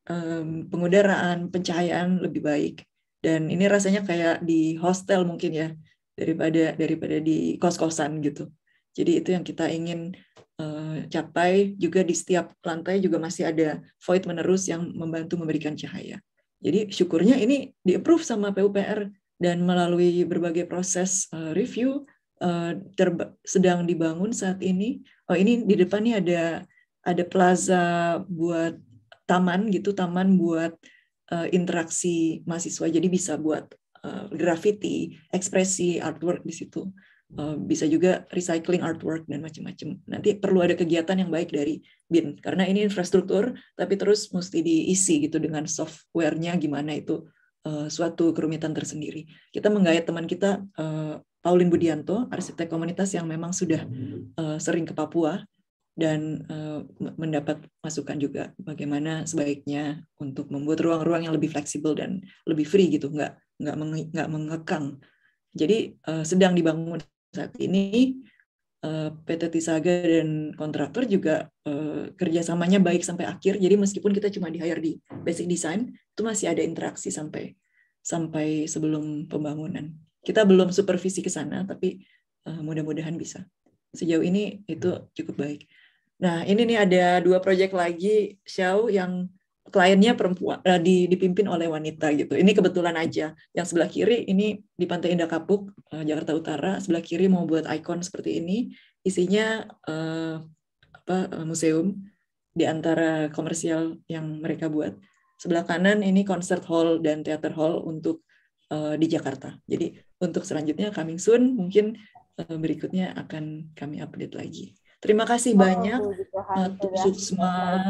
um, pengudaraan, pencahayaan lebih baik. Dan ini rasanya kayak di hostel mungkin ya, daripada daripada di kos-kosan gitu. Jadi itu yang kita ingin uh, capai. Juga di setiap lantai juga masih ada void menerus yang membantu memberikan cahaya. Jadi syukurnya ini di-approve sama P U P R dan melalui berbagai proses uh, review uh, sedang dibangun saat ini. Oh ini di depan nih ada ada plaza buat taman gitu, taman buat Uh, interaksi mahasiswa, jadi bisa buat uh, graffiti, ekspresi, artwork di situ. Uh, bisa juga recycling artwork dan macam-macam. Nanti perlu ada kegiatan yang baik dari B I N, karena ini infrastruktur, tapi terus mesti diisi gitu dengan software-nya gimana itu uh, suatu kerumitan tersendiri. Kita menggayat teman kita, uh, Pauline Budianto, arsitek komunitas yang memang sudah uh, sering ke Papua, dan uh, mendapat masukan juga bagaimana sebaiknya untuk membuat ruang-ruang yang lebih fleksibel dan lebih free gitu, nggak nggak nggak mengekang. Jadi uh, sedang dibangun saat ini. uh, P T Tisaga dan kontraktor juga uh, kerjasamanya baik sampai akhir. Jadi meskipun kita cuma di-hire di basic design, itu masih ada interaksi sampai sampai sebelum pembangunan. Kita belum supervisi ke sana, tapi uh, mudah-mudahan bisa. Sejauh ini itu cukup baik. Nah, ini nih ada dua proyek lagi, Xiao, yang kliennya perempuan, dipimpin oleh wanita gitu. Ini kebetulan aja. Yang sebelah kiri ini di Pantai Indah Kapuk, Jakarta Utara. Sebelah kiri mau buat ikon seperti ini. Isinya eh, apa, museum di antara komersial yang mereka buat. Sebelah kanan ini concert hall dan theater hall untuk eh, di Jakarta. Jadi untuk selanjutnya coming soon, mungkin eh, berikutnya akan kami update lagi. Terima kasih oh, banyak untuk Suksma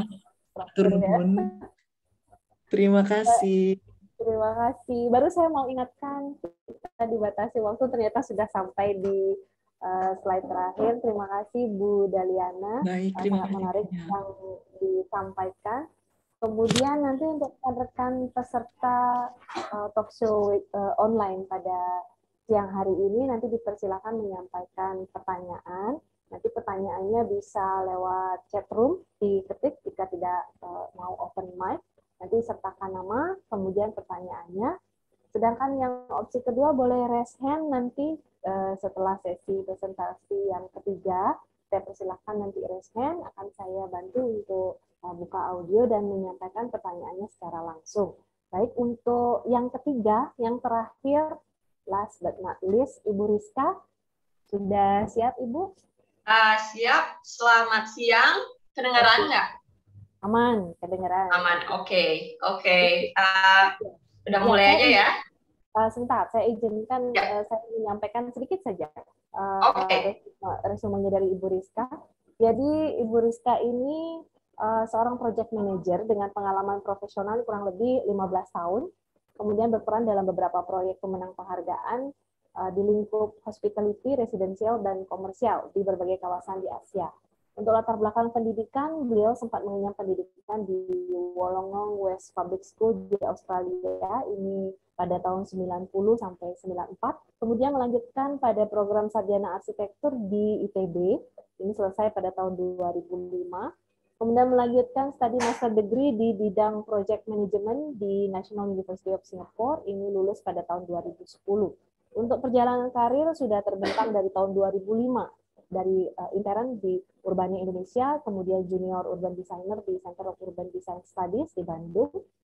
Turun. Terima kasih. Terima kasih. Baru saya mau ingatkan, kita dibatasi waktu, ternyata sudah sampai di uh, slide terakhir. Terima kasih Bu Daliana. Baik, terima sangat menarik yang disampaikan. Kemudian nanti untuk rekan-rekan peserta uh, talk show uh, online pada siang hari ini, nanti dipersilakan menyampaikan pertanyaan. Nanti pertanyaannya bisa lewat chat room, diketik jika tidak uh, mau open mic. Nanti sertakan nama, kemudian pertanyaannya. Sedangkan yang opsi kedua boleh raise hand nanti uh, setelah sesi presentasi yang ketiga. Saya persilakan nanti raise hand, akan saya bantu untuk uh, buka audio dan menyampaikan pertanyaannya secara langsung. Baik, untuk yang ketiga, yang terakhir, last but not least, Ibu Rizka. Sudah siap, Ibu? Uh, siap, selamat siang. Kedengaran nggak? Aman, kedengaran. Aman, oke. Okay. Oke, okay. uh, udah mulai aja ya. Uh, sebentar, saya izinkan ya. uh, saya menyampaikan sedikit saja. Uh, oke. Okay. Resumenya dari Ibu Rizka. Jadi, Ibu Rizka ini uh, seorang project manager dengan pengalaman profesional kurang lebih lima belas tahun. Kemudian berperan dalam beberapa proyek pemenang penghargaan di lingkup hospitality, residensial, dan komersial di berbagai kawasan di Asia. Untuk latar belakang pendidikan, beliau sempat mengenyam pendidikan di Wollongong West Public School di Australia, ini pada tahun sembilan puluh sampai sembilan puluh empat. Kemudian melanjutkan pada program sarjana arsitektur di I T B, ini selesai pada tahun dua ribu lima. Kemudian melanjutkan studi master degree di bidang project management di National University of Singapore, ini lulus pada tahun dua ribu sepuluh. Untuk perjalanan karir sudah terbentang dari tahun dua ribu lima, dari uh, intern di Urbania Indonesia, kemudian junior urban designer di Center of Urban Design Studies di Bandung.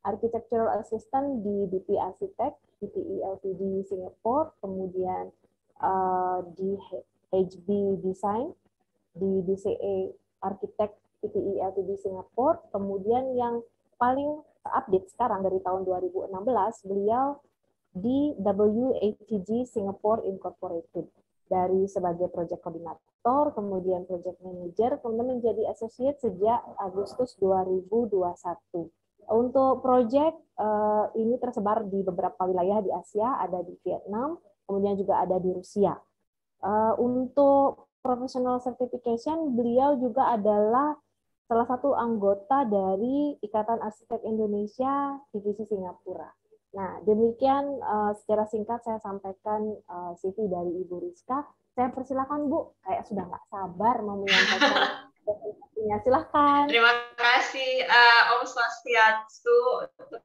Architectural Assistant di D P Architect, D P I Ltd Singapore, kemudian uh, di H B Design, di D C A Architect D P I Ltd Singapore, kemudian yang paling update sekarang dari tahun dua ribu enam belas, beliau di W A T G Singapore Incorporated, dari sebagai project coordinator, kemudian project manager, kemudian menjadi associate sejak Agustus dua ribu dua puluh satu. Untuk project uh, ini tersebar di beberapa wilayah di Asia, ada di Vietnam, kemudian juga ada di Rusia. Uh, untuk professional certification, beliau juga adalah salah satu anggota dari Ikatan Arsitek Indonesia Divisi Singapura. Nah, demikian uh, secara singkat saya sampaikan uh, C V dari Ibu Rizka. Saya persilakan Bu, kayak sudah nggak sabar mau menyampaikan presentasinya. Silahkan. Terima kasih uh, Om Swastiastu untuk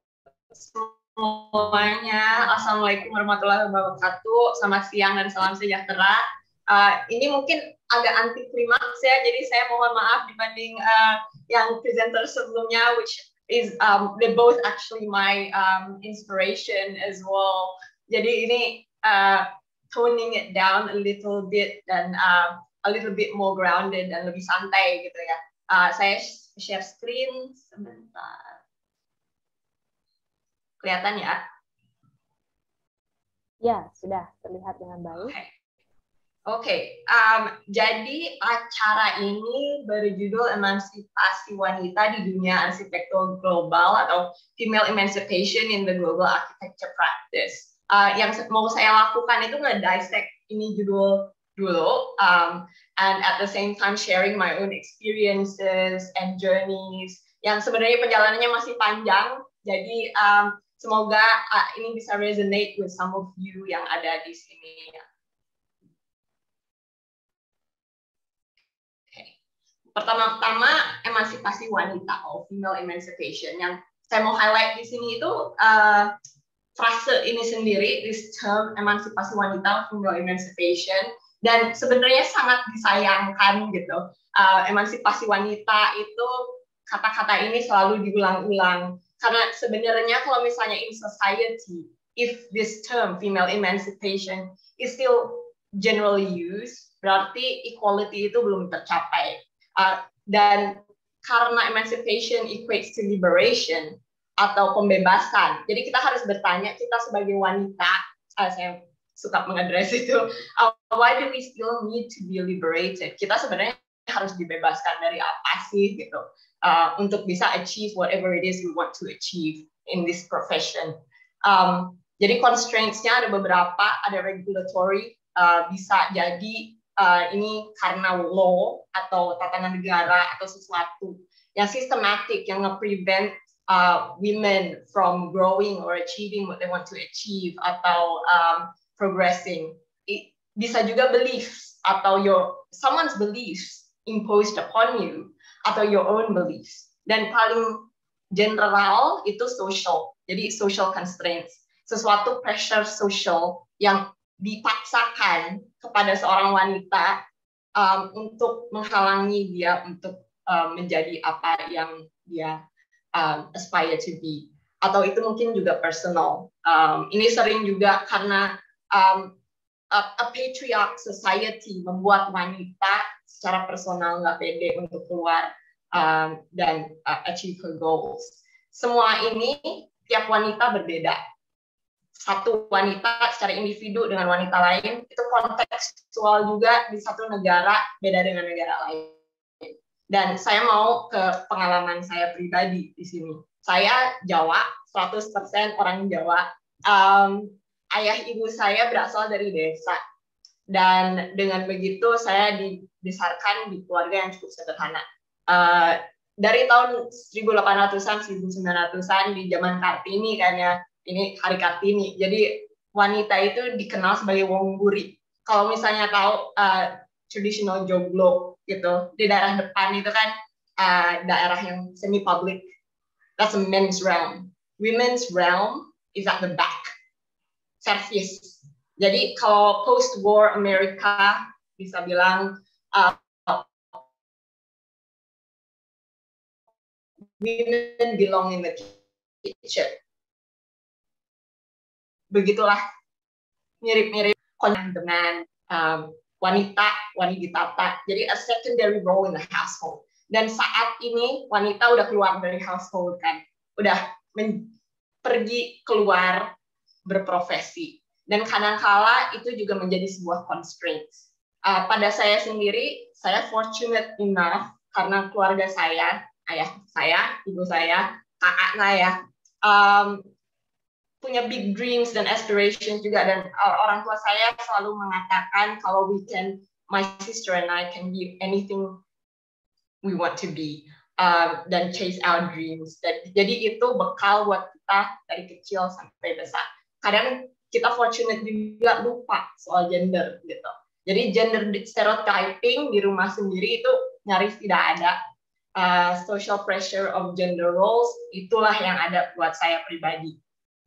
semuanya. Assalamualaikum warahmatullahi wabarakatuh. Selamat siang dan salam sejahtera. Uh, ini mungkin agak anti klimaks ya, jadi saya mohon maaf dibanding uh, yang presenter sebelumnya, which is um, they both actually my um, inspiration as well. Jadi ini uh, toning it down a little bit dan uh, a little bit more grounded dan lebih santai gitu ya. Uh, saya share screen sebentar. Kelihatan ya? Ya, sudah terlihat dengan baik. Oke, okay. um, jadi acara ini berjudul Emansipasi Wanita di Dunia Arsitektur Global atau Female Emancipation in the Global Architecture Practice. Uh, yang mau saya lakukan itu nge-dissect ini judul dulu, um, and at the same time sharing my own experiences and journeys yang sebenarnya perjalanannya masih panjang, jadi um, semoga uh, ini bisa resonate with some of you yang ada di sini. Okay. Pertama-tama emansipasi wanita atau female emancipation yang saya mau highlight di sini itu uh, frase ini sendiri, this term emansipasi wanita, female emancipation. Dan sebenarnya sangat disayangkan gitu. Uh, emansipasi wanita itu kata-kata ini selalu diulang-ulang. Karena sebenarnya kalau misalnya in society, if this term female emancipation is still generally used, berarti equality itu belum tercapai. Uh, dan karena emancipation equates to liberation atau pembebasan, jadi kita harus bertanya, kita sebagai wanita, uh, saya suka mengadres itu, uh, why do we still need to be liberated? Kita sebenarnya harus dibebaskan dari apa sih gitu, uh, untuk bisa achieve whatever it is we want to achieve in this profession. Um, jadi constraints-nya ada beberapa, ada regulatory, uh, bisa jadi uh, ini karena law atau tatanan negara atau sesuatu yang systematic, yang nge-prevent uh, women from growing or achieving what they want to achieve atau um, progressing. It, bisa juga beliefs atau your someone's beliefs imposed upon you atau your own beliefs. Dan paling general itu social. Jadi social constraints, sesuatu pressure social yang dipaksakan kepada seorang wanita um, untuk menghalangi dia untuk um, menjadi apa yang dia um, aspire to be. Atau itu mungkin juga personal. Um, ini sering juga karena Um, a, a patriarch society membuat wanita secara personal nggak pede untuk keluar um, dan uh, achieve her goals. Semua ini tiap wanita berbeda. Satu wanita secara individu dengan wanita lain itu kontekstual juga di satu negara beda dengan negara lain. Dan saya mau ke pengalaman saya pribadi di sini. Saya Jawa, seratus persen orang Jawa. Um, Ayah ibu saya berasal dari desa, dan dengan begitu saya dibesarkan di keluarga yang cukup sederhana. Uh, dari tahun seribu delapan ratusan, seribu sembilan ratusan di zaman Kartini kan ya, ini hari Kartini. Jadi wanita itu dikenal sebagai wong buri. Kalau misalnya tahu uh, traditional joglo gitu, di daerah depan itu kan uh, daerah yang semi public. That's a men's realm. Women's realm is at the back. Service. Jadi kalau post-war Amerika bisa bilang uh, women belong in the kitchen. Begitulah mirip-mirip dengan um, wanita, wanita. Jadi a secondary role in the household. Dan saat ini wanita udah keluar dari household kan, udah pergi keluar berprofesi. Dan kadang-kala itu juga menjadi sebuah constraints. Uh, pada saya sendiri, saya fortunate enough karena keluarga saya, ayah saya, ibu saya, kakak saya, um, punya big dreams dan aspirations juga, dan uh, orang tua saya selalu mengatakan kalau we can, my sister and I can be anything we want to be, uh, dan chase our dreams. Dan, jadi itu bekal buat kita dari kecil sampai besar. Kadang kita fortunate juga lupa soal gender gitu. Jadi gender stereotyping di rumah sendiri itu nyaris tidak ada. Uh, social pressure of gender roles itulah yang ada buat saya pribadi.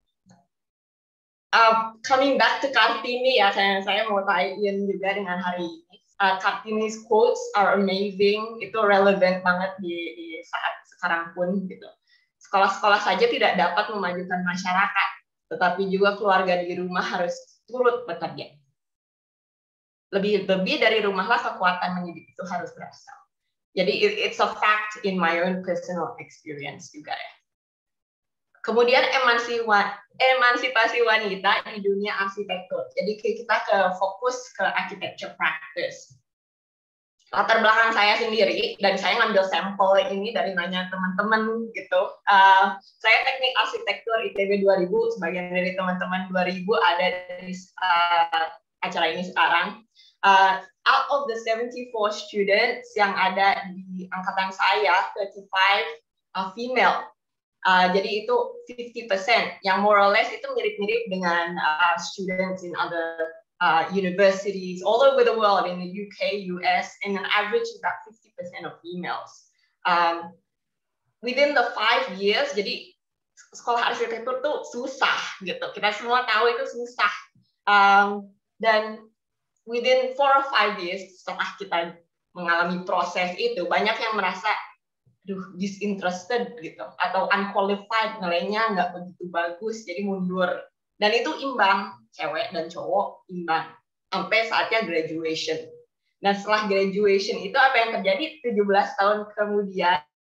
Uh, coming back to Kartini ya, saya, saya mau tie-in juga dengan hari ini. Uh, Kartini's quotes are amazing, itu relevant banget di, di saat sekarang pun gitu. Sekolah-sekolah saja tidak dapat memajukan masyarakat, tetapi juga keluarga di rumah harus turut bekerja. Lebih-lebih dari rumahlah kekuatan mendidik itu harus berasal. Jadi it, it's a fact in my own personal experience juga ya. Kemudian emansipasi wanita di dunia arsitektur. Jadi kita ke fokus ke architecture practice. Latar belakang saya sendiri, dan saya ngambil sampel ini dari nanya teman-teman gitu. Uh, saya teknik arsitektur I T B dua ribu, sebagian dari teman-teman dua ribu ada di uh, acara ini sekarang. Uh, out of the seventy-four students yang ada di angkatan saya, thirty-five uh, female. Uh, jadi itu fifty percent, yang more or less itu mirip-mirip dengan uh, students in other uh, universities all over the world, in the U K, U S, and an average about fifty percent of females. Um, within the five years, jadi sekolah arsitektur tuh susah gitu. Kita semua tahu itu susah. Um, dan within four or five years setelah kita mengalami proses itu, banyak yang merasa aduh disinterested gitu, atau unqualified, nilainya nggak begitu bagus, jadi mundur. Dan itu imbang, cewek dan cowok imbang, sampai saatnya graduation. Dan setelah graduation itu apa yang terjadi? tujuh belas tahun kemudian,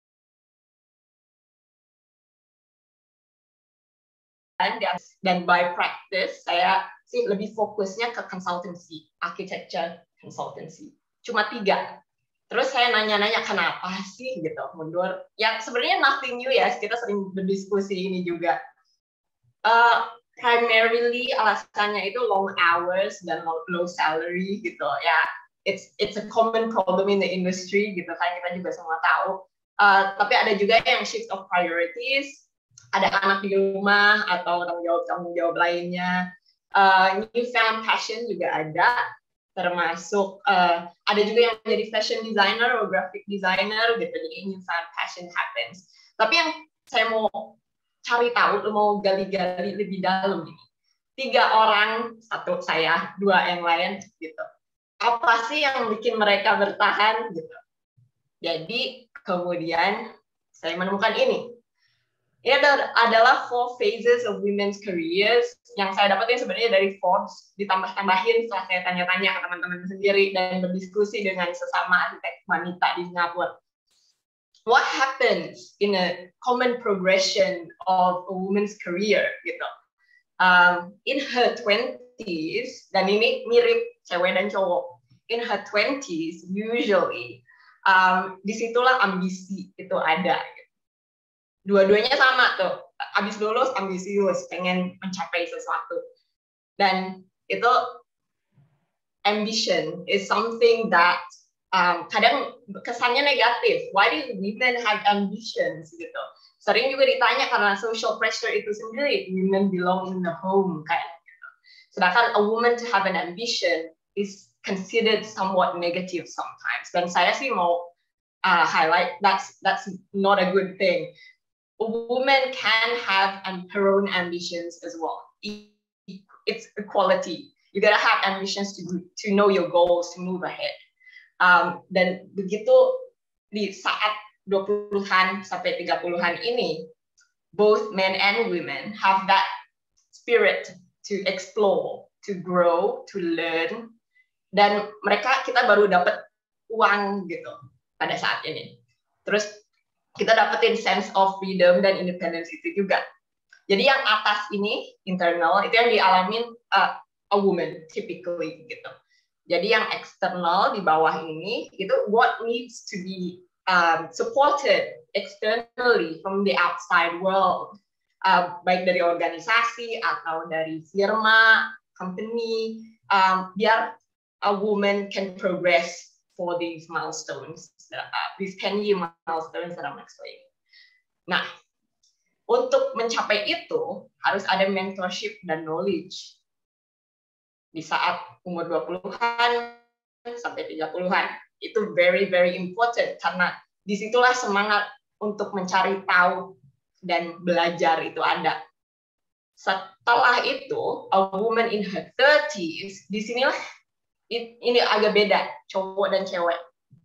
dan by practice, saya sih lebih fokusnya ke consultancy, architecture consultancy. Cuma tiga. Terus saya nanya-nanya kenapa sih gitu mundur. Yang sebenarnya nothing new ya, kita sering berdiskusi ini juga. Uh, primarily alasannya itu long hours dan low, low salary gitu ya. It's it's a common problem in the industry gitu kan, kita juga semua tahu. Uh, tapi ada juga yang shift of priorities. Ada anak di rumah atau tanggung jawab tanggung jawab lainnya. Uh, newfound passion juga ada. Termasuk uh, ada juga yang jadi fashion designer atau graphic designer gitu, jadi newfound passion happens. Tapi yang saya mau cari tahu, mau gali-gali lebih dalam ini, tiga orang, satu saya, dua yang lain gitu, apa sih yang bikin mereka bertahan gitu. Jadi kemudian saya menemukan ini. Ini adalah four phases of women's careers yang saya dapatin sebenarnya dari Forbes, ditambah-tambahin setelah saya tanya-tanya ke teman-teman sendiri dan berdiskusi dengan sesama arsitek wanita di Singapura. What happens in a common progression of a woman's career gitu? Um, in her twenties, dan ini mirip cewek dan cowok. In her twenties, usually, um, disitulah ambisi itu ada. Gitu. Dua-duanya sama tuh, abis lulus ambisius, pengen mencapai sesuatu. Dan itu ambition is something that um, kadang kesannya negatif. Why do women have ambitions gitu? Sering juga ditanya karena social pressure itu sendiri, women belong in the home kayak gitu. Sedangkan a woman to have an ambition is considered somewhat negative sometimes. Dan saya sih mau uh, highlight that's that's not a good thing. A woman can have um, her own ambitions as well. It's equality. You gotta have ambitions to to know your goals, to move ahead. Um, dan begitu di saat dua puluhan sampai tiga puluhan ini, both men and women have that spirit to explore, to grow, to learn, dan mereka kita baru dapat uang gitu pada saat ini. Terus kita dapetin sense of freedom dan independence itu juga. Jadi yang atas ini internal itu yang dialamin uh, a woman typically gitu. Jadi yang eksternal di bawah ini itu what needs to be um, supported externally from the outside world, uh, baik dari organisasi atau dari firma, company, um, biar a woman can progress for these milestones, uh, these ten year milestones that I'm explaining. Nah, untuk mencapai itu harus ada mentorship dan knowledge. Di saat umur dua puluhan sampai tiga puluhan itu very very important karena disitulah semangat untuk mencari tahu dan belajar itu ada. Setelah itu a woman in her thirties, di sinilah ini agak beda cowok dan cewek.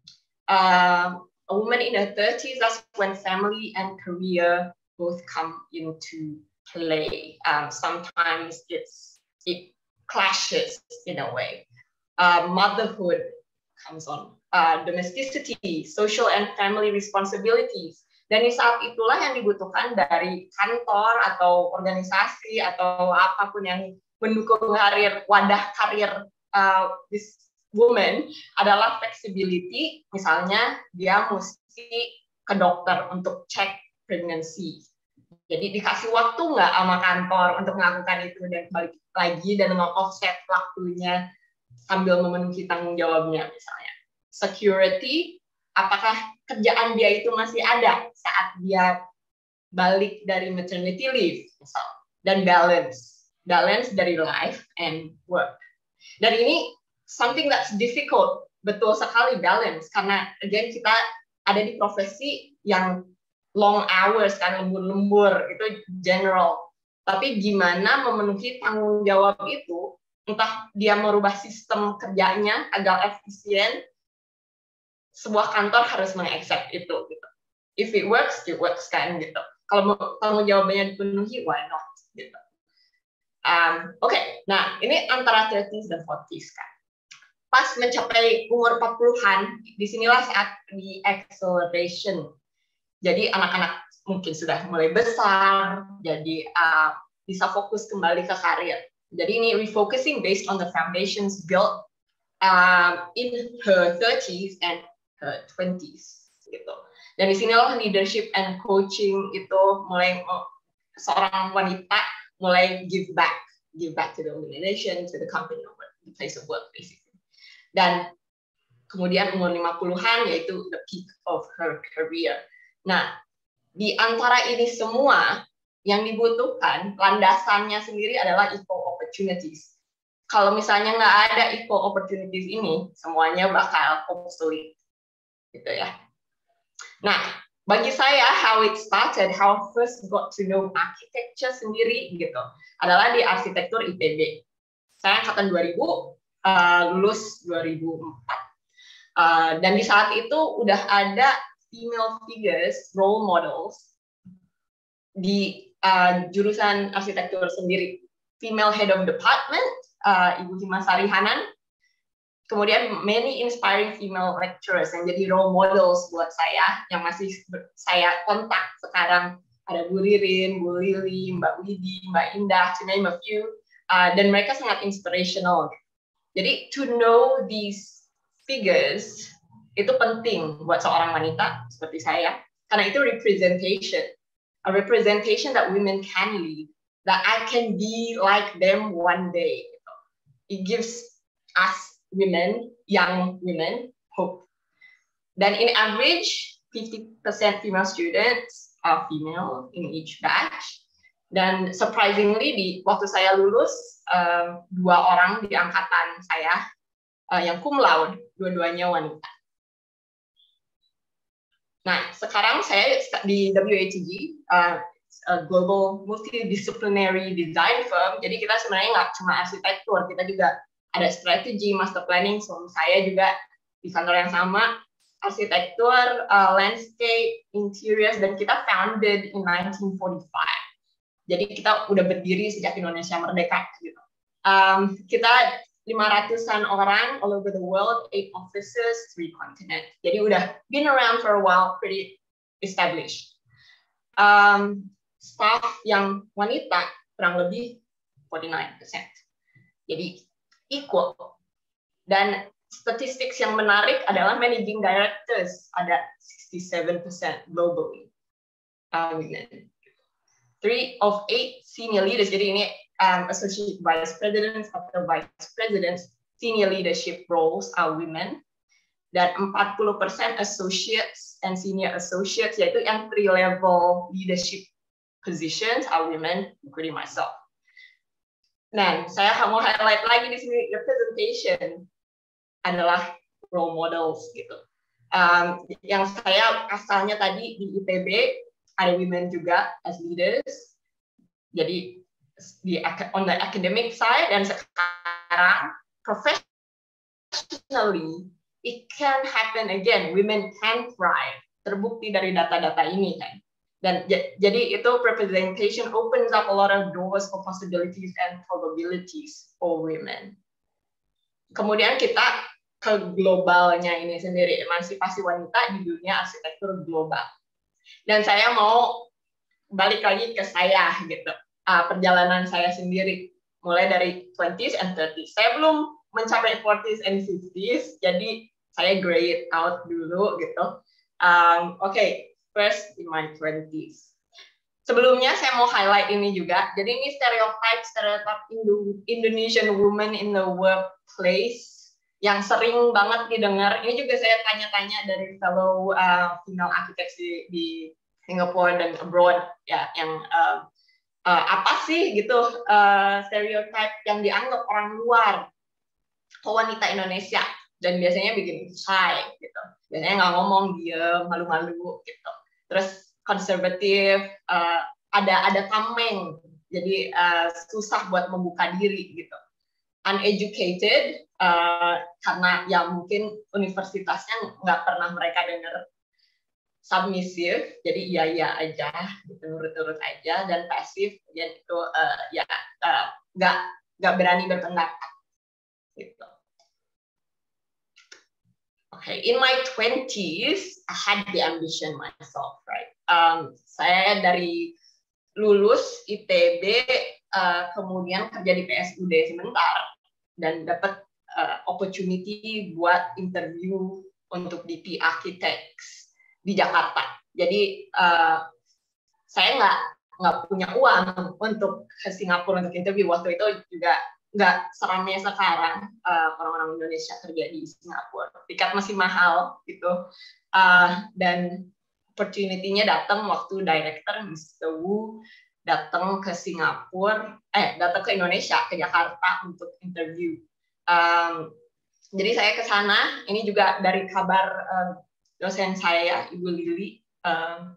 Uh, a woman in her thirties, that's when family and career both come into play. Um, sometimes it's it clashes in a way. Uh, motherhood comes on, uh, domesticity, social and family responsibilities. Dan di saat itulah yang dibutuhkan dari kantor atau organisasi atau apapun yang mendukung karir, wadah karir uh, this woman adalah flexibility. Misalnya dia mesti ke dokter untuk cek pregnancy. Jadi dikasih waktu nggak sama kantor untuk melakukan itu dan balik lagi dan nge-offset waktunya sambil memenuhi tanggung jawabnya misalnya. Security, apakah kerjaan dia itu masih ada saat dia balik dari maternity leave misal. Dan balance, balance dari life and work. Dan ini something that's difficult, betul sekali balance karena again kita ada di profesi yang long hours kan, lembur-lembur itu general. Tapi gimana memenuhi tanggung jawab itu, entah dia merubah sistem kerjanya agar efisien, sebuah kantor harus mengaccept itu gitu. If it works, it works kan gitu. Kalau tanggung jawabnya dipenuhi, why not gitu. Um, Oke, okay. Nah ini antara thirties dan forties kan. Pas mencapai umur empat puluhan, disinilah saat di acceleration. Jadi anak-anak mungkin sudah mulai besar, jadi uh, bisa fokus kembali ke karir. Jadi ini refocusing based on the foundations built uh, in her thirties and her twenties. Gitu. Dan di sinilah leadership and coaching itu mulai uh, seorang wanita mulai give back, give back to the organization, to the company, or the place of work, basically. Dan kemudian umur lima puluhan yaitu the peak of her career. Nah, di antara ini semua yang dibutuhkan landasannya sendiri adalah equal opportunities. Kalau misalnya nggak ada equal opportunities ini, semuanya bakal obsolete, gitu ya. Nah, bagi saya how it started, how I first got to know architecture sendiri gitu, adalah di arsitektur I P B. Saya angkatan dua ribu, uh, lulus dua ribu empat. Uh, dan di saat itu udah ada female figures, role models di uh, jurusan arsitektur sendiri. Female head of department, uh, Ibu Himasari Hanan. Kemudian many inspiring female lecturers yang jadi role models buat saya, yang masih saya kontak sekarang. Ada Bu Ririn, Bu Lili, Mbak Widi, Mbak Indah, to name a few. Uh, dan mereka sangat inspirational. Jadi to know these figures itu penting buat seorang wanita seperti saya, karena itu representation, a representation that women can lead, that I can be like them one day. It gives us women, young women, hope. Dan in average, fifty percent female students are female in each batch. Dan surprisingly, di waktu saya lulus, uh, dua orang di angkatan saya uh, yang cum laude, dua-duanya wanita. Nah, sekarang saya di W A T G, uh, a global multidisciplinary design firm. Jadi kita sebenarnya nggak cuma arsitektur, kita juga ada strategi, master planning. Suami saya juga di kantor yang sama. arsitektur, uh, landscape, interiors, dan kita founded in nineteen forty-five. Jadi kita udah berdiri sejak Indonesia merdeka gitu. Um, kita lima ratusan orang all over the world, eight offices, three continents. Jadi udah been around for a while, pretty established. Um, staff yang wanita kurang lebih forty-nine percent. Jadi equal. Dan statistik yang menarik adalah managing directors ada sixty-seven percent globally uh, women. Three of eight senior leaders, jadi ini um, associate vice presidents atau vice presidents, senior leadership roles are women. Dan forty percent associates and senior associates, yaitu yang three level leadership positions are women, including myself. Nah, saya mau highlight lagi di sini representation adalah role models gitu. Um, yang saya asalnya tadi di I P B ada women juga as leaders. Jadi di on the academic side, dan sekarang professionally it can happen again. Women can thrive. Terbukti dari data-data ini kan. Dan jadi itu representation opens up a lot of doors for possibilities and probabilities for women. Kemudian kita ke globalnya ini sendiri, emansipasi wanita di dunia arsitektur global. Dan saya mau balik lagi ke saya gitu, uh, perjalanan saya sendiri, mulai dari twenties and thirties. Saya belum mencapai forties and fifties, jadi saya grade out dulu gitu. Um, Oke, okay, first in my twenties. Sebelumnya saya mau highlight ini juga. Jadi ini stereotype stereotype Indonesian woman in the workplace yang sering banget didengar. Ini juga saya tanya-tanya dari fellow uh, female architects di, di Singapore dan abroad ya, yang uh, uh, apa sih gitu uh, stereotype yang dianggap orang luar ke wanita Indonesia, dan biasanya bikin shy gitu. Biasanya nggak ngomong, diem, malu-malu gitu. Terus konservatif, uh, ada ada tameng, jadi uh, susah buat membuka diri gitu. Uneducated, uh, karena ya mungkin universitasnya nggak pernah mereka dengar. Submissive, jadi iya-iya aja, gitu, nurut-nurut aja. Dan pasif, dan itu uh, ya nggak uh, nggak berani berpendapat gitu. Okay, in my twenties, I had the ambition myself, right? Um, saya dari lulus I T B, uh, kemudian kerja di P S U D sebentar, dan dapat uh, opportunity buat interview untuk D P Architects di Jakarta. Jadi uh, saya nggak nggak punya uang untuk ke Singapura untuk interview. Waktu itu juga nggak seramai sekarang uh, orang-orang Indonesia kerja di Singapura. Tiket masih mahal gitu. Uh, dan opportunity-nya datang waktu director mister Wu datang ke Singapura, eh datang ke Indonesia, ke Jakarta untuk interview. Um, jadi saya ke sana. Ini juga dari kabar uh, dosen saya, Ibu Lili. Um,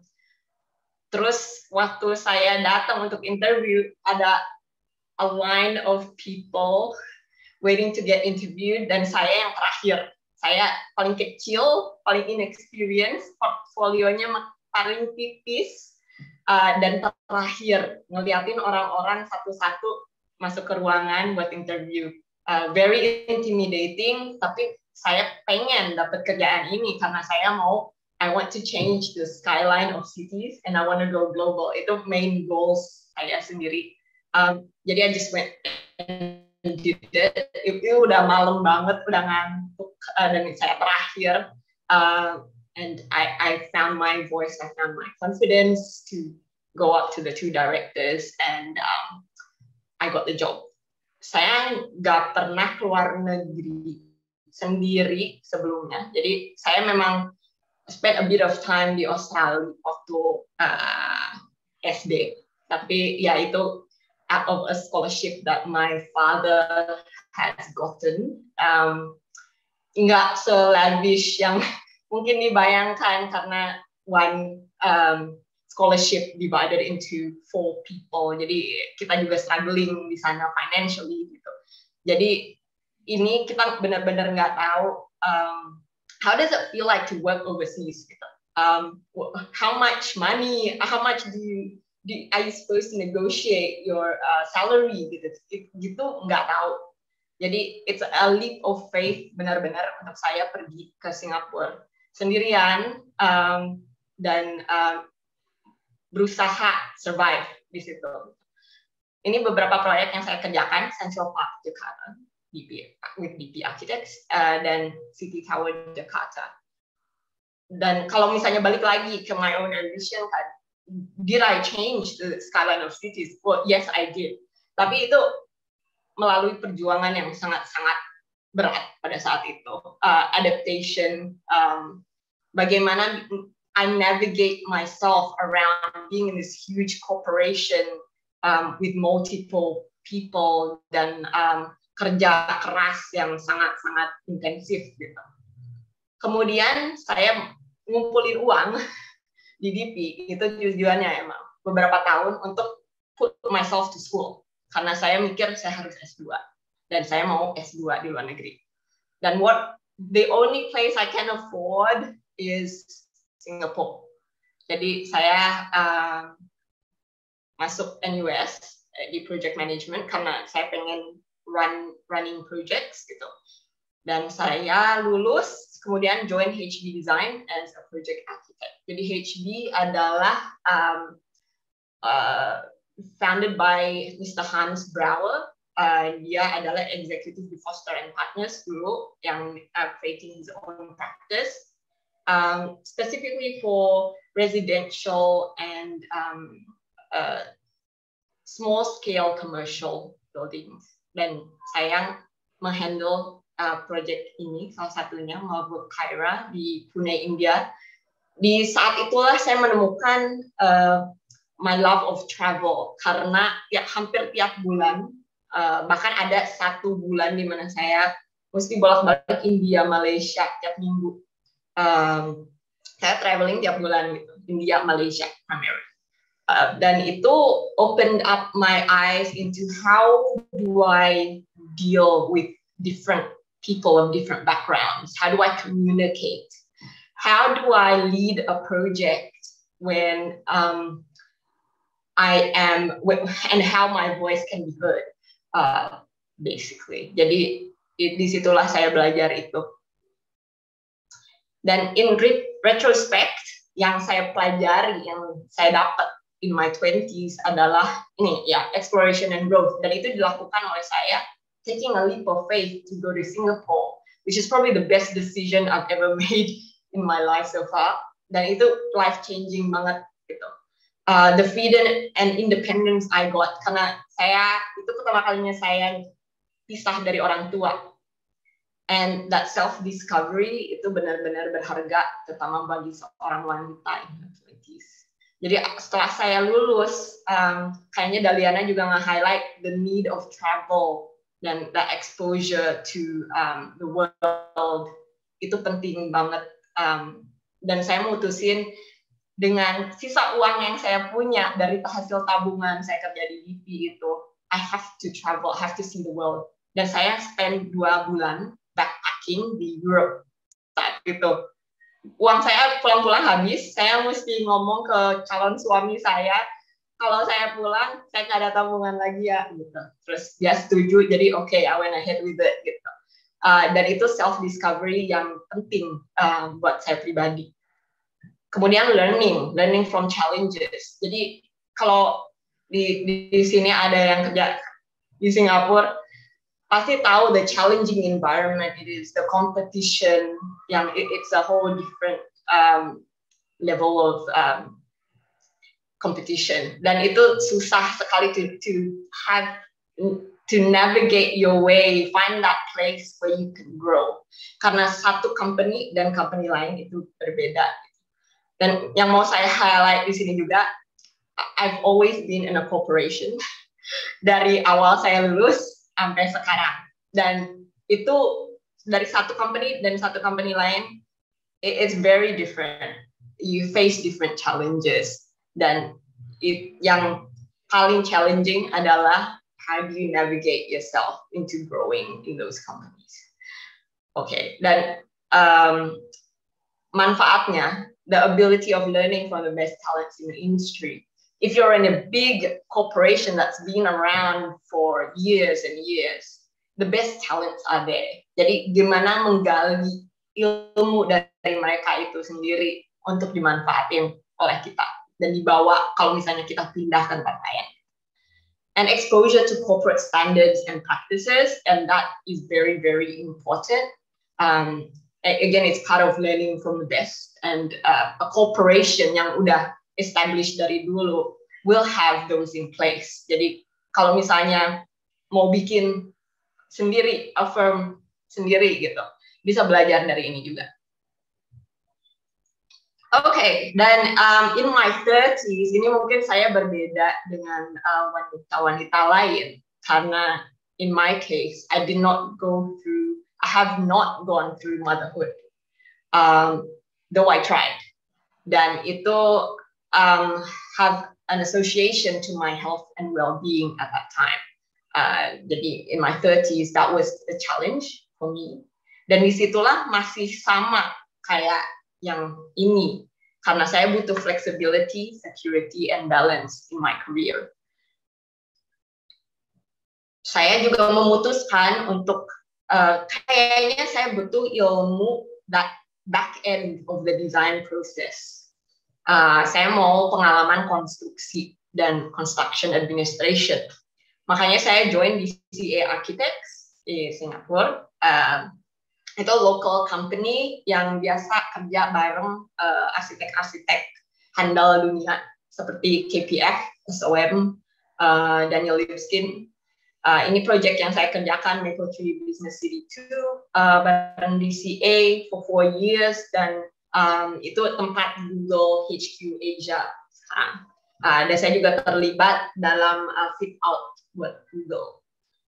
terus waktu saya datang untuk interview, ada a line of people waiting to get interviewed, dan saya yang terakhir. Saya paling kecil, paling inexperienced, portfolionya paling tipis, uh, dan terakhir ngeliatin orang-orang satu-satu masuk ke ruangan buat interview. Uh, very intimidating, tapi saya pengen dapat kerjaan ini karena saya mau, I want to change the skyline of cities and I want to go global. Itu main goals saya sendiri. Um, jadi I just went and did it. Itu udah malam banget, udah ngantuk, uh, dan saya terakhir. Uh, and I, I found my voice, I found my confidence to go up to the two directors, and um, I got the job. Saya nggak pernah keluar negeri sendiri sebelumnya. Jadi saya memang spend a bit of time di Australia waktu uh, S D. Tapi ya itu out of a scholarship that my father has gotten. Um, nggak se-lavish yang mungkin dibayangkan, karena one um, scholarship divided into four people. Jadi kita juga struggling di sana financially gitu. Jadi ini kita benar-benar nggak tahu um, how does it feel like to work overseas? Um, how much money, how much do you, do, are you supposed to negotiate your uh, salary gitu? Gitu nggak tahu. Jadi it's a leap of faith benar-benar untuk saya pergi ke Singapura sendirian um, dan um, berusaha survive di situ. Ini beberapa proyek yang saya kerjakan, Central Park Jakarta, D P, with D P Architects, uh, dan City Tower Jakarta. Dan kalau misalnya balik lagi ke my own ambition kan, did I change the skyline of cities? Well, yes, I did. Tapi itu melalui perjuangan yang sangat-sangat berat pada saat itu. Uh, adaptation, um, bagaimana I navigate myself around being in this huge corporation um, with multiple people dan um, kerja keras yang sangat-sangat intensif gitu. Kemudian saya ngumpulin uang di D P, itu tujuannya emang beberapa tahun untuk put myself to school. Karena saya mikir saya harus S dua dan saya mau S dua di luar negeri. Dan what the only place I can afford is Singapore. Jadi saya uh, masuk N U S di project management karena saya pengen run running projects gitu. Dan saya lulus kemudian join H B Design as a project architect. Jadi H B adalah um, uh, founded by Mister Hans Brouwer. Uh, dia adalah executive di Foster and Partners dulu yang uh, creating his own practice, um, specifically for residential and um, uh, small scale commercial buildings. Dan saya menghandle uh, project ini, salah satunya Marlborough Kyra di Pune, India. Di saat itulah saya menemukan uh, my love of travel, karena ya hampir tiap bulan, uh, bahkan ada satu bulan di mana saya mesti bolak-balik India, Malaysia tiap minggu. Um, saya traveling tiap bulan gitu, India, Malaysia, primarily. Uh, dan itu opened up my eyes into how do I deal with different people of different backgrounds? How do I communicate? How do I lead a project when um, I am, and how my voice can be heard, uh, basically. Jadi disitulah saya belajar itu. Dan in retrospect, yang saya pelajari, yang saya dapat in my twenties adalah ini ya, exploration and growth. Dan itu dilakukan oleh saya taking a leap of faith to go to Singapore, which is probably the best decision I've ever made in my life so far. Dan itu life changing banget gitu. Uh, the freedom and independence I got, karena saya itu pertama kalinya saya pisah dari orang tua. And that self discovery itu benar-benar berharga, terutama bagi seorang wanita in her twenties. Jadi setelah saya lulus, um, kayaknya Daliana juga nge-highlight the need of travel dan the exposure to um, the world. Itu penting banget. Um, dan saya mutusin dengan sisa uang yang saya punya dari hasil tabungan saya kerja di D P itu, I have to travel, I have to see the world. Dan saya spend dua bulan backpacking di Europe saat itu. Uang saya pulang-pulang habis, saya mesti ngomong ke calon suami saya, kalau saya pulang, saya nggak ada tabungan lagi ya, gitu. Terus dia setuju, jadi oke, okay, I went ahead with it, gitu. Uh, dan itu self-discovery yang penting uh, buat saya pribadi. Kemudian learning, learning from challenges. Jadi kalau di, di, di sini ada yang kerja di Singapura, pasti tahu the challenging environment it is, the competition, yang it, it's a whole different um, level of um, competition. Dan itu susah sekali to to have to navigate your way, find that place where you can grow. Karena satu company dan company lain itu berbeda. Dan yang mau saya highlight di sini juga, I've always been in a corporation dari awal saya lulus sampai sekarang. Dan itu dari satu company dan satu company lain, it's very different. You face different challenges. Dan it, yang paling challenging adalah how do you navigate yourself into growing in those companies. Oke, okay. Dan um, manfaatnya, the ability of learning from the best talents in the industry. If you're in a big corporation that's been around for years and years, the best talents are there. Jadi gimana menggali ilmu dari mereka itu sendiri untuk dimanfaatin oleh kita dan dibawa kalau misalnya kita pindah ke tempat lain. And exposure to corporate standards and practices, and that is very, very important. Um, again, it's part of learning from the best. And uh, a corporation yang udah established dari dulu will have those in place. Jadi kalau misalnya mau bikin sendiri, a firm sendiri gitu, bisa belajar dari ini juga. Oke, okay, dan um, in my thirties, ini mungkin saya berbeda dengan wanita-wanita uh, lain, karena in my case, I did not go through, I have not gone through motherhood, um, though I tried. Dan itu um, have an association to my health and well-being at that time. Uh, jadi in my thirties, that was a challenge for me. Dan disitulah masih sama kayak yang ini, karena saya butuh flexibility, security, and balance in my career. Saya juga memutuskan untuk uh, kayaknya saya butuh ilmu that back end of the design process. Uh, saya mau pengalaman konstruksi dan construction administration. Makanya saya join D C A Architects di Singapura. Uh, itu local company yang biasa kerja bareng uh, arsitek-arsitek handal dunia seperti K P F, S O M, uh, Daniel Libeskind. Uh, ini project yang saya kerjakan, Mapletree Business City two, uh, bareng D C A for four years, dan um, itu tempat Google H Q Asia sekarang. Uh, dan saya juga terlibat dalam uh, fit out buat Google.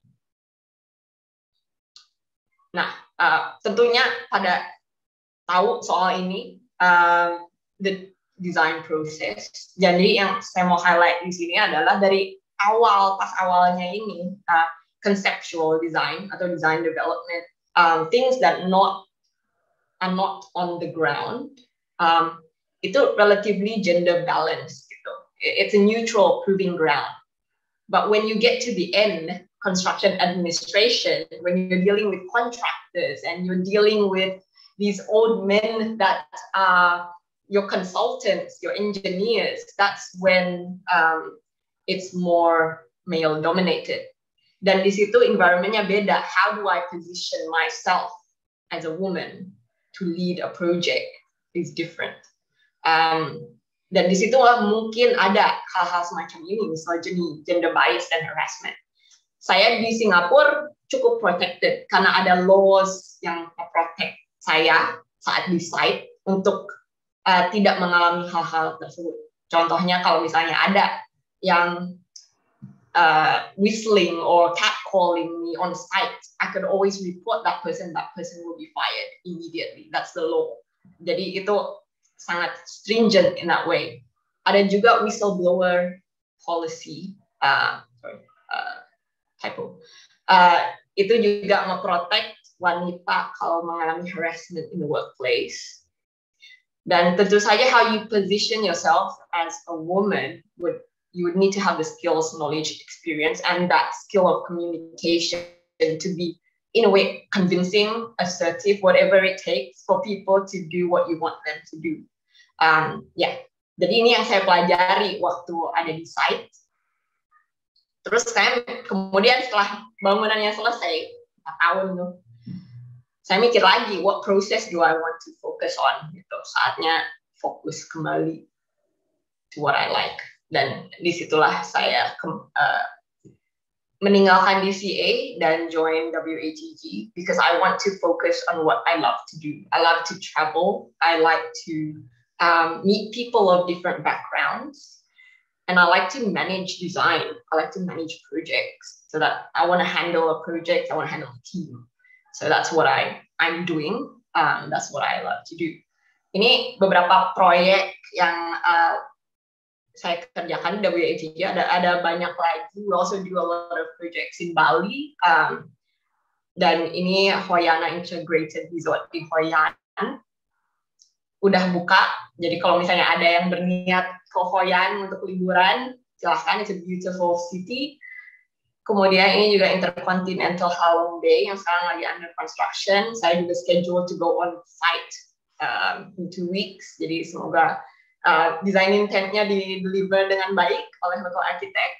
Nah, uh, tentunya pada tahu soal ini, uh, the design process. Jadi yang saya mau highlight di sini adalah dari awal, pas awalnya ini, uh, conceptual design atau design development, um, things that not are not on the ground, um, itu relatively gender balanced gitu. It's a neutral proving ground. But when you get to the end, construction administration, when you're dealing with contractors and you're dealing with these old men that are your consultants, your engineers, that's when um, it's more male dominated. Dan di situ environmentnya beda. How do I position myself as a woman to lead a project is different. Um, dan di situ mungkin ada hal-hal semacam ini, misogyny, gender bias, dan harassment. Saya di Singapura cukup protected karena ada laws yang protect saya saat di site untuk uh, tidak mengalami hal-hal tersebut. Contohnya kalau misalnya ada yang uh, whistling or catcalling me on site, I could always report that person. That person will be fired immediately. That's the law. Jadi itu sangat stringent in that way. Ada juga whistleblower policy. Uh, sorry. Uh, typo. Uh, itu juga nge-protect wanita kalau mengalami harassment in the workplace. Dan tentu saja how you position yourself as a woman, would you would need to have the skills, knowledge, experience, and that skill of communication to be, in a way, convincing, assertive, whatever it takes for people to do what you want them to do. Um, ya, yeah. Jadi ini yang saya pelajari waktu ada di site. Terus saya kemudian setelah bangunannya selesai, empat tahun tuh, saya mikir lagi, what process do I want to focus on? Gitu. Saatnya fokus kembali to what I like. Dan disitulah saya ke, uh, meninggalkan D C A dan join W A T G because I want to focus on what I love to do. I love to travel. I like to um, meet people of different backgrounds. And I like to manage design. I like to manage projects so that I want to handle a project. I want to handle a team. So that's what I, I'm doing. Um, that's what I love to do. Ini beberapa proyek yang uh, saya kerjakan di W A T G. Ada, ada banyak lagi. We also do a lot of projects in Bali. Um, dan ini Hoyana Integrated Resort di Hoi An. udah buka. Jadi kalau misalnya ada yang berniat ke Hoi An untuk liburan, silahkan, it's a beautiful city. Kemudian ini juga Intercontinental Halong Bay yang sekarang lagi under construction. Saya juga schedule to go on site um, in two weeks. Jadi semoga uh, design intentnya di-deliver dengan baik oleh local architect.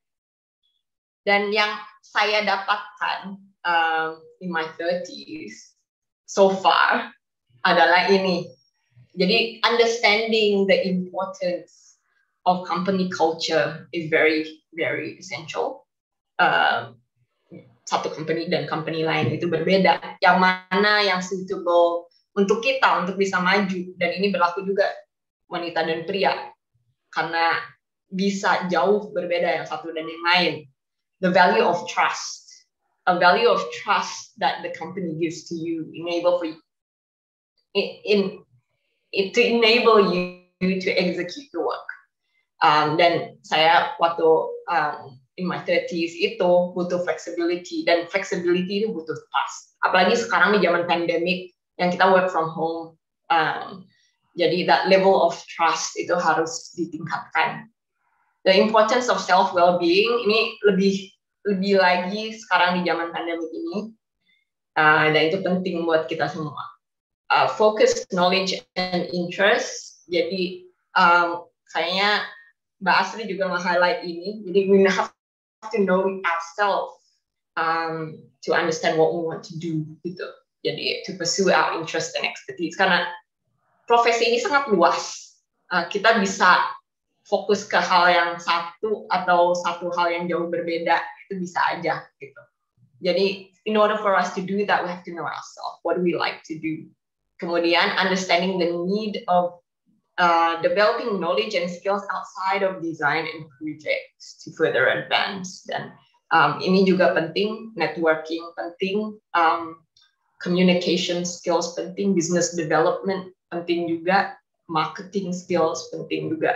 Dan yang saya dapatkan um, in my thirties so far adalah ini. Jadi understanding the importance of company culture is very, very essential. Uh, satu company dan company lain itu berbeda. Yang mana yang suitable untuk kita untuk bisa maju, dan ini berlaku juga wanita dan pria karena bisa jauh berbeda yang satu dan yang lain. The value of trust, a value of trust that the company gives to you, enable for you, in, in it to enable you to execute the work. Um, dan saya waktu um, in my thirties itu butuh flexibility, dan flexibility itu butuh trust. Apalagi sekarang di zaman pandemic yang kita work from home, um, jadi that level of trust itu harus ditingkatkan. The importance of self well-being ini lebih lebih lagi sekarang di zaman pandemic ini, uh, dan itu penting buat kita semua. Uh, focus, knowledge, and interest. Jadi um, kayaknya Mbak Asri juga nge-highlight ini. Jadi we have to know ourselves um, to understand what we want to do, gitu. Jadi to pursue our interest and expertise. Karena profesi ini sangat luas. Uh, kita bisa fokus ke hal yang satu atau satu hal yang jauh berbeda, itu bisa aja, gitu. Jadi in order for us to do that, we have to know ourselves. What do we like to do? Kemudian understanding the need of uh, developing knowledge and skills outside of design and projects to further advance. Dan um, ini juga penting, networking penting, um, communication skills penting, business development penting juga, marketing skills penting juga.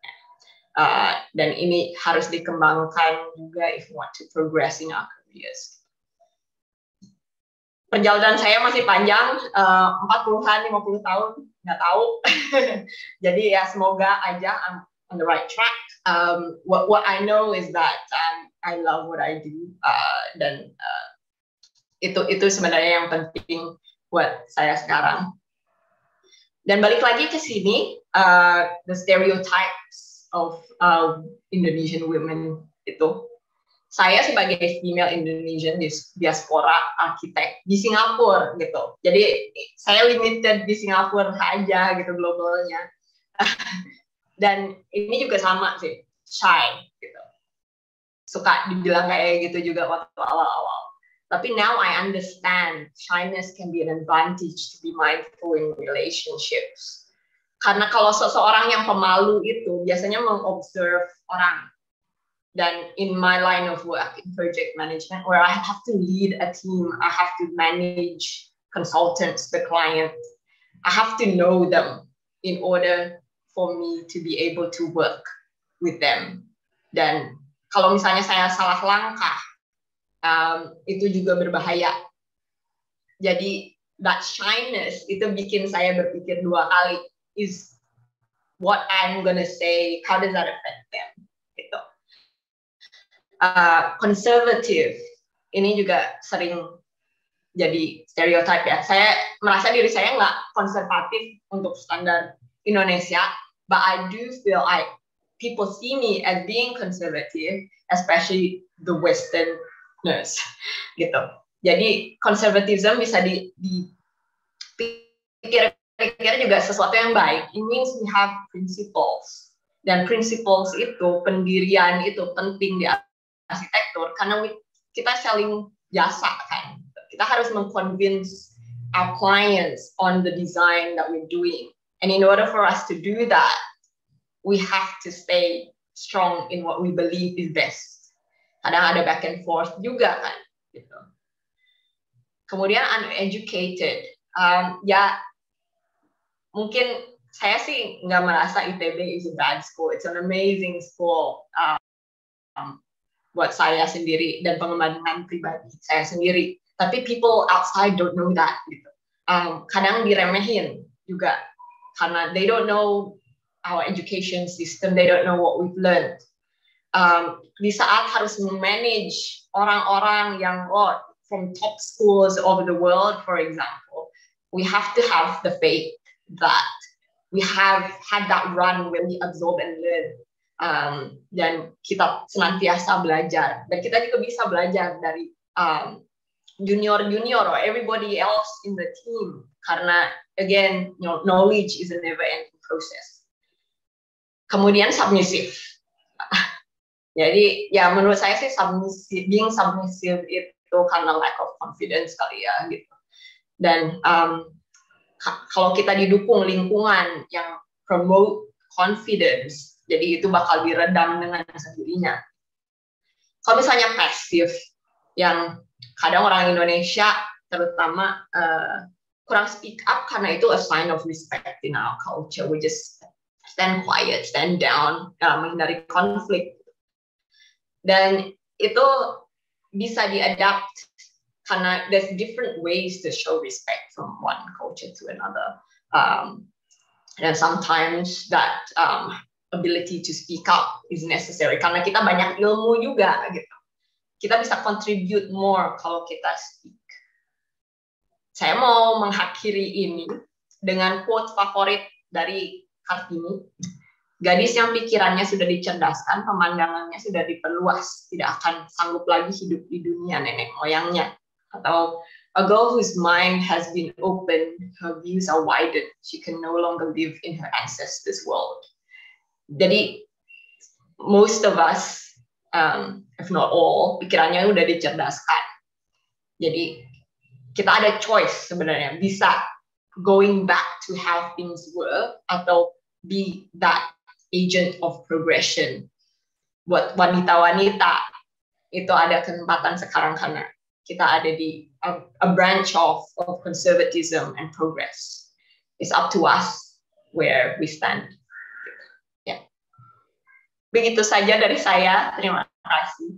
Uh, dan ini harus dikembangkan juga if we want to progress in our careers. Perjalanan saya masih panjang, uh, empat puluhan, lima puluh tahun, nggak tahu. Jadi ya semoga aja I'm on the right track. Um, what, what I know is that um, I love what I do, uh, dan uh, itu itu sebenarnya yang penting buat saya sekarang. Dan balik lagi ke sini, uh, the stereotypes of uh, Indonesian women itu. Saya sebagai female Indonesian diaspora arsitek di Singapura gitu. Jadi saya limited di Singapura aja gitu globalnya. Dan ini juga sama sih, shy gitu. Suka dibilang kayak gitu juga waktu awal-awal. Tapi now I understand shyness can be an advantage to be mindful in relationships. Karena kalau seseorang yang pemalu itu biasanya mengobserve orang. Dan in my line of work in project management, where I have to lead a team, I have to manage consultants, the client, I have to know them in order for me to be able to work with them. Dan kalau misalnya saya salah langkah, um, itu juga berbahaya. Jadi that shyness itu bikin saya berpikir dua kali, is what I'm gonna say, how does that affect them? Gitu. Uh, konservatif ini juga sering jadi stereotype ya. Saya merasa diri saya nggak konservatif untuk standar Indonesia, but I do feel like people see me as being conservative, especially the Westerners, gitu. Jadi konservatism bisa di, dipikir-pikir juga sesuatu yang baik. It means we have principles, dan principles itu, pendirian itu penting di arsitektur, karena we, kita selling jasa kan. Kita harus mengconvince our clients on the design that we're doing. And in order for us to do that, we have to stay strong in what we believe is best. Kadang ada back and forth juga kan. Gitu. Kemudian uneducated. Um, ya mungkin saya sih nggak merasa I T B is a bad school. It's an amazing school. Um, buat saya sendiri dan pengembangan pribadi saya sendiri. Tapi people outside don't know that. Gitu. Um, kadang diremehin juga karena they don't know our education system, they don't know what we've learned. Um, di saat harus manage orang-orang yang oh, from top schools over the world, for example, we have to have the faith that we have had that run when we absorb and learn. Um, dan kita senantiasa belajar. Dan kita juga bisa belajar dari um, junior-junior or everybody else in the team. Karena, again, you know, knowledge is a never-ending process. Kemudian submissive. Jadi, ya menurut saya sih submissive, being submissive itu karena lack of confidence kali ya, gitu. Dan um, kalau kita didukung lingkungan yang promote confidence, jadi itu bakal diredam dengan sendirinya. Kalau misalnya passive, yang kadang orang Indonesia terutama uh, kurang speak up karena itu a sign of respect in our culture. We just stand quiet, stand down, uh, menghindari konflik. Dan itu bisa diadapt karena there's different ways to show respect from one culture to another. Um, and sometimes that um, ability to speak up is necessary karena kita banyak ilmu juga gitu. Kita bisa contribute more kalau kita speak. Saya mau mengakhiri ini dengan quote favorit dari Kartini. Gadis yang pikirannya sudah dicerdaskan, pemandangannya sudah diperluas, tidak akan sanggup lagi hidup di dunia nenek moyangnya. Atau a girl whose mind has been opened, her views are widened, she can no longer live in her ancestors' world. Jadi most of us, um, if not all, pikirannya udah dicerdaskan. Jadi kita ada choice sebenarnya, bisa going back to how things were atau be that agent of progression. Buat wanita-wanita itu ada kesempatan sekarang karena kita ada di a, a branch of, of conservatism and progress. It's up to us where we stand. Begitu saja dari saya. Terima kasih.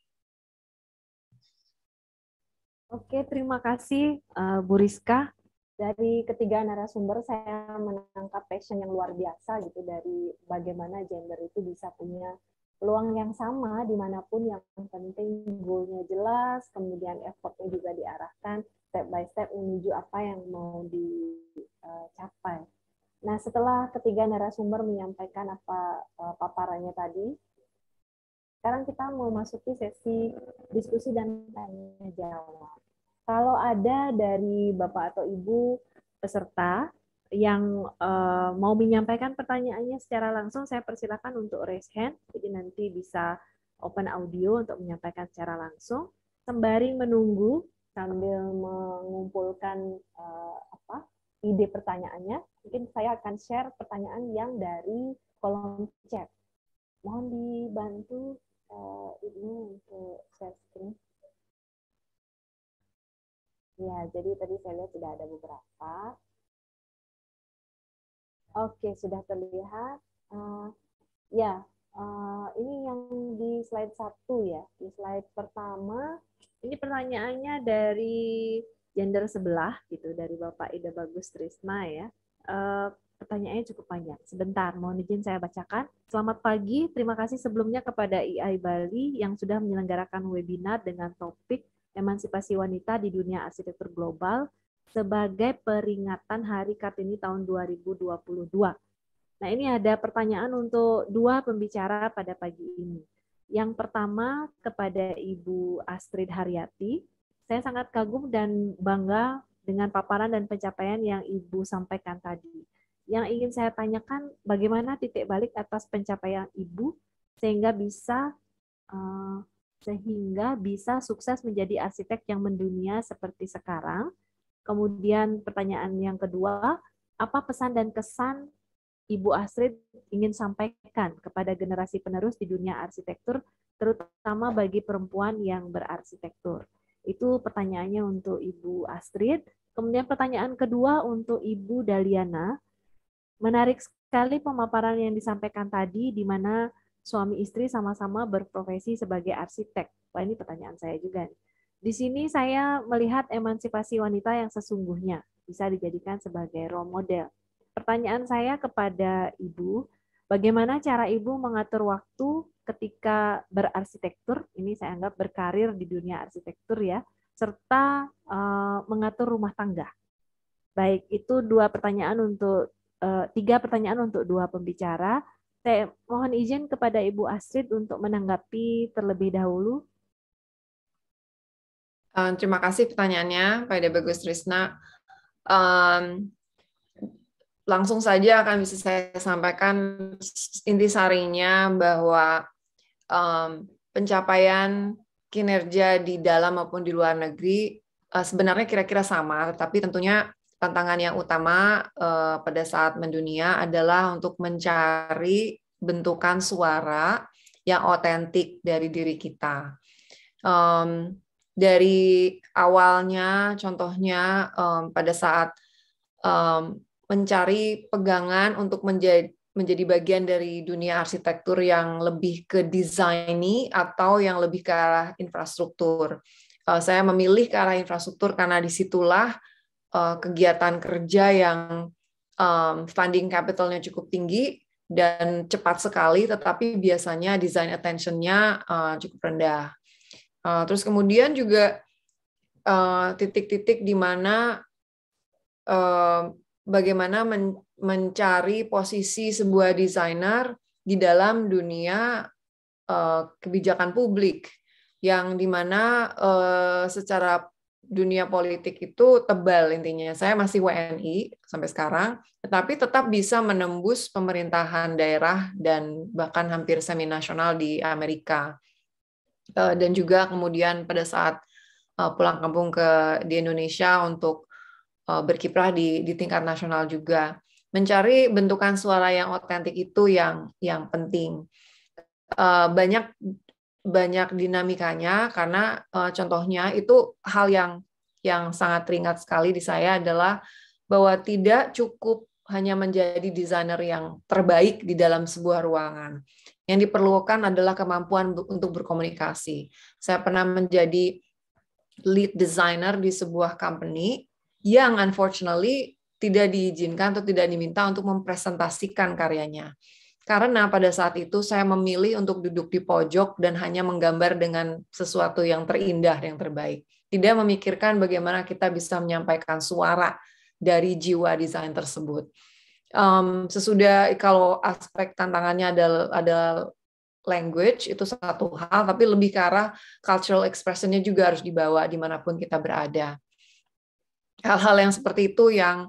Oke, terima kasih uh, Bu Rizka. Dari ketiga narasumber saya menangkap passion yang luar biasa gitu dari bagaimana gender itu bisa punya peluang yang sama dimanapun, yang penting goal-nya jelas, kemudian effortnya juga diarahkan step by step menuju apa yang mau dicapai. Nah, setelah ketiga narasumber menyampaikan apa uh, paparannya tadi, sekarang kita mau masuki sesi diskusi dan tanya jawab. Kalau ada dari Bapak atau Ibu peserta yang uh, mau menyampaikan pertanyaannya secara langsung, saya persilakan untuk raise hand. Jadi nanti bisa open audio untuk menyampaikan secara langsung. Sembari menunggu sambil mengumpulkan uh, apa ide pertanyaannya, mungkin saya akan share pertanyaan yang dari kolom chat. Mohon dibantu uh, ini untuk share screen. Ya, jadi tadi saya lihat sudah ada beberapa. Oke, sudah terlihat. Uh, ya, uh, ini yang di slide satu ya. Di slide pertama, ini pertanyaannya dari gender sebelah gitu, dari Bapak Ida Bagus Trisna ya. Uh, pertanyaannya cukup panjang. Sebentar, mohon izin saya bacakan. Selamat pagi, terima kasih sebelumnya kepada I A I Bali yang sudah menyelenggarakan webinar dengan topik Emansipasi Wanita di Dunia Arsitektur Global sebagai peringatan Hari Kartini tahun dua ribu dua puluh dua. Nah, ini ada pertanyaan untuk dua pembicara pada pagi ini. Yang pertama kepada Ibu Astrid Haryati. Saya sangat kagum dan bangga dengan paparan dan pencapaian yang Ibu sampaikan tadi. Yang ingin saya tanyakan, bagaimana titik balik atas pencapaian Ibu sehingga bisa uh, sehingga bisa sukses menjadi arsitek yang mendunia seperti sekarang. Kemudian pertanyaan yang kedua, apa pesan dan kesan Ibu Astrid ingin sampaikan kepada generasi penerus di dunia arsitektur, terutama bagi perempuan yang berarsitektur? Itu pertanyaannya untuk Ibu Astrid. Kemudian pertanyaan kedua untuk Ibu Daliana. Menarik sekali pemaparan yang disampaikan tadi, di mana suami istri sama-sama berprofesi sebagai arsitek. Wah, ini pertanyaan saya juga. Di sini saya melihat emansipasi wanita yang sesungguhnya bisa dijadikan sebagai role model. pertanyaan saya kepada Ibu, bagaimana cara Ibu mengatur waktu ketika berarsitektur, ini saya anggap berkarir di dunia arsitektur ya, serta uh, mengatur rumah tangga. Baik, itu dua pertanyaan untuk, uh, tiga pertanyaan untuk dua pembicara. Saya mohon izin kepada Ibu Astrid untuk menanggapi terlebih dahulu. Uh, terima kasih pertanyaannya, Pak Bagus Trisna. Um, langsung saja akan bisa saya sampaikan intisarinya bahwa um, pencapaian kinerja di dalam maupun di luar negeri uh, sebenarnya kira-kira sama, tapi tentunya tantangan yang utama uh, pada saat mendunia adalah untuk mencari bentukan suara yang otentik dari diri kita. Um, dari awalnya, contohnya um, pada saat um, mencari pegangan untuk menjadi menjadi bagian dari dunia arsitektur yang lebih ke desaini atau yang lebih ke arah infrastruktur. Uh, saya memilih ke arah infrastruktur karena disitulah uh, kegiatan kerja yang um, funding capitalnya cukup tinggi dan cepat sekali, tetapi biasanya design attention-nya uh, cukup rendah. Uh, terus kemudian juga titik-titik uh, di mana uh, bagaimana men mencari posisi sebuah desainer di dalam dunia uh, kebijakan publik, yang dimana uh, secara dunia politik itu tebal intinya. Saya masih W N I sampai sekarang, tetapi tetap bisa menembus pemerintahan daerah dan bahkan hampir semi nasional di Amerika. Uh, dan juga kemudian pada saat uh, pulang kampung ke di Indonesia untuk uh, berkiprah di di tingkat nasional juga. Mencari bentukan suara yang otentik itu yang yang penting. Uh, banyak banyak dinamikanya karena uh, contohnya itu hal yang yang sangat teringat sekali di saya adalah bahwa tidak cukup hanya menjadi desainer yang terbaik di dalam sebuah ruangan. Yang diperlukan adalah kemampuan untuk berkomunikasi. Saya pernah menjadi lead designer di sebuah company yang unfortunately tidak diizinkan atau tidak diminta untuk mempresentasikan karyanya. Karena pada saat itu saya memilih untuk duduk di pojok dan hanya menggambar dengan sesuatu yang terindah, yang terbaik. Tidak memikirkan bagaimana kita bisa menyampaikan suara dari jiwa desain tersebut. Um, sesudah kalau aspek tantangannya ada, ada language, itu satu hal, tapi lebih ke arah cultural expression-nya juga harus dibawa dimanapun kita berada. Hal-hal yang seperti itu yang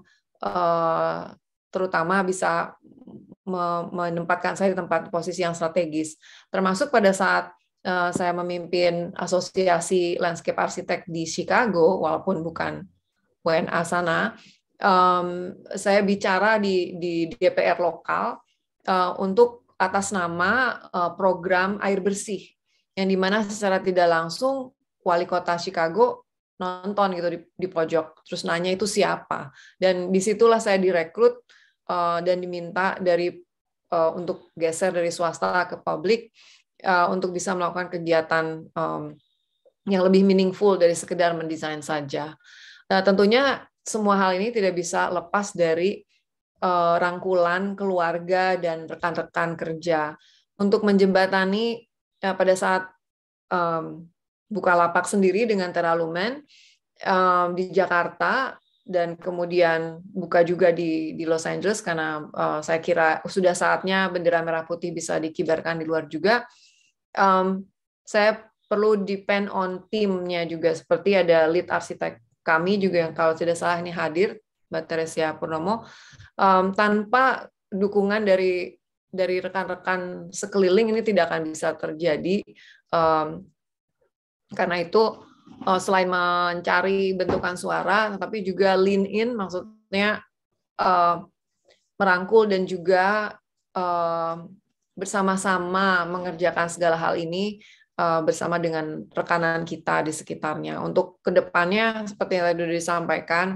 Uh, terutama bisa me- menempatkan saya di tempat posisi yang strategis. Termasuk pada saat uh, saya memimpin asosiasi landscape arsitek di Chicago, walaupun bukan W N A sana, um, saya bicara di, di D P R lokal uh, untuk atas nama uh, program air bersih, yang dimana secara tidak langsung wali kota Chicago nonton gitu di, di pojok, terus nanya itu siapa, dan disitulah saya direkrut uh, dan diminta dari uh, untuk geser dari swasta ke publik uh, untuk bisa melakukan kegiatan um, yang lebih meaningful dari sekedar mendesain saja. Nah, tentunya semua hal ini tidak bisa lepas dari uh, rangkulan keluarga dan rekan-rekan kerja untuk menjembatani uh, pada saat um, Bukalapak sendiri dengan Teralumen um, di Jakarta, dan kemudian buka juga di, di Los Angeles karena uh, saya kira sudah saatnya bendera merah putih bisa dikibarkan di luar juga. Um, saya perlu depend on timnya juga, seperti ada lead arsitek kami juga yang kalau tidak salah ini hadir, Mbak Teresia Purnomo. Um, tanpa dukungan dari dari rekan-rekan sekeliling ini tidak akan bisa terjadi. Um, Karena itu selain mencari bentukan suara, tapi juga lean in, maksudnya uh, merangkul dan juga uh, bersama-sama mengerjakan segala hal ini uh, bersama dengan rekanan kita di sekitarnya. Untuk kedepannya, seperti yang tadi sudah disampaikan,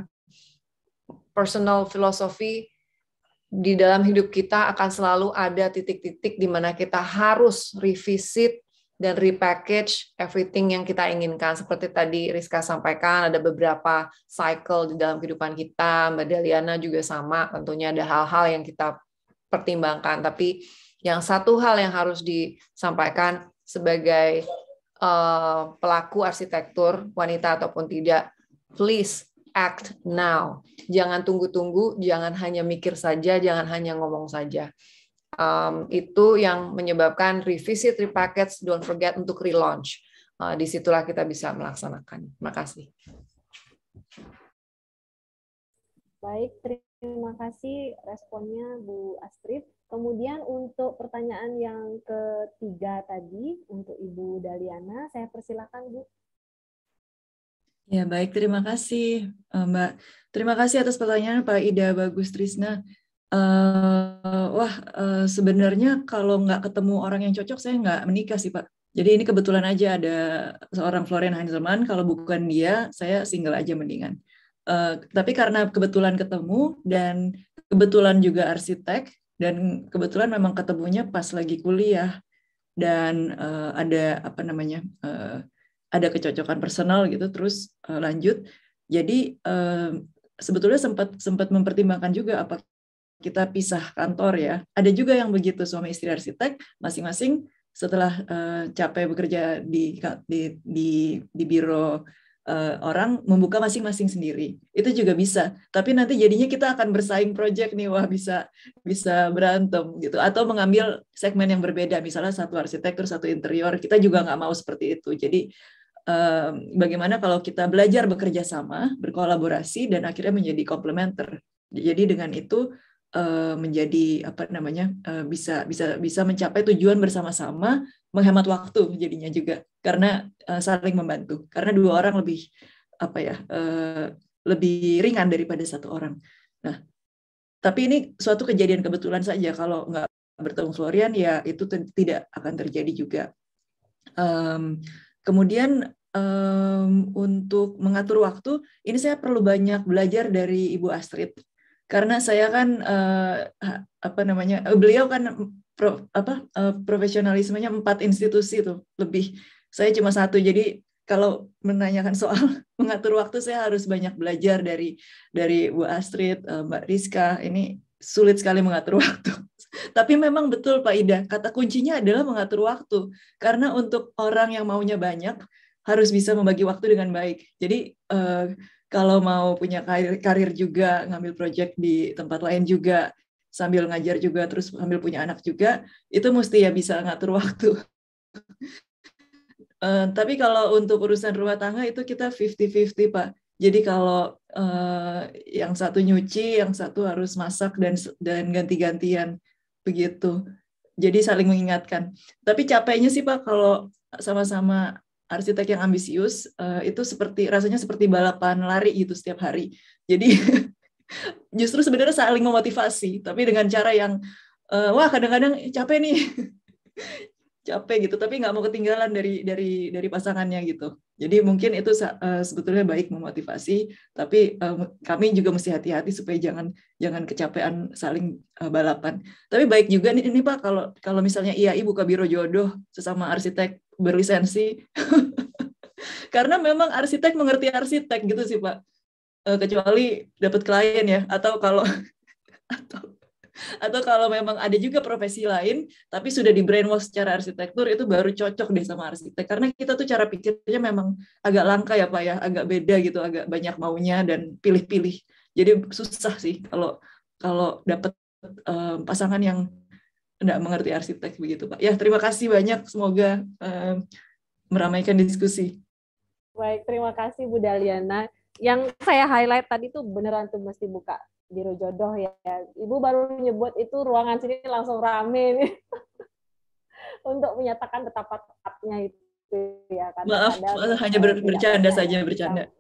personal philosophy di dalam hidup kita akan selalu ada titik-titik di mana kita harus revisit dan repackage everything yang kita inginkan. Seperti tadi Rizka sampaikan, ada beberapa cycle di dalam kehidupan kita. Mbak Daliana juga sama, tentunya ada hal-hal yang kita pertimbangkan. Tapi yang satu hal yang harus disampaikan sebagai uh, pelaku arsitektur, wanita ataupun tidak, please act now. Jangan tunggu-tunggu, jangan hanya mikir saja, jangan hanya ngomong saja. Um, itu yang menyebabkan revisit, repackage, don't forget untuk relaunch. Uh, disitulah kita bisa melaksanakan. Terima kasih. Baik, terima kasih responnya Bu Astrid. Kemudian untuk pertanyaan yang ketiga tadi, untuk Ibu Daliana, saya persilakan Bu. Ya, baik, terima kasih Mbak. Terima kasih atas pertanyaan Pak Ida Bagus Trisna. Uh, wah, uh, sebenarnya kalau nggak ketemu orang yang cocok, saya nggak menikah sih, Pak. Jadi ini kebetulan aja ada seorang Florian Heinzelmann, kalau bukan dia, saya single aja mendingan. Uh, tapi karena kebetulan ketemu, dan kebetulan juga arsitek, dan kebetulan memang ketemunya pas lagi kuliah, dan uh, ada apa namanya, uh, ada kecocokan personal gitu, terus uh, lanjut. Jadi uh, sebetulnya sempat sempat mempertimbangkan juga apa kita pisah kantor ya. Ada juga yang begitu, suami istri arsitek, masing-masing setelah uh, capek bekerja di di di, di biro uh, orang, membuka masing-masing sendiri. Itu juga bisa. Tapi nanti jadinya kita akan bersaing project nih, wah bisa bisa berantem gitu. Atau mengambil segmen yang berbeda, misalnya satu arsitektur, satu interior. Kita juga nggak mau seperti itu. Jadi uh, bagaimana kalau kita belajar bekerja sama, berkolaborasi, dan akhirnya menjadi komplementer. Jadi dengan itu menjadi apa namanya bisa bisa bisa mencapai tujuan bersama-sama, menghemat waktu jadinya juga karena saling membantu, karena dua orang lebih apa ya lebih ringan daripada satu orang. Nah, tapi ini suatu kejadian kebetulan saja. Kalau nggak bertemu Florian ya itu tidak akan terjadi juga. Um, kemudian um, untuk mengatur waktu ini saya perlu banyak belajar dari Ibu Astrid. Karena saya kan uh, apa namanya beliau kan pro, apa uh, profesionalismenya empat institusi tuh lebih, saya cuma satu. Jadi kalau menanyakan soal mengatur waktu, saya harus banyak belajar dari dari Bu Astrid, uh, Mbak Rizka. Ini sulit sekali mengatur waktu. Tapi memang betul Pak Ida, kata kuncinya adalah mengatur waktu. Karena untuk orang yang maunya banyak harus bisa membagi waktu dengan baik. Jadi uh, kalau mau punya karir, karir juga, ngambil proyek di tempat lain juga, sambil ngajar juga, terus sambil punya anak juga, itu mesti ya bisa ngatur waktu. uh, tapi kalau untuk urusan rumah tangga itu kita fifty fifty Pak. Jadi kalau uh, yang satu nyuci, yang satu harus masak dan dan ganti-gantian begitu. Jadi saling mengingatkan. Tapi capeknya sih Pak kalau sama-sama arsitek yang ambisius, uh, itu seperti rasanya seperti balapan lari gitu setiap hari. Jadi justru sebenarnya saling memotivasi, tapi dengan cara yang uh, wah kadang-kadang capek nih, capek gitu, tapi nggak mau ketinggalan dari dari dari pasangannya gitu. Jadi mungkin itu uh, sebetulnya baik memotivasi, tapi uh, kami juga mesti hati-hati supaya jangan jangan kecapean saling uh, balapan. Tapi baik juga nih ini Pak, kalau kalau misalnya I A I buka biro jodoh sesama arsitek berlisensi, karena memang arsitek mengerti arsitek gitu sih Pak, e, kecuali dapat klien ya, atau kalau atau atau kalau memang ada juga profesi lain tapi sudah di brainwash secara arsitektur, itu baru cocok deh sama arsitek, karena kita tuh cara pikirnya memang agak langka ya Pak ya, agak beda gitu, agak banyak maunya dan pilih-pilih. Jadi susah sih kalau kalau dapat e, pasangan yang tidak mengerti arsitek begitu Pak. Ya, terima kasih banyak, semoga uh, meramaikan diskusi. Baik, terima kasih Bu Daliana. Yang saya highlight tadi tuh beneran tuh mesti buka biro jodoh ya. Ibu baru nyebut itu ruangan sini langsung rame nih. Untuk menyatakan betapa tepatnya itu ya. Maaf, hanya ber bercanda saja, bercanda.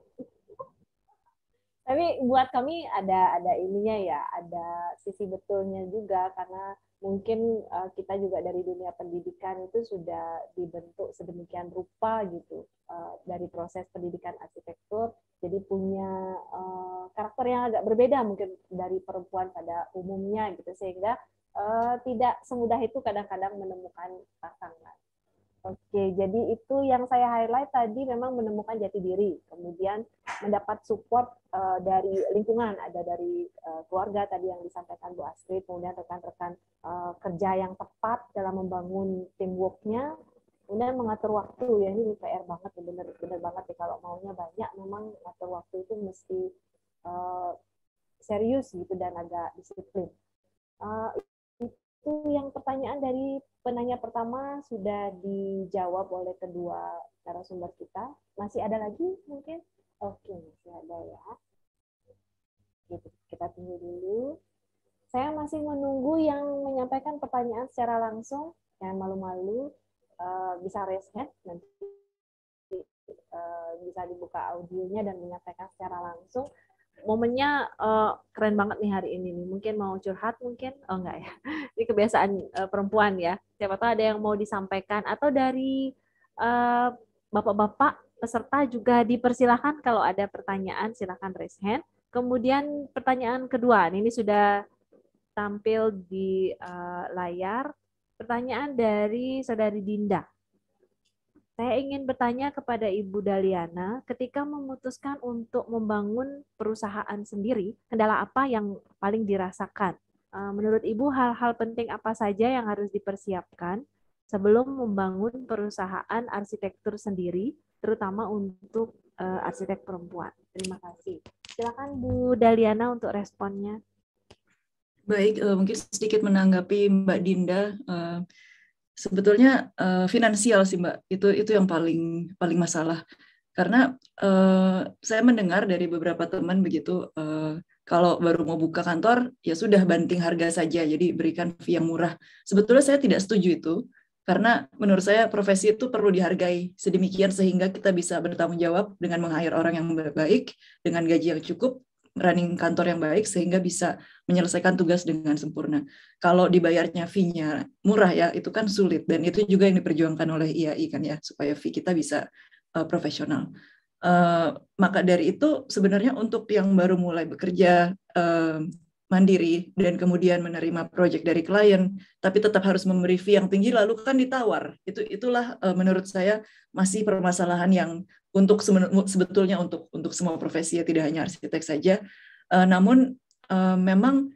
Tapi buat kami ada ada ininya ya, ada sisi betulnya juga, karena mungkin uh, kita juga dari dunia pendidikan itu sudah dibentuk sedemikian rupa gitu, uh, dari proses pendidikan arsitektur, jadi punya uh, karakter yang agak berbeda mungkin dari perempuan pada umumnya gitu, sehingga uh, tidak semudah itu kadang-kadang menemukan pasangan. Oke, jadi itu yang saya highlight tadi memang menemukan jati diri, kemudian mendapat support uh, dari lingkungan, ada dari uh, keluarga tadi yang disampaikan Bu Astrid, kemudian rekan-rekan uh, kerja yang tepat dalam membangun teamwork-nya, kemudian mengatur waktu, ya ini P R banget, benar-benar banget ya, kalau maunya banyak memang mengatur waktu itu mesti uh, serius gitu dan agak disiplin. Uh, itu yang pertanyaan dari penanya pertama sudah dijawab oleh kedua narasumber kita. Masih ada lagi mungkin? Oke, masih ada ya. Gitu, kita tunggu dulu. Saya masih menunggu yang menyampaikan pertanyaan secara langsung. Jangan malu-malu, uh, bisa raise hand, nanti uh, bisa dibuka audionya dan menyampaikan secara langsung. Momennya uh, keren banget nih hari ini nih. Mungkin mau curhat mungkin? Oh enggak ya. Ini kebiasaan uh, perempuan ya. Siapa tahu ada yang mau disampaikan atau dari uh, bapak-bapak peserta juga dipersilakan kalau ada pertanyaan silakan raise hand. Kemudian pertanyaan kedua, ini sudah tampil di uh, layar. Pertanyaan dari Saudari Dinda. Saya ingin bertanya kepada Ibu Daliana, ketika memutuskan untuk membangun perusahaan sendiri, kendala apa yang paling dirasakan? Menurut Ibu, hal-hal penting apa saja yang harus dipersiapkan sebelum membangun perusahaan arsitektur sendiri, terutama untuk uh, arsitek perempuan? Terima kasih. Silakan Bu Daliana untuk responnya. Baik, uh, mungkin sedikit menanggapi Mbak Dinda. Uh, Sebetulnya uh, finansial sih Mbak, itu itu yang paling paling masalah. Karena uh, saya mendengar dari beberapa teman begitu, uh, kalau baru mau buka kantor, ya sudah banting harga saja, jadi berikan fee yang murah. Sebetulnya saya tidak setuju itu, karena menurut saya profesi itu perlu dihargai sedemikian sehingga kita bisa bertanggung jawab dengan meng-hire orang yang baik, dengan gaji yang cukup, running kantor yang baik sehingga bisa menyelesaikan tugas dengan sempurna. Kalau dibayarnya fee-nya murah ya, itu kan sulit dan itu juga yang diperjuangkan oleh I A I kan ya, supaya fee kita bisa uh, profesional. Uh, maka dari itu sebenarnya untuk yang baru mulai bekerja uh, mandiri dan kemudian menerima project dari klien, tapi tetap harus memberi fee yang tinggi lalu kan ditawar. Itu itulah uh, menurut saya masih permasalahan yang untuk sebetulnya untuk untuk semua profesi ya, tidak hanya arsitek saja. Uh, namun uh, memang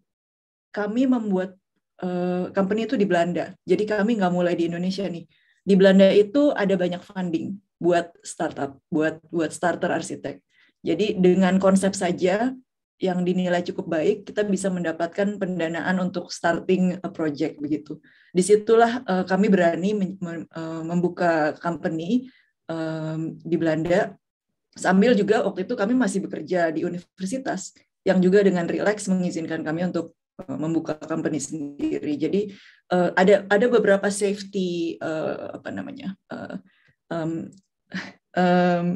kami membuat uh, company itu di Belanda. Jadi kami nggak mulai di Indonesia nih. Di Belanda itu ada banyak funding buat startup, buat buat starter arsitek. Jadi dengan konsep saja yang dinilai cukup baik, kita bisa mendapatkan pendanaan untuk starting a project begitu. Disitulah uh, kami berani mem uh, membuka company um, di Belanda, sambil juga waktu itu kami masih bekerja di universitas yang juga dengan relax mengizinkan kami untuk uh, membuka company sendiri. Jadi uh, ada ada beberapa safety uh, apa namanya uh, um, um,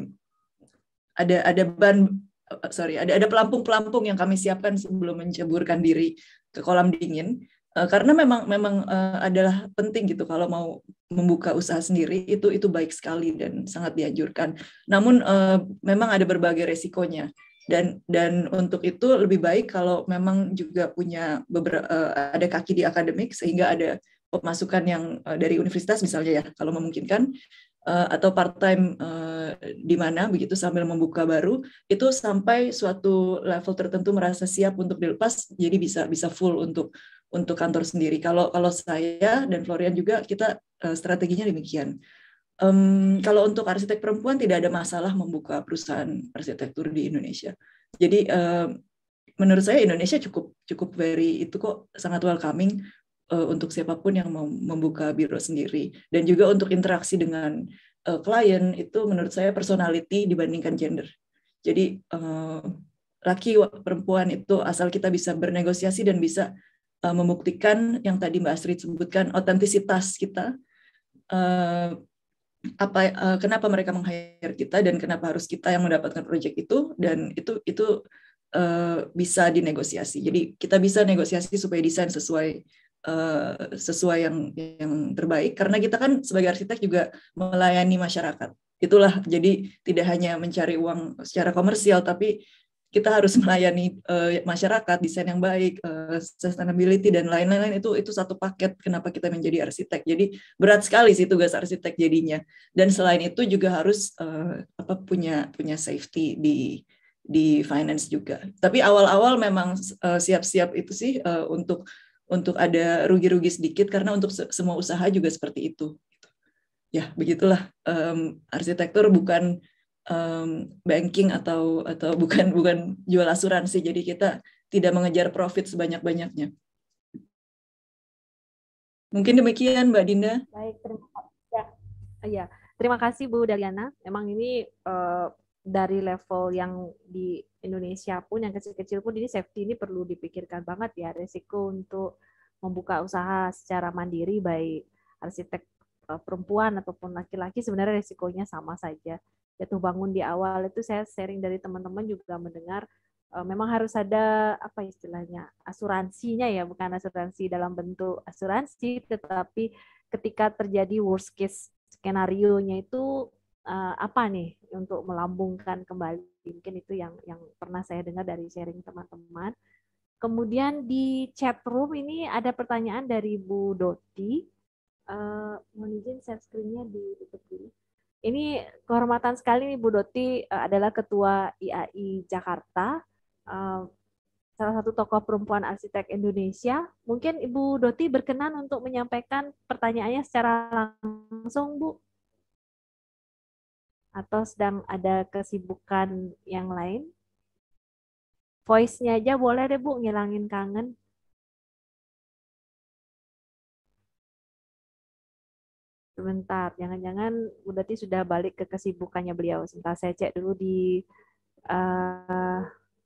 ada ada ban sorry, ada ada pelampung-pelampung yang kami siapkan sebelum menceburkan diri ke kolam dingin, uh, karena memang memang uh, adalah penting gitu kalau mau membuka usaha sendiri itu itu baik sekali dan sangat dianjurkan. Namun uh, memang ada berbagai resikonya dan dan untuk itu lebih baik kalau memang juga punya beberapa uh, ada kaki di akademik sehingga ada pemasukan yang uh, dari universitas misalnya ya kalau memungkinkan. Uh, atau part time uh, di mana begitu sambil membuka baru itu sampai suatu level tertentu merasa siap untuk dilepas jadi bisa bisa full untuk untuk kantor sendiri. Kalau kalau saya dan Florian juga kita uh, strateginya demikian. Um, kalau untuk arsitek perempuan tidak ada masalah membuka perusahaan arsitektur di Indonesia. Jadi uh, menurut saya Indonesia cukup cukup very itu kok sangat welcoming. Uh, untuk siapapun yang mau membuka biro sendiri dan juga untuk interaksi dengan uh, klien itu menurut saya personality dibandingkan gender. Jadi uh, laki perempuan itu asal kita bisa bernegosiasi dan bisa uh, membuktikan yang tadi Mbak Astrid sebutkan otentisitas kita, uh, apa uh, kenapa mereka meng-hire kita dan kenapa harus kita yang mendapatkan proyek itu dan itu itu uh, bisa dinegosiasi. Jadi kita bisa negosiasi supaya desain sesuai Uh, sesuai yang yang terbaik karena kita kan sebagai arsitek juga melayani masyarakat itulah jadi tidak hanya mencari uang secara komersial tapi kita harus melayani uh, masyarakat, desain yang baik, uh, sustainability dan lain-lain, itu itu satu paket kenapa kita menjadi arsitek. Jadi berat sekali sih tugas arsitek jadinya. Dan selain itu juga harus uh, apa punya punya safety di di finance juga. Tapi awal-awal memang uh, siap-siap itu sih uh, untuk untuk ada rugi-rugi sedikit karena untuk se semua usaha juga seperti itu. Ya begitulah, um, arsitektur bukan Um, banking atau atau bukan bukan jual asuransi, jadi kita tidak mengejar profit sebanyak-banyaknya. Mungkin demikian Mbak Dinda. Baik, terima kasih. Ya, ya. Terima kasih Bu Daliana. Memang ini uh, dari level yang di Indonesia pun, yang kecil-kecil pun, ini safety ini perlu dipikirkan banget ya, resiko untuk membuka usaha secara mandiri, baik arsitek uh, perempuan ataupun laki-laki, sebenarnya resikonya sama saja. Jatuh bangun di awal itu saya sharing dari teman-teman juga mendengar uh, memang harus ada apa istilahnya asuransinya ya, bukan asuransi dalam bentuk asuransi, tetapi ketika terjadi worst case skenario-nya itu uh, apa nih untuk melambungkan kembali, mungkin itu yang yang pernah saya dengar dari sharing teman-teman. Kemudian di chat room ini ada pertanyaan dari Bu Doti. Uh, mohon izin share screen-nya ditutup dulu. Ini kehormatan sekali nih Bu Doti uh, adalah Ketua I A I Jakarta, uh, salah satu tokoh perempuan arsitek Indonesia. Mungkin Ibu Doti berkenan untuk menyampaikan pertanyaannya secara langsung, Bu? Atau sedang ada kesibukan yang lain? Voice-nya aja boleh deh Bu, ngilangin kangen. Sebentar, jangan-jangan Bu Doti sudah balik ke kesibukannya beliau. Sebentar, saya cek dulu di... Uh...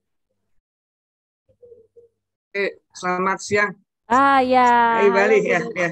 Eh, selamat siang. Ah ya. Hai Bali, ya, ya.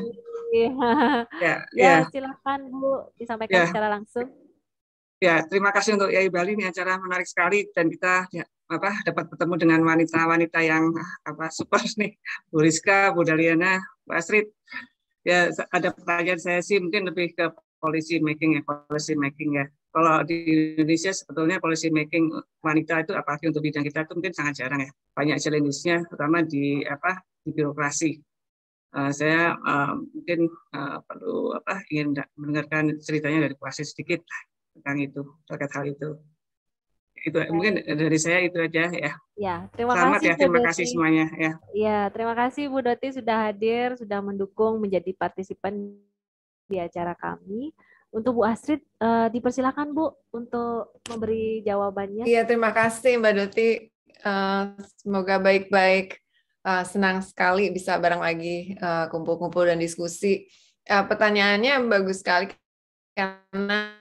ya. Ya, silakan Bu, disampaikan ya. Secara langsung. Ya, terima kasih untuk Yai Bali, ini acara menarik sekali dan kita ya, apa dapat bertemu dengan wanita-wanita yang apa super nih, Bu Rizka, Bu Daliana, Bu Astrid. Ya, ada pertanyaan saya sih mungkin lebih ke policy making ya, policy making ya. Kalau di Indonesia sebetulnya policy making wanita itu apalagi untuk bidang kita itu mungkin sangat jarang ya. Banyak challenge-nya terutama di apa di birokrasi. Uh, saya uh, mungkin uh, perlu apa ingin mendengarkan ceritanya dari Bu Astrid sedikit tentang itu, terkait hal itu. Itu ya. Mungkin dari saya itu aja ya. Ya, terima Selamat kasih ya, terima Bu kasih Doti. semuanya ya. Ya, terima kasih Bu Doti sudah hadir, sudah mendukung menjadi partisipan di acara kami. Untuk Bu Astrid, uh, dipersilakan Bu untuk memberi jawabannya. Iya, terima kasih Mbak Doti. Uh, semoga baik-baik. Uh, senang sekali bisa bareng lagi kumpul-kumpul uh, dan diskusi. Uh, pertanyaannya bagus sekali karena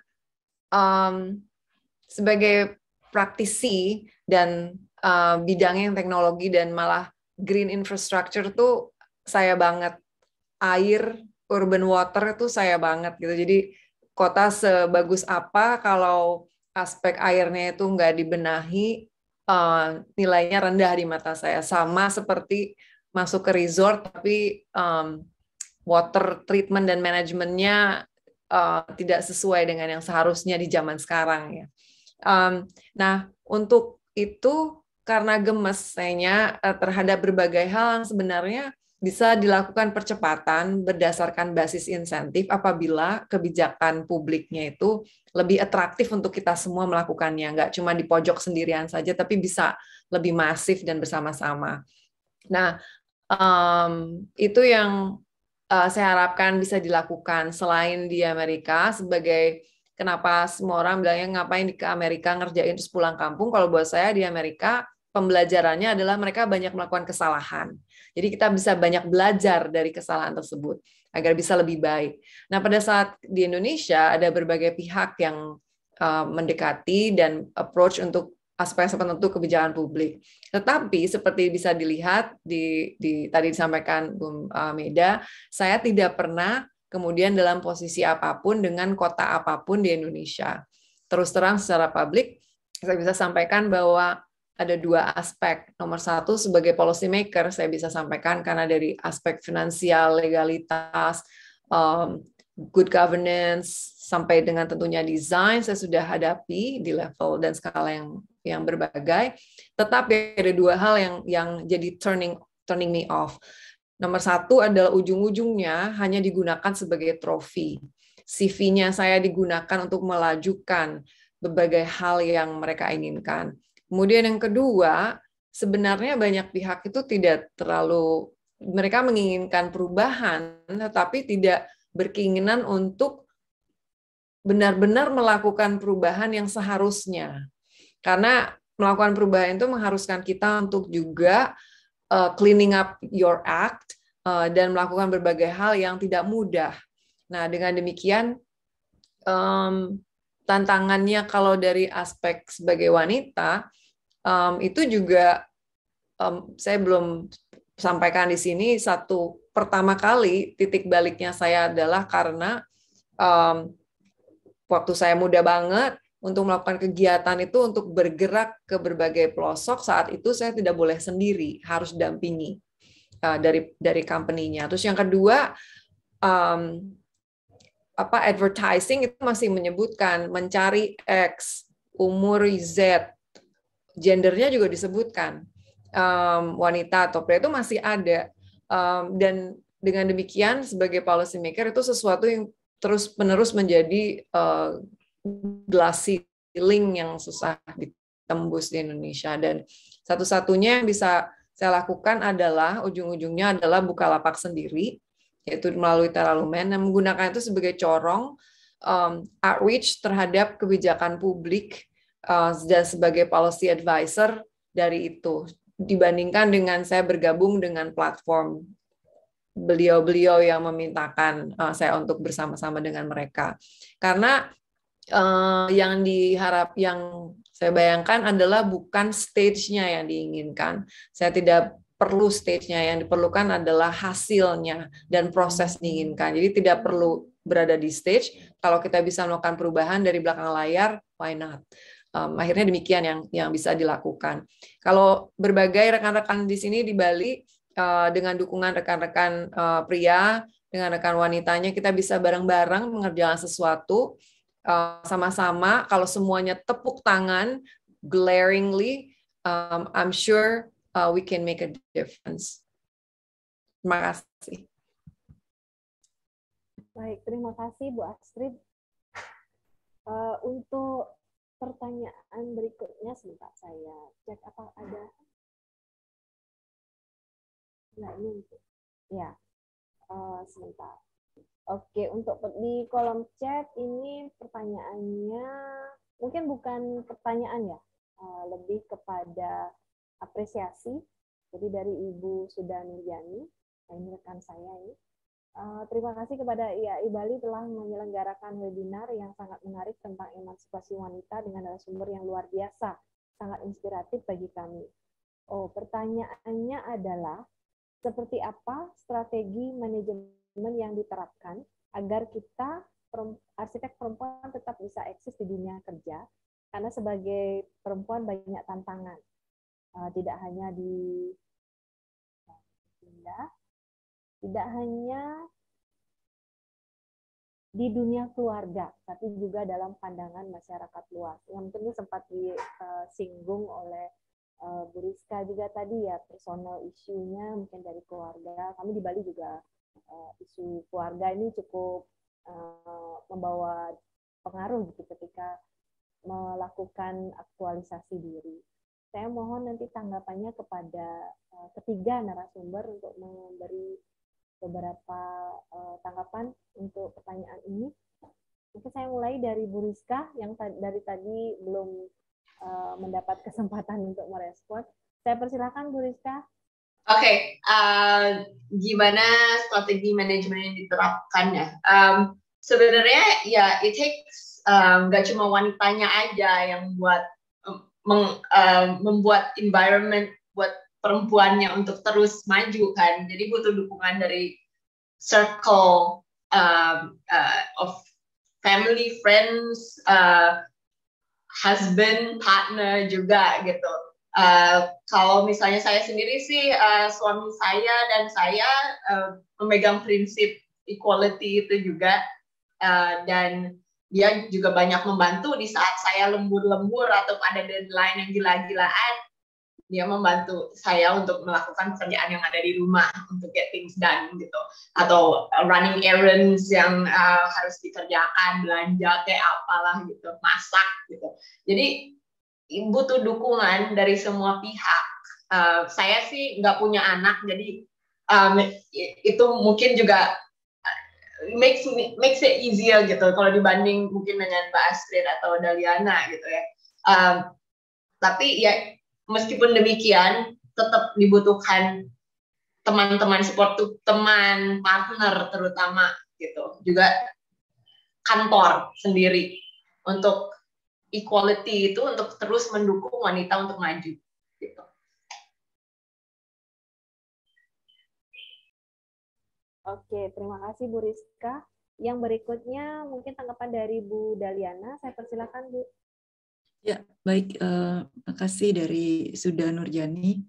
um, sebagai praktisi dan uh, bidangnya yang teknologi dan malah green infrastructure tuh saya banget. Air, urban water itu saya banget gitu. Jadi kota sebagus apa kalau aspek airnya itu nggak dibenahi, uh, nilainya rendah di mata saya. Sama seperti masuk ke resort tapi um, water treatment dan manajemennya uh, tidak sesuai dengan yang seharusnya di zaman sekarang ya. Um, nah, untuk itu karena gemes sayanya uh, terhadap berbagai hal yang sebenarnya bisa dilakukan percepatan berdasarkan basis insentif apabila kebijakan publiknya itu lebih atraktif untuk kita semua melakukannya, nggak cuma di pojok sendirian saja, tapi bisa lebih masif dan bersama-sama. Nah, um, itu yang uh, saya harapkan bisa dilakukan selain di Amerika sebagai kenapa semua orang bilangnya ngapain ke Amerika ngerjain terus pulang kampung. Kalau buat saya di Amerika, pembelajarannya adalah mereka banyak melakukan kesalahan. Jadi kita bisa banyak belajar dari kesalahan tersebut agar bisa lebih baik. Nah, pada saat di Indonesia ada berbagai pihak yang uh, mendekati dan approach untuk aspek tertentu kebijakan publik. Tetapi seperti bisa dilihat di, di tadi disampaikan Bu Meda, saya tidak pernah kemudian dalam posisi apapun dengan kota apapun di Indonesia. Terus terang secara publik, saya bisa sampaikan bahwa ada dua aspek. Nomor satu, sebagai policy maker, saya bisa sampaikan karena dari aspek finansial, legalitas, um, good governance, sampai dengan tentunya desain saya sudah hadapi di level dan skala yang yang berbagai. Tetapi ada dua hal yang yang jadi turning turning me off. Nomor satu adalah ujung-ujungnya hanya digunakan sebagai trofi. C V-nya saya digunakan untuk melajukan berbagai hal yang mereka inginkan. Kemudian yang kedua, sebenarnya banyak pihak itu tidak terlalu, mereka menginginkan perubahan, tetapi tidak berkeinginan untuk benar-benar melakukan perubahan yang seharusnya. Karena melakukan perubahan itu mengharuskan kita untuk juga uh, cleaning up your act uh, dan melakukan berbagai hal yang tidak mudah. Nah, dengan demikian, um, tantangannya kalau dari aspek sebagai wanita, um, itu juga um, saya belum sampaikan di sini. Satu pertama kali titik baliknya saya adalah karena um, waktu saya muda banget untuk melakukan kegiatan itu untuk bergerak ke berbagai pelosok, saat itu saya tidak boleh sendiri, harus dampingi uh, dari dari company-nya. Terus yang kedua, um, apa advertising itu masih menyebutkan mencari X, umur Z, gendernya juga disebutkan, um, wanita atau pria itu masih ada. Um, dan dengan demikian sebagai policy maker itu sesuatu yang terus-menerus menjadi uh, glass ceiling yang susah ditembus di Indonesia. Dan satu-satunya yang bisa saya lakukan adalah ujung-ujungnya adalah Bukalapak sendiri, yaitu melalui Teralumen, yang menggunakan itu sebagai corong um, outreach terhadap kebijakan publik uh, dan sebagai policy advisor dari itu, dibandingkan dengan saya bergabung dengan platform beliau-beliau yang memintakan uh, saya untuk bersama-sama dengan mereka. Karena uh, yang diharap, yang saya bayangkan adalah bukan stage-nya yang diinginkan. Saya tidak perlu stage-nya, yang diperlukan adalah hasilnya dan proses diinginkan. Jadi tidak perlu berada di stage. Kalau kita bisa melakukan perubahan dari belakang layar, why not? Um, akhirnya demikian yang yang bisa dilakukan. Kalau berbagai rekan-rekan di sini di Bali, uh, dengan dukungan rekan-rekan uh, pria, dengan rekan wanitanya, kita bisa bareng-bareng mengerjakan sesuatu uh, sama-sama. Kalau semuanya tepuk tangan, glaringly, um, I'm sure uh, we can make a difference. Terima kasih. Baik, terima kasih Bu Astrid. Uh, untuk pertanyaan berikutnya, sebentar saya cek apa ada. Nah, ini ya, uh, sebentar. Oke, untuk di kolom chat ini pertanyaannya mungkin bukan pertanyaan ya, uh, lebih kepada apresiasi. Jadi dari Ibu Suda Nurjani, ini rekan saya ini. Uh, terima kasih kepada I A I Bali telah menyelenggarakan webinar yang sangat menarik tentang emansipasi wanita dengan narasumber yang luar biasa, sangat inspiratif bagi kami. Oh, pertanyaannya adalah, seperti apa strategi manajemen yang diterapkan agar kita, arsitek perempuan, tetap bisa eksis di dunia kerja? Karena sebagai perempuan banyak tantangan, uh, tidak hanya di tidak hanya di dunia keluarga, tapi juga dalam pandangan masyarakat luas. Yang mungkin sempat disinggung oleh uh, Bu Rizka juga tadi ya, personal issue-nya mungkin dari keluarga. Kami di Bali juga uh, isu keluarga ini cukup uh, membawa pengaruh gitu ketika melakukan aktualisasi diri. Saya mohon nanti tanggapannya kepada uh, ketiga narasumber untuk memberi beberapa uh, tanggapan untuk pertanyaan ini. Mungkin saya mulai dari Bu Rizka yang dari tadi belum uh, mendapat kesempatan untuk merespon. Saya persilakan Bu Rizka. Oke, okay, uh, gimana strategi manajemen yang diterapkan ya? Um, sebenarnya ya it takes nggak um, cuma wanitanya aja yang buat meng, uh, membuat environment buat perempuannya untuk terus maju kan, jadi butuh dukungan dari circle um, uh, of family, friends, uh, husband, partner juga gitu. Uh, kalau misalnya saya sendiri sih, uh, suami saya dan saya uh, memegang prinsip equality itu juga. uh, dan dia juga banyak membantu di saat saya lembur-lembur atau ada deadline yang gila-gilaan. Dia membantu saya untuk melakukan pekerjaan yang ada di rumah untuk get things done gitu, atau running errands yang uh, harus dikerjakan, belanja kayak apalah gitu, masak gitu. Jadi butuh dukungan dari semua pihak. Uh, saya sih nggak punya anak, jadi um, itu mungkin juga makes makes it easier gitu kalau dibanding mungkin dengan Mbak Astrid atau Daliana gitu ya. Um, tapi ya meskipun demikian, tetap dibutuhkan teman-teman support, teman, partner terutama gitu. Juga kantor sendiri untuk equality itu untuk terus mendukung wanita untuk maju. Gitu. Oke, terima kasih Bu Rizka. Yang berikutnya mungkin tanggapan dari Bu Daliana. Saya persilakan Bu. Ya, baik. Uh, makasih dari Suda Nurjani.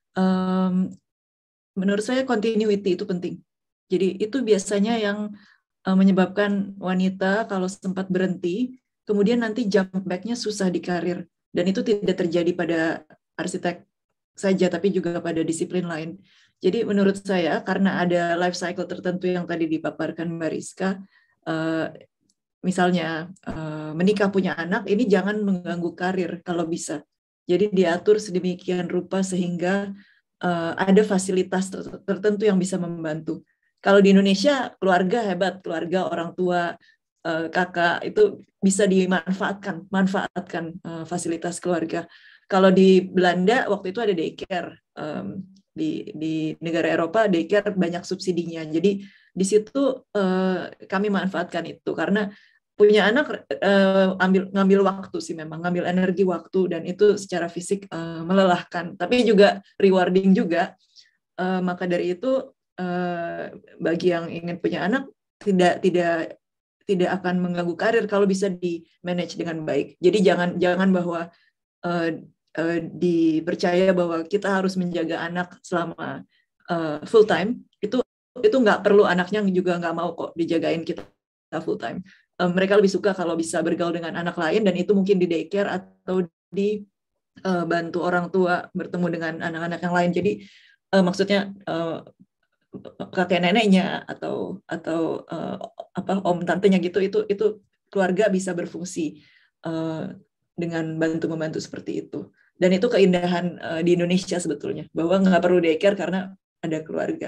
Um, menurut saya continuity itu penting. Jadi itu biasanya yang uh, menyebabkan wanita kalau sempat berhenti, kemudian nanti jump back-nya susah di karir. Dan itu tidak terjadi pada arsitek saja, tapi juga pada disiplin lain. Jadi menurut saya, karena ada life cycle tertentu yang tadi dipaparkan Mbak Rizka, uh, misalnya uh, menikah punya anak, ini jangan mengganggu karir kalau bisa. Jadi diatur sedemikian rupa sehingga uh, ada fasilitas tertentu yang bisa membantu. Kalau di Indonesia, keluarga hebat, keluarga orang tua, uh, kakak, itu bisa dimanfaatkan, manfaatkan uh, fasilitas keluarga. Kalau di Belanda, waktu itu ada daycare. Um, di, di negara Eropa, daycare banyak subsidinya. Jadi di situ uh, kami manfaatkan itu, karena punya anak uh, ambil ngambil waktu sih memang ngambil energi waktu, dan itu secara fisik uh, melelahkan tapi juga rewarding juga, uh, maka dari itu uh, bagi yang ingin punya anak tidak tidak tidak akan mengganggu karir kalau bisa di manage dengan baik. Jadi jangan jangan bahwa uh, uh, dipercaya bahwa kita harus menjaga anak selama uh, full time, itu itu nggak perlu, anaknya juga nggak mau kok dijagain kita full time. Mereka lebih suka kalau bisa bergaul dengan anak lain, dan itu mungkin di daycare atau di uh, bantu orang tua bertemu dengan anak-anak yang lain. Jadi uh, maksudnya uh, kakek neneknya atau atau uh, apa om tantenya gitu, itu itu keluarga bisa berfungsi uh, dengan bantu membantu seperti itu. Dan itu keindahan uh, di Indonesia sebetulnya, bahwa nggak perlu daycare karena ada keluarga.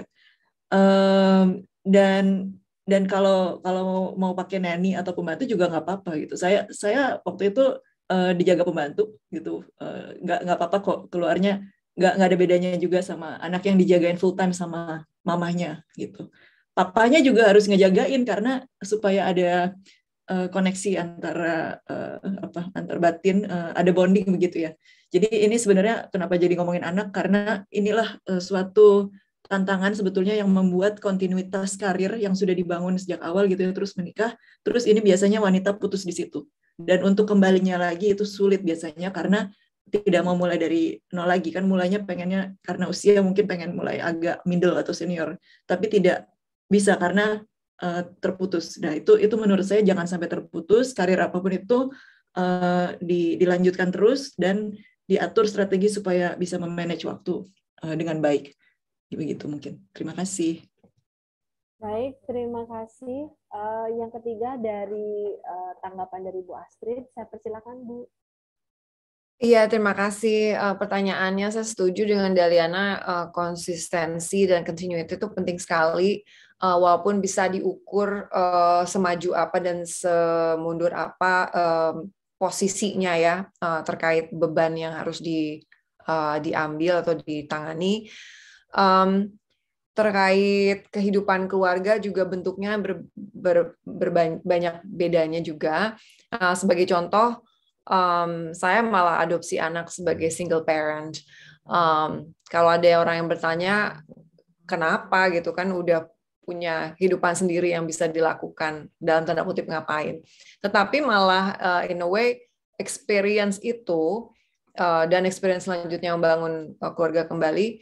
Um, dan Dan kalau kalau mau, mau pakai nanny atau pembantu juga nggak apa-apa gitu. Saya saya waktu itu uh, dijaga pembantu gitu, uh, nggak nggak apa-apa kok, keluarnya nggak nggak ada bedanya juga sama anak yang dijagain full time sama mamahnya gitu. Papanya juga harus ngejagain karena supaya ada uh, koneksi antara uh, apa antar batin, uh, ada bonding begitu ya. Jadi ini sebenarnya kenapa jadi ngomongin anak, karena inilah uh, suatu tantangan sebetulnya yang membuat kontinuitas karir yang sudah dibangun sejak awal gitu ya, terus menikah, terus ini biasanya wanita putus di situ. Dan untuk kembalinya lagi itu sulit biasanya, karena tidak mau mulai dari nol lagi, kan mulainya pengennya karena usia mungkin pengen mulai agak middle atau senior, tapi tidak bisa karena uh, terputus. Nah itu itu menurut saya jangan sampai terputus, karir apapun itu uh, di, dilanjutkan terus dan diatur strategi supaya bisa memanage waktu uh, dengan baik. Begitu mungkin. Terima kasih. Baik, terima kasih. Uh, yang ketiga dari uh, tanggapan dari Bu Astrid, saya persilakan Bu. Iya, terima kasih uh, pertanyaannya. Saya setuju dengan Daliana, uh, konsistensi dan continuity itu penting sekali, uh, walaupun bisa diukur uh, semaju apa dan semundur apa um, posisinya ya, uh, terkait beban yang harus di, uh, diambil atau ditangani. Um, terkait kehidupan keluarga juga bentuknya ber, ber, berbanyak bedanya juga. Uh, sebagai contoh, um, saya malah adopsi anak sebagai single parent. Um, kalau ada orang yang bertanya, kenapa gitu kan, udah punya kehidupan sendiri yang bisa dilakukan, dalam tanda kutip ngapain. Tetapi malah uh, in a way, experience itu, uh, dan experience selanjutnya membangun uh, keluarga kembali,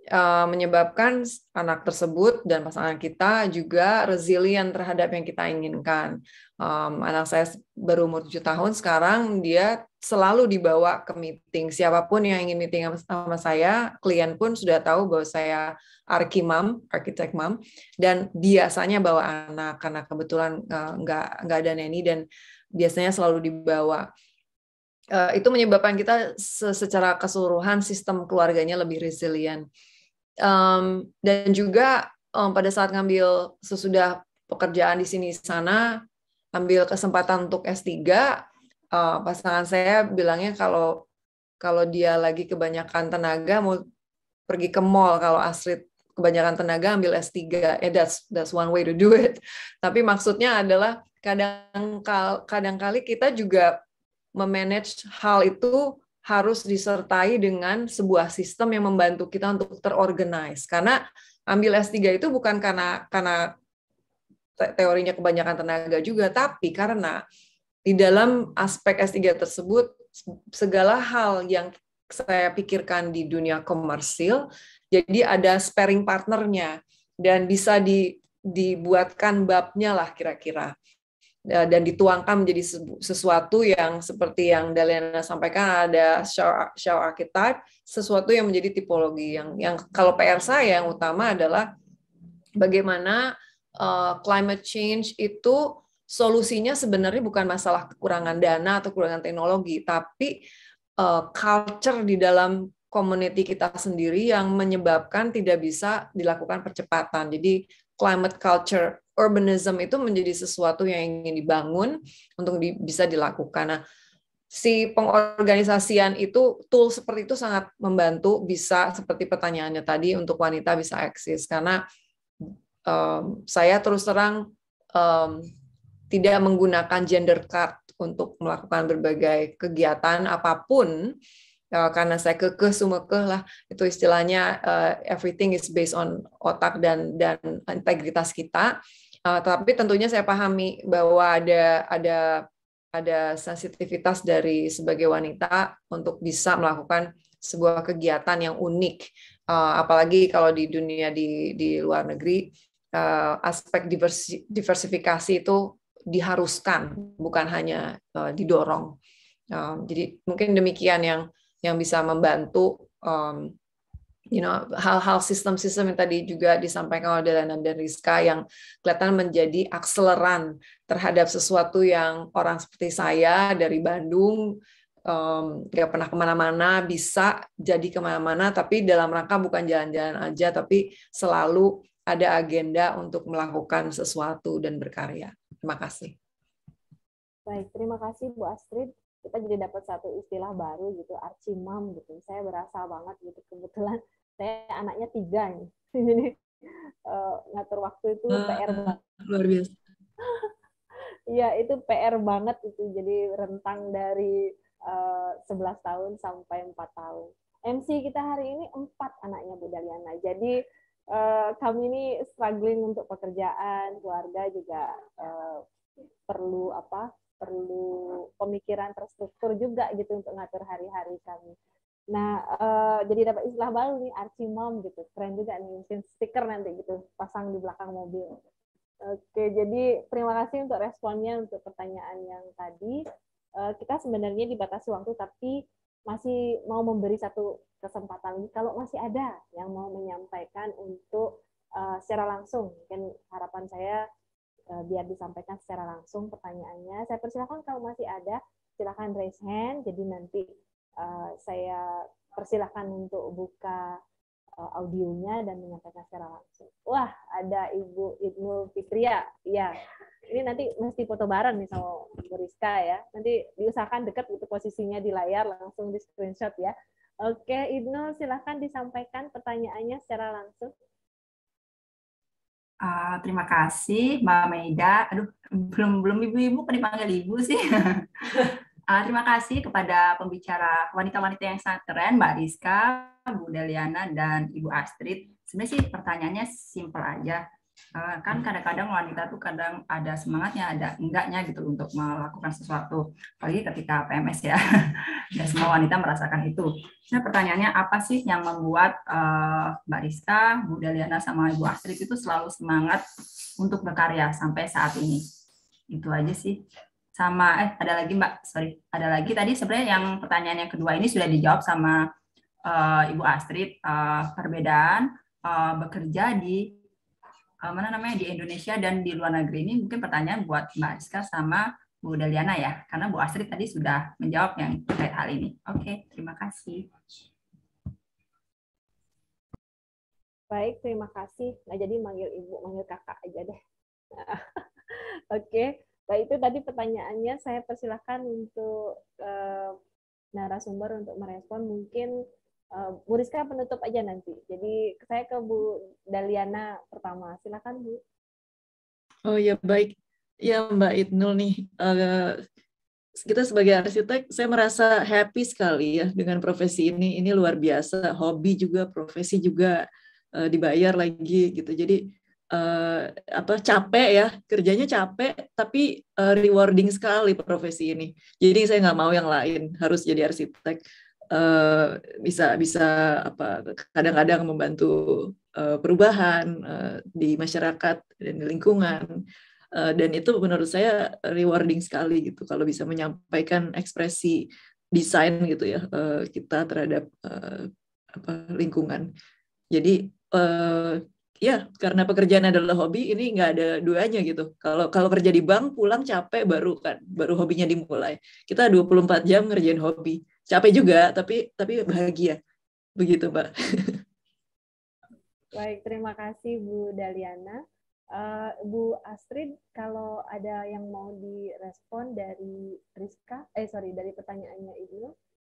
uh, menyebabkan anak tersebut dan pasangan kita juga resilient terhadap yang kita inginkan. Um, anak saya berumur tujuh tahun sekarang, dia selalu dibawa ke meeting. Siapapun yang ingin meeting sama saya, klien pun sudah tahu bahwa saya archimam, architect mom, dan biasanya bawa anak karena kebetulan uh, nggak nggak ada nanny dan biasanya selalu dibawa. Uh, itu menyebabkan kita secara keseluruhan sistem keluarganya lebih resilient. Um, dan juga um, pada saat ngambil sesudah pekerjaan di sini sana, ambil kesempatan untuk S tiga, uh, pasangan saya bilangnya kalau kalau dia lagi kebanyakan tenaga mau pergi ke mall, kalau Astrid kebanyakan tenaga ambil S tiga. Eh, that's that's one way to do it. Tapi maksudnya adalah kadang kadang kali kita juga memanage hal itu harus disertai dengan sebuah sistem yang membantu kita untuk terorganize. Karena ambil S tiga itu bukan karena karena teorinya kebanyakan tenaga juga, tapi karena di dalam aspek S tiga tersebut segala hal yang saya pikirkan di dunia komersil, jadi ada sparring partnernya dan bisa di, dibuatkan babnya lah kira-kira dan dituangkan menjadi sesuatu yang seperti yang Daliana sampaikan, ada show, show archetype, sesuatu yang menjadi tipologi yang yang kalau P R saya yang utama adalah bagaimana Uh, climate change itu solusinya sebenarnya bukan masalah kekurangan dana atau kekurangan teknologi, tapi uh, culture di dalam community kita sendiri yang menyebabkan tidak bisa dilakukan percepatan. Jadi climate culture, urbanism itu menjadi sesuatu yang ingin dibangun untuk di, bisa dilakukan. Nah, si pengorganisasian itu, tool seperti itu sangat membantu, bisa seperti pertanyaannya tadi, untuk wanita bisa eksis, karena Um, saya terus terang um, tidak menggunakan gender card untuk melakukan berbagai kegiatan apapun, uh, karena saya kekeh sumekeh lah, itu istilahnya uh, everything is based on otak dan dan integritas kita. Uh, tapi tentunya saya pahami bahwa ada ada ada sensitivitas dari sebagai wanita untuk bisa melakukan sebuah kegiatan yang unik, uh, apalagi kalau di dunia di di luar negeri. Uh, aspek diversi, diversifikasi itu diharuskan, bukan hanya uh, didorong. Uh, jadi mungkin demikian yang yang bisa membantu, um, you know, hal-hal sistem-sistem yang tadi juga disampaikan oleh Daliana dan Rizka yang kelihatan menjadi akseleran terhadap sesuatu yang orang seperti saya dari Bandung um, nggak pernah kemana-mana bisa jadi kemana-mana, tapi dalam rangka bukan jalan-jalan aja, tapi selalu ada agenda untuk melakukan sesuatu dan berkarya. Terima kasih. Baik, terima kasih Bu Astrid. Kita jadi dapat satu istilah baru gitu, archimam gitu. Saya berasa banget gitu, kebetulan saya anaknya tiga nih. Jadi uh, ngatur waktu itu uh, P R banget. Luar biasa. Iya, itu P R banget itu. Jadi rentang dari uh, sebelas tahun sampai empat tahun. M C kita hari ini empat anaknya Bu Daliana. Jadi Uh, kami ini struggling untuk pekerjaan, keluarga juga uh, perlu apa? Perlu pemikiran terstruktur juga gitu untuk ngatur hari-hari kami. Nah, uh, jadi dapat istilah baru nih, archimam gitu, keren juga nih, mungkin stiker nanti gitu, pasang di belakang mobil. Oke, jadi terima kasih untuk responnya untuk pertanyaan yang tadi. Uh, kita sebenarnya dibatasi waktu, tapi masih mau memberi satu kesempatan lagi kalau masih ada yang mau menyampaikan untuk uh, secara langsung. Mungkin harapan saya uh, biar disampaikan secara langsung pertanyaannya. Saya persilakan kalau masih ada, silakan raise hand. Jadi nanti uh, saya persilakan untuk buka uh, audionya dan menyampaikan secara langsung. Wah, ada Ibu Ibnu Fitria. Iya. Ini nanti mesti foto bareng nih sama Bu Rizka ya. Nanti diusahakan dekat gitu posisinya di layar, langsung di screenshot ya. Oke, Ibnu silakan disampaikan pertanyaannya secara langsung. Uh, terima kasih Mbak Maida. Aduh, belum belum ibu-ibu kan dipanggil ibu sih. uh, terima kasih kepada pembicara wanita-wanita yang sangat keren, Mbak Rizka, Bu Daliana, dan Ibu Astrid. Sebenarnya sih pertanyaannya simpel aja. Uh, kan kadang-kadang wanita tuh kadang ada semangatnya, ada enggaknya gitu untuk melakukan sesuatu. Apalagi ketika P M S ya, dan semua wanita merasakan itu. Nah pertanyaannya apa sih yang membuat uh, Mbak Rizka, Bu Daliana, sama Ibu Astrid itu selalu semangat untuk berkarya sampai saat ini? Itu aja sih. Sama, eh ada lagi Mbak, sorry, ada lagi tadi sebenarnya yang pertanyaan yang kedua ini sudah dijawab sama uh, Ibu Astrid, uh, perbedaan uh, bekerja di mana namanya di Indonesia dan di luar negeri. Ini mungkin pertanyaan buat Mbak Rizka sama Bu Daliana ya, karena Bu Astrid tadi sudah menjawab yang terkait hal ini. Oke, terima kasih. Baik, terima kasih. Nah, jadi manggil ibu, manggil kakak aja deh. Oke, baik, itu tadi pertanyaannya. Saya persilahkan untuk uh, narasumber untuk merespon. Mungkin Uh, Bu Rizka penutup aja nanti. Jadi saya ke Bu Daliana pertama. Silakan Bu. Oh ya baik. Ya Mbak Itnul nih. Uh, kita sebagai arsitek, saya merasa happy sekali ya dengan profesi ini. Ini luar biasa. Hobi juga, profesi juga, uh, dibayar lagi gitu. Jadi uh, apa capek ya, kerjanya capek, tapi uh, rewarding sekali profesi ini. Jadi saya nggak mau yang lain harus jadi arsitek. Uh, bisa bisa apa kadang-kadang membantu uh, perubahan uh, di masyarakat dan di lingkungan uh, dan itu menurut saya rewarding sekali gitu kalau bisa menyampaikan ekspresi desain gitu ya uh, kita terhadap uh, apa lingkungan. Jadi uh, ya karena pekerjaan adalah hobi, ini nggak ada duanya gitu. Kalau kalau kerja di bank pulang capek baru kan baru hobinya dimulai. Kita dua puluh empat jam ngerjain hobi. Capek juga, tapi tapi bahagia. Begitu, Mbak. Baik, terima kasih Bu Daliana. Uh, Bu Astrid, kalau ada yang mau direspon dari Rizka, eh sorry, dari pertanyaannya Ibu.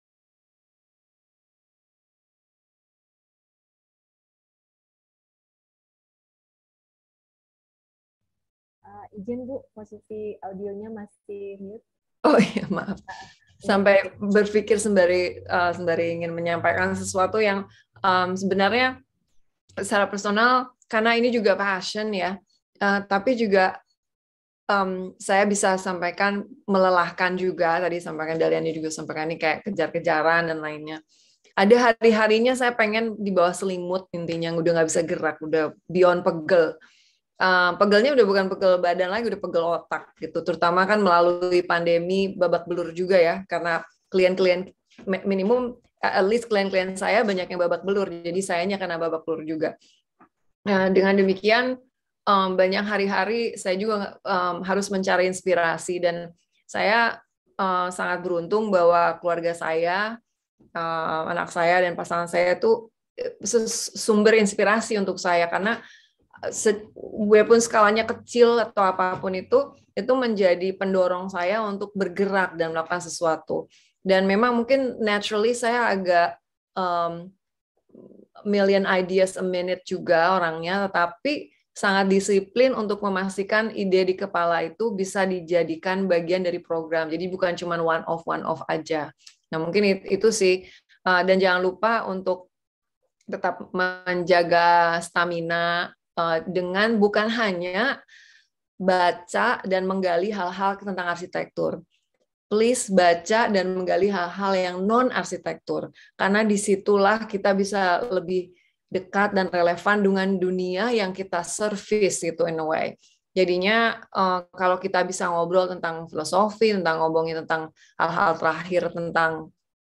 Uh, izin Bu, posisi audionya masih mute. Oh iya, maaf. Sampai berpikir sembari uh, sembari ingin menyampaikan sesuatu yang um, sebenarnya secara personal karena ini juga passion ya, uh, tapi juga um, saya bisa sampaikan melelahkan juga tadi sampaikan Daliana juga sampaikan ini kayak kejar-kejaran dan lainnya. Ada hari-harinya saya pengen di bawah selimut intinya udah nggak bisa gerak, udah beyond pegel. Uh, pegelnya udah bukan pegel badan lagi, udah pegel otak gitu. Terutama kan melalui pandemi babak belur juga ya, karena klien-klien minimum, at least klien-klien saya banyak yang babak belur, jadi sayanya kena babak belur juga. Nah, dengan demikian um, banyak hari-hari saya juga um, harus mencari inspirasi dan saya uh, sangat beruntung bahwa keluarga saya, uh, anak saya dan pasangan saya itu sumber inspirasi untuk saya karena walaupun skalanya kecil atau apapun itu, itu menjadi pendorong saya untuk bergerak dan melakukan sesuatu. Dan memang mungkin naturally saya agak um, million ideas a minute juga orangnya, tetapi sangat disiplin untuk memastikan ide di kepala itu bisa dijadikan bagian dari program. Jadi bukan cuma one off one off aja. Nah mungkin itu sih. Uh, dan jangan lupa untuk tetap menjaga stamina. Dengan bukan hanya baca dan menggali hal-hal tentang arsitektur. Please baca dan menggali hal-hal yang non-arsitektur. Karena disitulah kita bisa lebih dekat dan relevan dengan dunia yang kita service gitu in a way. Jadinya kalau kita bisa ngobrol tentang filosofi, tentang ngomongin tentang hal-hal terakhir tentang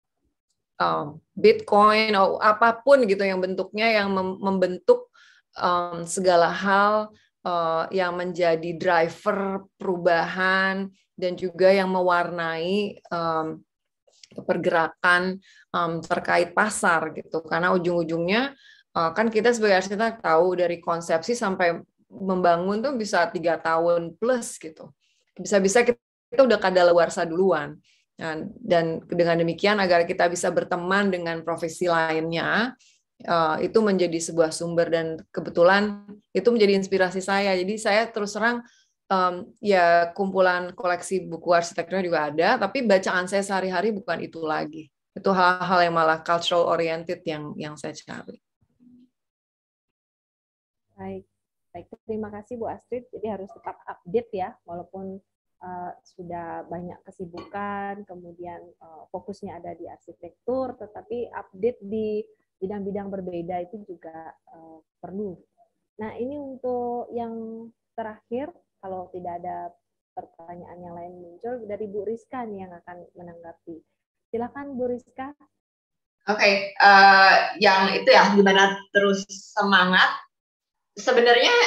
Bitcoin atau apapun gitu yang bentuknya yang membentuk Um, segala hal uh, yang menjadi driver perubahan dan juga yang mewarnai um, pergerakan um, terkait pasar gitu karena ujung-ujungnya uh, kan kita sebagai arsitek tahu dari konsepsi sampai membangun tuh bisa tiga tahun plus gitu bisa-bisa kita, kita udah kadaluarsa duluan dan, dan dengan demikian agar kita bisa berteman dengan profesi lainnya. Uh, itu menjadi sebuah sumber dan kebetulan itu menjadi inspirasi saya. Jadi saya terus terang um, ya kumpulan koleksi buku arsitekturnya juga ada, tapi bacaan saya sehari-hari bukan itu lagi. Itu hal-hal yang malah cultural oriented yang yang saya cari. Baik, Baik, terima kasih Bu Astrid. Jadi harus tetap update ya, walaupun uh, sudah banyak kesibukan, kemudian uh, fokusnya ada di arsitektur, tetapi update di bidang-bidang berbeda itu juga uh, perlu. Nah, ini untuk yang terakhir, kalau tidak ada pertanyaan yang lain muncul, dari Bu Rizka nih yang akan menanggapi. Silakan Bu Rizka. Oke, okay, uh, yang itu ya, gimana terus semangat. Sebenarnya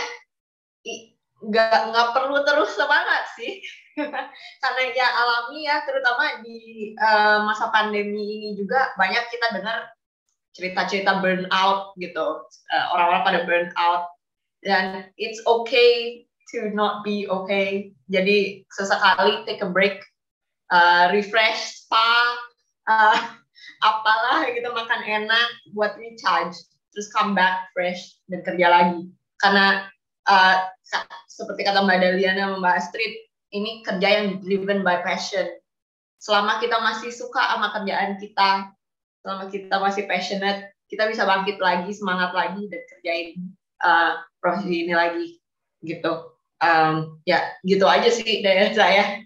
nggak nggak perlu terus semangat sih, karena ya alami ya, terutama di uh, masa pandemi ini juga banyak kita dengar cerita-cerita burnout gitu, uh, orang-orang pada burnout. Dan it's okay to not be okay. Jadi sesekali take a break, uh, refresh, spa, uh, apalah gitu, makan enak buat recharge, terus come back fresh dan kerja lagi. Karena uh, seperti kata Mbak Daliana sama Mbak Astrid, ini kerja yang driven by passion. Selama kita masih suka sama kerjaan kita, selama kita masih passionate, kita bisa bangkit lagi, semangat lagi dan kerjain uh, profesi ini lagi gitu. Um, ya gitu aja sih dari saya.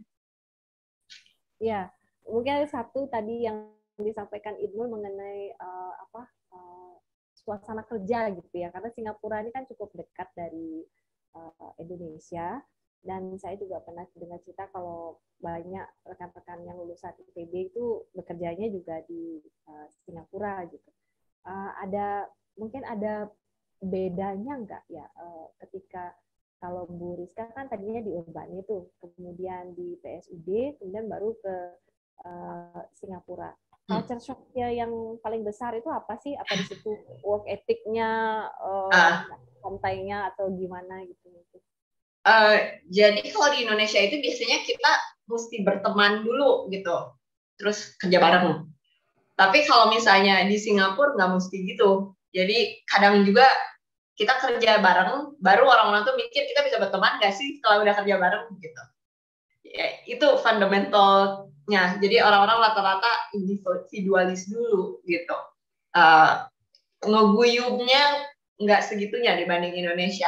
Ya, mungkin ada satu tadi yang disampaikan Ibnu mengenai uh, apa uh, suasana kerja gitu ya, karena Singapura ini kan cukup dekat dari uh, Indonesia, dan saya juga pernah dengar cerita kalau banyak rekan-rekan yang lulusan I T B itu bekerjanya juga di uh, Singapura gitu. Uh, ada mungkin ada bedanya nggak ya uh, ketika kalau Bu Rizka kan tadinya di Urbani itu, kemudian di P S U D, kemudian baru ke uh, Singapura. Culture shock-nya yang paling besar itu apa sih? Apa di situ work ethic-nya, uh, uh. santainya atau gimana gitu? Uh, jadi kalau di Indonesia itu biasanya kita mesti berteman dulu gitu, terus kerja bareng. Tapi kalau misalnya di Singapura nggak mesti gitu. Jadi kadang juga kita kerja bareng, baru orang-orang tuh mikir kita bisa berteman nggak sih kalau udah kerja bareng gitu. Ya, itu fundamentalnya. Jadi orang-orang rata-rata individualis dulu gitu. Uh, ngeguyubnya nggak segitunya dibanding Indonesia.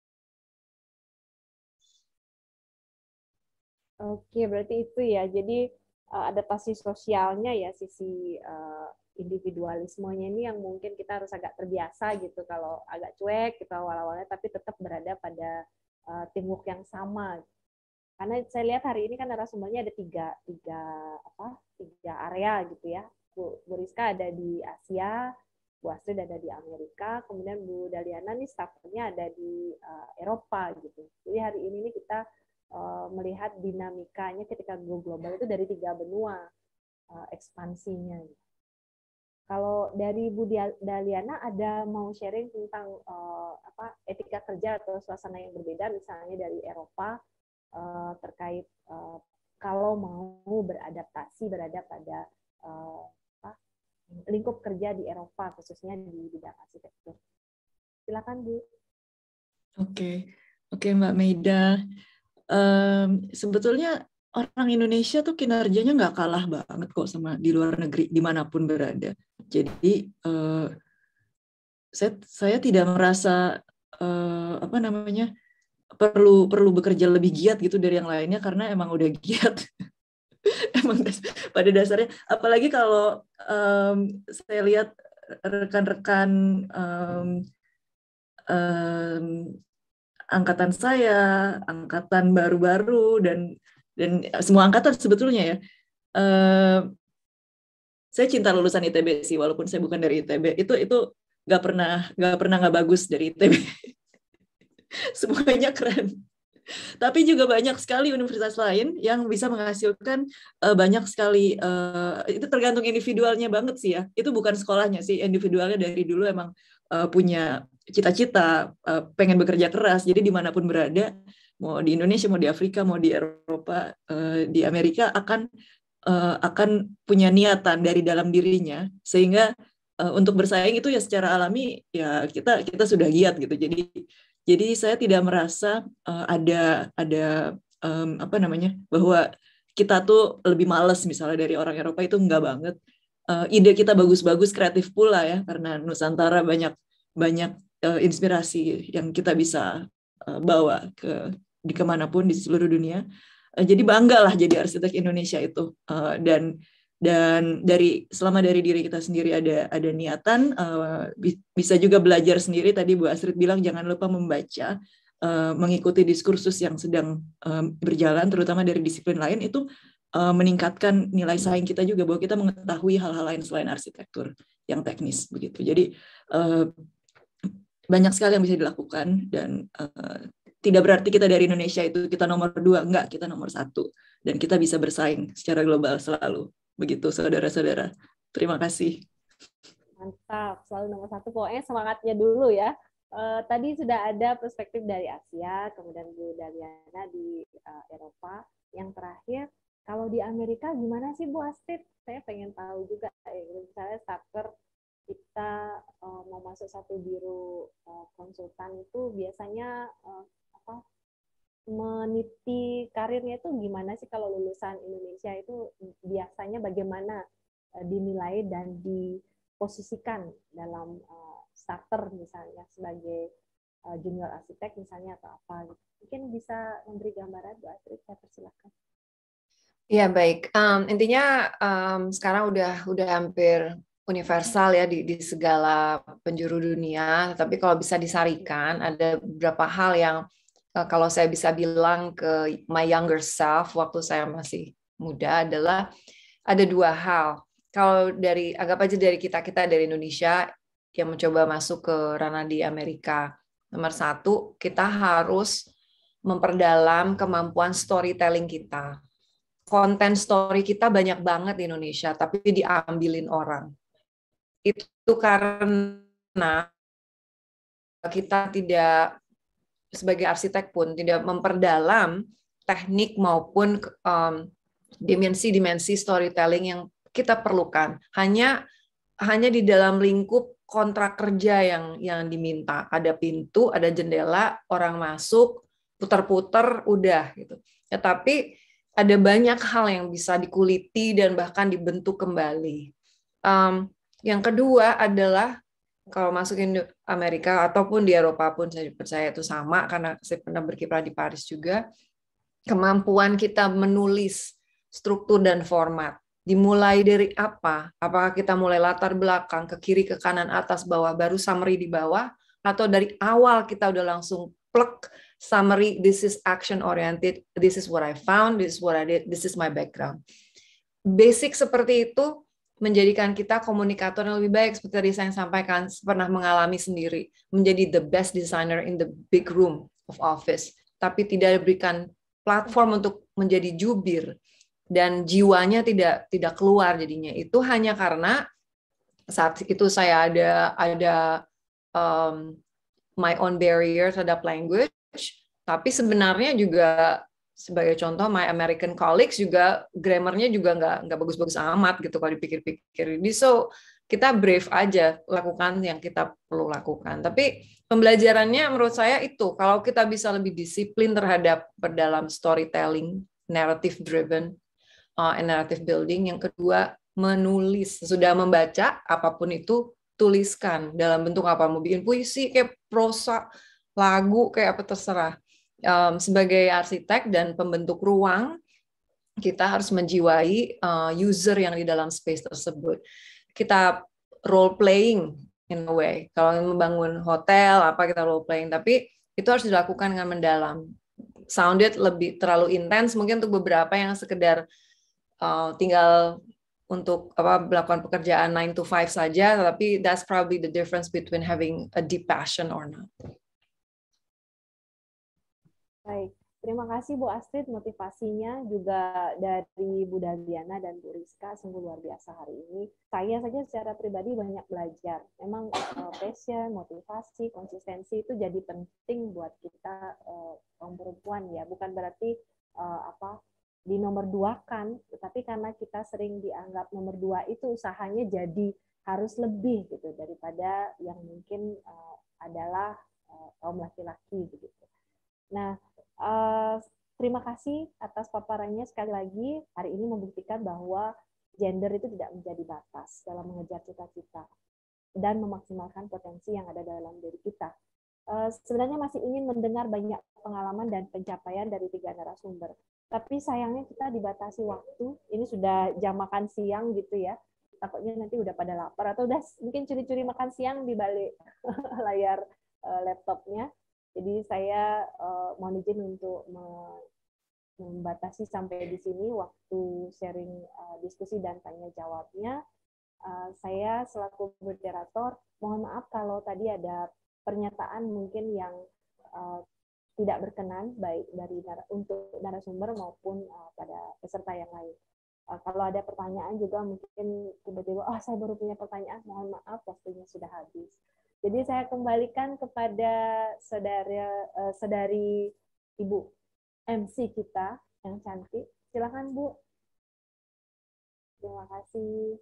Oke, berarti itu ya. Jadi uh, adaptasi sosialnya ya, sisi uh, individualismenya ini yang mungkin kita harus agak terbiasa gitu. Kalau agak cuek kita awal-awalnya, tapi tetap berada pada uh, teamwork yang sama. Karena saya lihat hari ini kan narasumbernya ada tiga, tiga apa, tiga area gitu ya. Bu, Bu Rizka ada di Asia, Bu Astrid ada di Amerika, kemudian Bu Daliana nih staffnya ada di uh, Eropa gitu. Jadi hari ini nih kita uh, melihat dinamikanya ketika go global itu dari tiga benua uh, ekspansinya. Gitu. Kalau dari Bu Daliana ada mau sharing tentang uh, apa etika kerja atau suasana yang berbeda misalnya dari Eropa uh, terkait uh, kalau mau beradaptasi berada pada uh, apa, lingkup kerja di Eropa khususnya di bidang arsitektur. Silakan Bu. Oke, oke Mbak Meida. Um, sebetulnya orang Indonesia tuh kinerjanya nggak kalah banget kok sama di luar negeri dimanapun berada. Jadi uh, saya saya tidak merasa uh, apa namanya perlu perlu bekerja lebih giat gitu dari yang lainnya karena emang udah giat. Emang pada dasarnya, apalagi kalau um, saya lihat rekan-rekan um, um, angkatan saya, angkatan baru-baru dan dan semua angkatan sebetulnya ya. Uh, saya cinta lulusan I T B sih, walaupun saya bukan dari I T B. Itu itu nggak pernah nggak pernah nggak bagus dari I T B. Semuanya keren. Tapi juga banyak sekali universitas lain yang bisa menghasilkan uh, banyak sekali. Uh, itu tergantung individualnya banget sih ya. Itu bukan sekolahnya sih, individualnya dari dulu emang uh, punya cita-cita, uh, pengen bekerja keras. Jadi dimanapun berada, mau di Indonesia, mau di Afrika, mau di Eropa, uh, di Amerika akan uh, akan punya niatan dari dalam dirinya sehingga uh, untuk bersaing itu ya secara alami ya kita kita sudah giat gitu. Jadi jadi saya tidak merasa uh, ada ada um, apa namanya bahwa kita tuh lebih malas misalnya dari orang Eropa, itu enggak banget. Uh, ide kita bagus-bagus, kreatif pula ya, karena Nusantara banyak banyak uh, inspirasi yang kita bisa uh, bawa ke di kemanapun di seluruh dunia. Uh, jadi banggalah jadi arsitek Indonesia itu, uh, dan dan dari selama dari diri kita sendiri ada ada niatan, uh, bisa juga belajar sendiri. Tadi Bu Astrid bilang jangan lupa membaca, uh, mengikuti diskursus yang sedang um, berjalan, terutama dari disiplin lain, itu uh, meningkatkan nilai saing kita juga, bahwa kita mengetahui hal-hal lain selain arsitektur yang teknis begitu. Jadi uh, banyak sekali yang bisa dilakukan, dan uh, tidak berarti kita dari Indonesia itu kita nomor dua, enggak, kita nomor satu, dan kita bisa bersaing secara global selalu. Begitu saudara-saudara. Terima kasih. Mantap, selalu nomor satu. Pokoknya semangatnya dulu ya. Uh, tadi sudah ada perspektif dari Asia, kemudian Bu Daliana di uh, Eropa. Yang terakhir, kalau di Amerika gimana sih Bu Astrid? Saya pengen tahu juga. Eh, misalnya starter kita uh, mau masuk satu biro uh, konsultan itu biasanya uh, apa? meniti karirnya itu gimana sih kalau lulusan Indonesia itu biasanya bagaimana uh, dinilai dan diposisikan dalam uh, starter misalnya sebagai uh, junior arsitek misalnya atau apa gitu. Mungkin bisa memberi gambaran Bu Astrid, saya persilakan. Ya baik, um, intinya um, sekarang udah udah hampir universal ya di, di segala penjuru dunia. Tapi kalau bisa disarikan ada beberapa hal yang kalau saya bisa bilang ke my younger self waktu saya masih muda adalah ada dua hal. Kalau dari anggap aja dari kita-kita dari Indonesia yang mencoba masuk ke ranah di Amerika. Nomor satu, kita harus memperdalam kemampuan storytelling kita. Konten story kita banyak banget di Indonesia, tapi diambilin orang. Itu karena kita tidak, sebagai arsitek pun tidak memperdalam teknik maupun um, dimensi-dimensi storytelling yang kita perlukan. Hanya hanya di dalam lingkup kontrak kerja yang yang diminta. Ada pintu, ada jendela, orang masuk, putar-putar, udah gitu. Ya, tapi ada banyak hal yang bisa dikuliti dan bahkan dibentuk kembali. Um, yang kedua adalah kalau masukin Amerika ataupun di Eropa pun saya percaya itu sama, karena saya pernah berkiprah di Paris juga, kemampuan kita menulis struktur dan format. Dimulai dari apa? Apakah kita mulai latar belakang, ke kiri, ke kanan, atas, bawah, baru summary di bawah, atau dari awal kita udah langsung plek summary, this is action oriented, this is what I found, this is what I did, this is my background. Basic seperti itu menjadikan kita komunikator yang lebih baik, seperti tadi saya sampaikan, pernah mengalami sendiri, menjadi the best designer in the big room of office, tapi tidak diberikan platform untuk menjadi jubir, dan jiwanya tidak tidak keluar jadinya. Itu hanya karena saat itu saya ada ada um, my own barrier terhadap language, tapi sebenarnya juga sebagai contoh, my American colleagues juga grammarnya juga nggak nggak bagus-bagus amat gitu kalau dipikir-pikir. Jadi so kita brave aja lakukan yang kita perlu lakukan. Tapi pembelajarannya menurut saya itu, kalau kita bisa lebih disiplin terhadap berdalam storytelling, narrative driven, uh, and narrative building. Yang kedua, menulis. Sudah membaca apapun itu, tuliskan dalam bentuk apa, mau bikin puisi kayak prosa, lagu kayak apa terserah. Um, sebagai arsitek dan pembentuk ruang, kita harus menjiwai uh, user yang di dalam space tersebut. Kita role playing in a way. Kalau membangun hotel apa kita role playing, tapi itu harus dilakukan dengan mendalam. Sounded lebih terlalu intens mungkin untuk beberapa yang sekedar uh, tinggal untuk apa melakukan pekerjaan nine to five saja, tapi that's probably the difference between having a deep passion or not. Baik, terima kasih Bu Astrid, motivasinya juga dari Bu Daliana dan Bu Rizka sungguh luar biasa hari ini. Saya saja secara pribadi banyak belajar. Memang uh, passion, motivasi, konsistensi itu jadi penting buat kita uh, kaum perempuan ya. Bukan berarti uh, apa di nomor dua kan, tetapi karena kita sering dianggap nomor dua itu usahanya jadi harus lebih gitu daripada yang mungkin uh, adalah uh, kaum laki-laki begitu. Nah, uh, terima kasih atas paparannya sekali lagi. Hari ini membuktikan bahwa gender itu tidak menjadi batas dalam mengejar cita-cita dan memaksimalkan potensi yang ada dalam diri kita. Uh, sebenarnya masih ingin mendengar banyak pengalaman dan pencapaian dari tiga narasumber. Tapi sayangnya kita dibatasi waktu. Ini sudah jam makan siang gitu ya. Takutnya nanti udah pada lapar atau udah mungkin curi-curi makan siang di balik layar uh, laptopnya. Jadi saya uh, mohon izin untuk membatasi sampai di sini waktu sharing uh, diskusi dan tanya jawabnya. Uh, saya selaku moderator mohon maaf kalau tadi ada pernyataan mungkin yang uh, tidak berkenan baik dari untuk narasumber maupun uh, pada peserta yang lain. Uh, kalau ada pertanyaan juga mungkin tiba-tiba oh saya baru punya pertanyaan, mohon maaf waktunya sudah habis. Jadi saya kembalikan kepada saudara uh, saudari Ibu M C kita yang cantik. Silakan Bu. Terima kasih.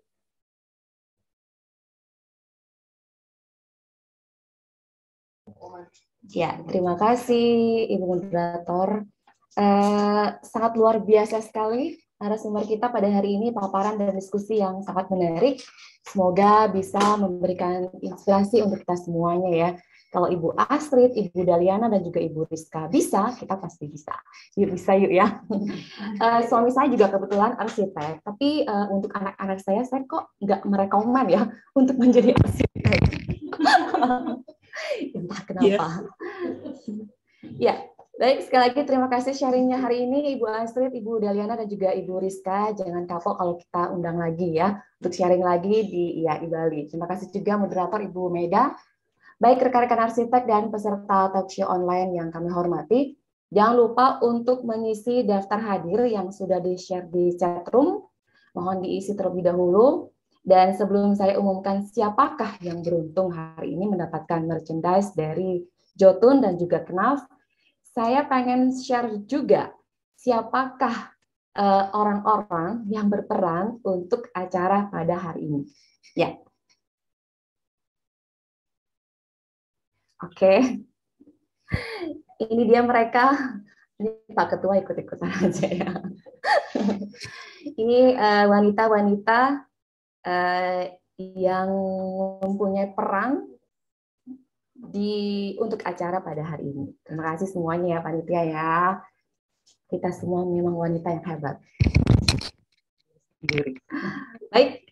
Ya, terima kasih Ibu Moderator. Eh, sangat luar biasa sekali narasumber kita pada hari ini, paparan dan diskusi yang sangat menarik. Semoga bisa memberikan inspirasi untuk kita semuanya ya. Kalau Ibu Astrid, Ibu Daliana, dan juga Ibu Rizka bisa, kita pasti bisa. Yuk bisa yuk ya. Uh, suami saya juga kebetulan arsitek, tapi uh, untuk anak-anak saya, saya kok nggak merekomen ya untuk menjadi arsitek. Entah kenapa. Yeah. Ya, baik, sekali lagi terima kasih sharingnya hari ini Ibu Astrid, Ibu Daliana, dan juga Ibu Rizka. Jangan kapok kalau kita undang lagi ya untuk sharing lagi di I A I Bali. Terima kasih juga moderator Ibu Meda. Baik rekan-rekan arsitek dan peserta talkshow online yang kami hormati, jangan lupa untuk mengisi daftar hadir yang sudah di-share di chat room. Mohon diisi terlebih dahulu. Dan sebelum saya umumkan siapakah yang beruntung hari ini mendapatkan merchandise dari Jotun dan juga Knaf, saya pengen share juga siapakah orang-orang uh, yang berperan untuk acara pada hari ini. Ya. Oke. Okay. Ini dia mereka. Ini Pak Ketua ikut-ikutan aja ya. Ini wanita-wanita uh, uh, yang mempunyai peran di untuk acara pada hari ini. Terima kasih semuanya ya panitia ya. Kita semua memang wanita yang hebat. Baik,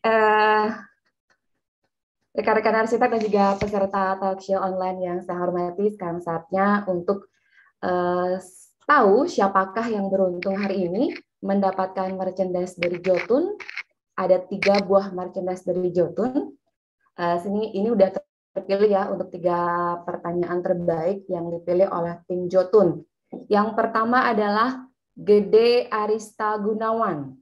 rekan-rekan uh, arsitek dan juga peserta talkshow online yang saya hormati, sekarang saatnya untuk uh, tahu siapakah yang beruntung hari ini mendapatkan merchandise dari Jotun. Ada tiga buah merchandise dari Jotun. Uh, sini ini udah terpilih ya untuk tiga pertanyaan terbaik yang dipilih oleh tim Jotun. Yang pertama adalah Gede Arista Gunawan.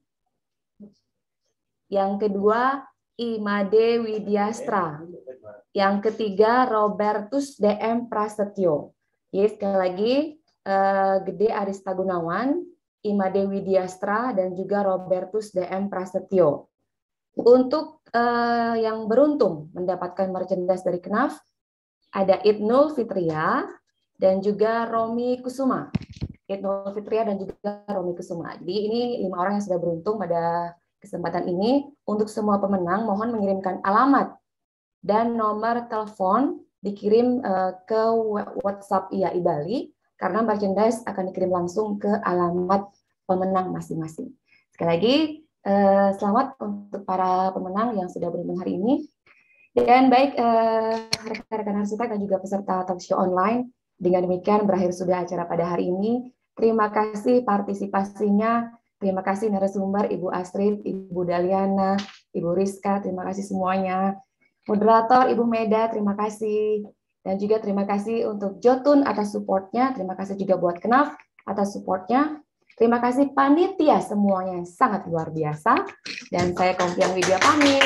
Yang kedua Imade Widyastra. Yang ketiga Robertus D M Prasetyo. Jadi sekali lagi uh, Gede Arista Gunawan, Imade Widyastra, dan juga Robertus D M Prasetyo. Untuk uh, yang beruntung mendapatkan merchandise dari Knaf, ada Ibnul Fitria dan juga Romi Kusuma. Ibnul Fitria dan juga Romi Kusuma. Jadi ini lima orang yang sudah beruntung pada kesempatan ini. Untuk semua pemenang, mohon mengirimkan alamat dan nomor telepon dikirim uh, ke WhatsApp I A I Bali, karena merchandise akan dikirim langsung ke alamat pemenang masing-masing. Sekali lagi, Uh, selamat untuk para pemenang yang sudah beruntung hari ini. Dan baik rekan-rekan uh, arsitek dan juga peserta talkshow online, dengan demikian berakhir sudah acara pada hari ini. Terima kasih partisipasinya, terima kasih narasumber Ibu Astrid, Ibu Daliana, Ibu Rizka, terima kasih semuanya. Moderator Ibu Meda, terima kasih. Dan juga terima kasih untuk Jotun atas supportnya, terima kasih juga buat Knaf atas supportnya. Terima kasih panitia semuanya yang sangat luar biasa. Dan saya Kompiang Widya pamit.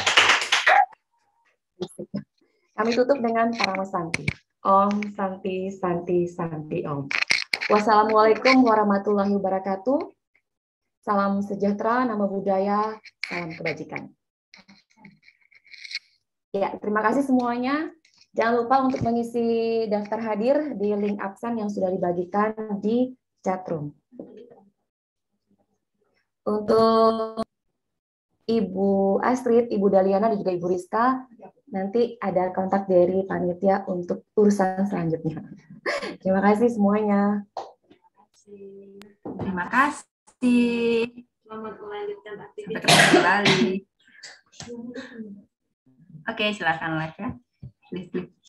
Kami tutup dengan Parama Santi. Om Santi, Santi, Santi, Om. Wassalamualaikum warahmatullahi wabarakatuh. Salam sejahtera, nama budaya, salam kebajikan. Ya, terima kasih semuanya. Jangan lupa untuk mengisi daftar hadir di link absen yang sudah dibagikan di chatroom. Untuk Ibu Astrid, Ibu Daliana, dan juga Ibu Rizka. Nanti ada kontak dari panitia untuk urusan selanjutnya. Terima kasih semuanya. Terima kasih. Selamat melanjutkan aktivitas. Sampai ketemu kembali. Oke, silakan live ya. Please, please.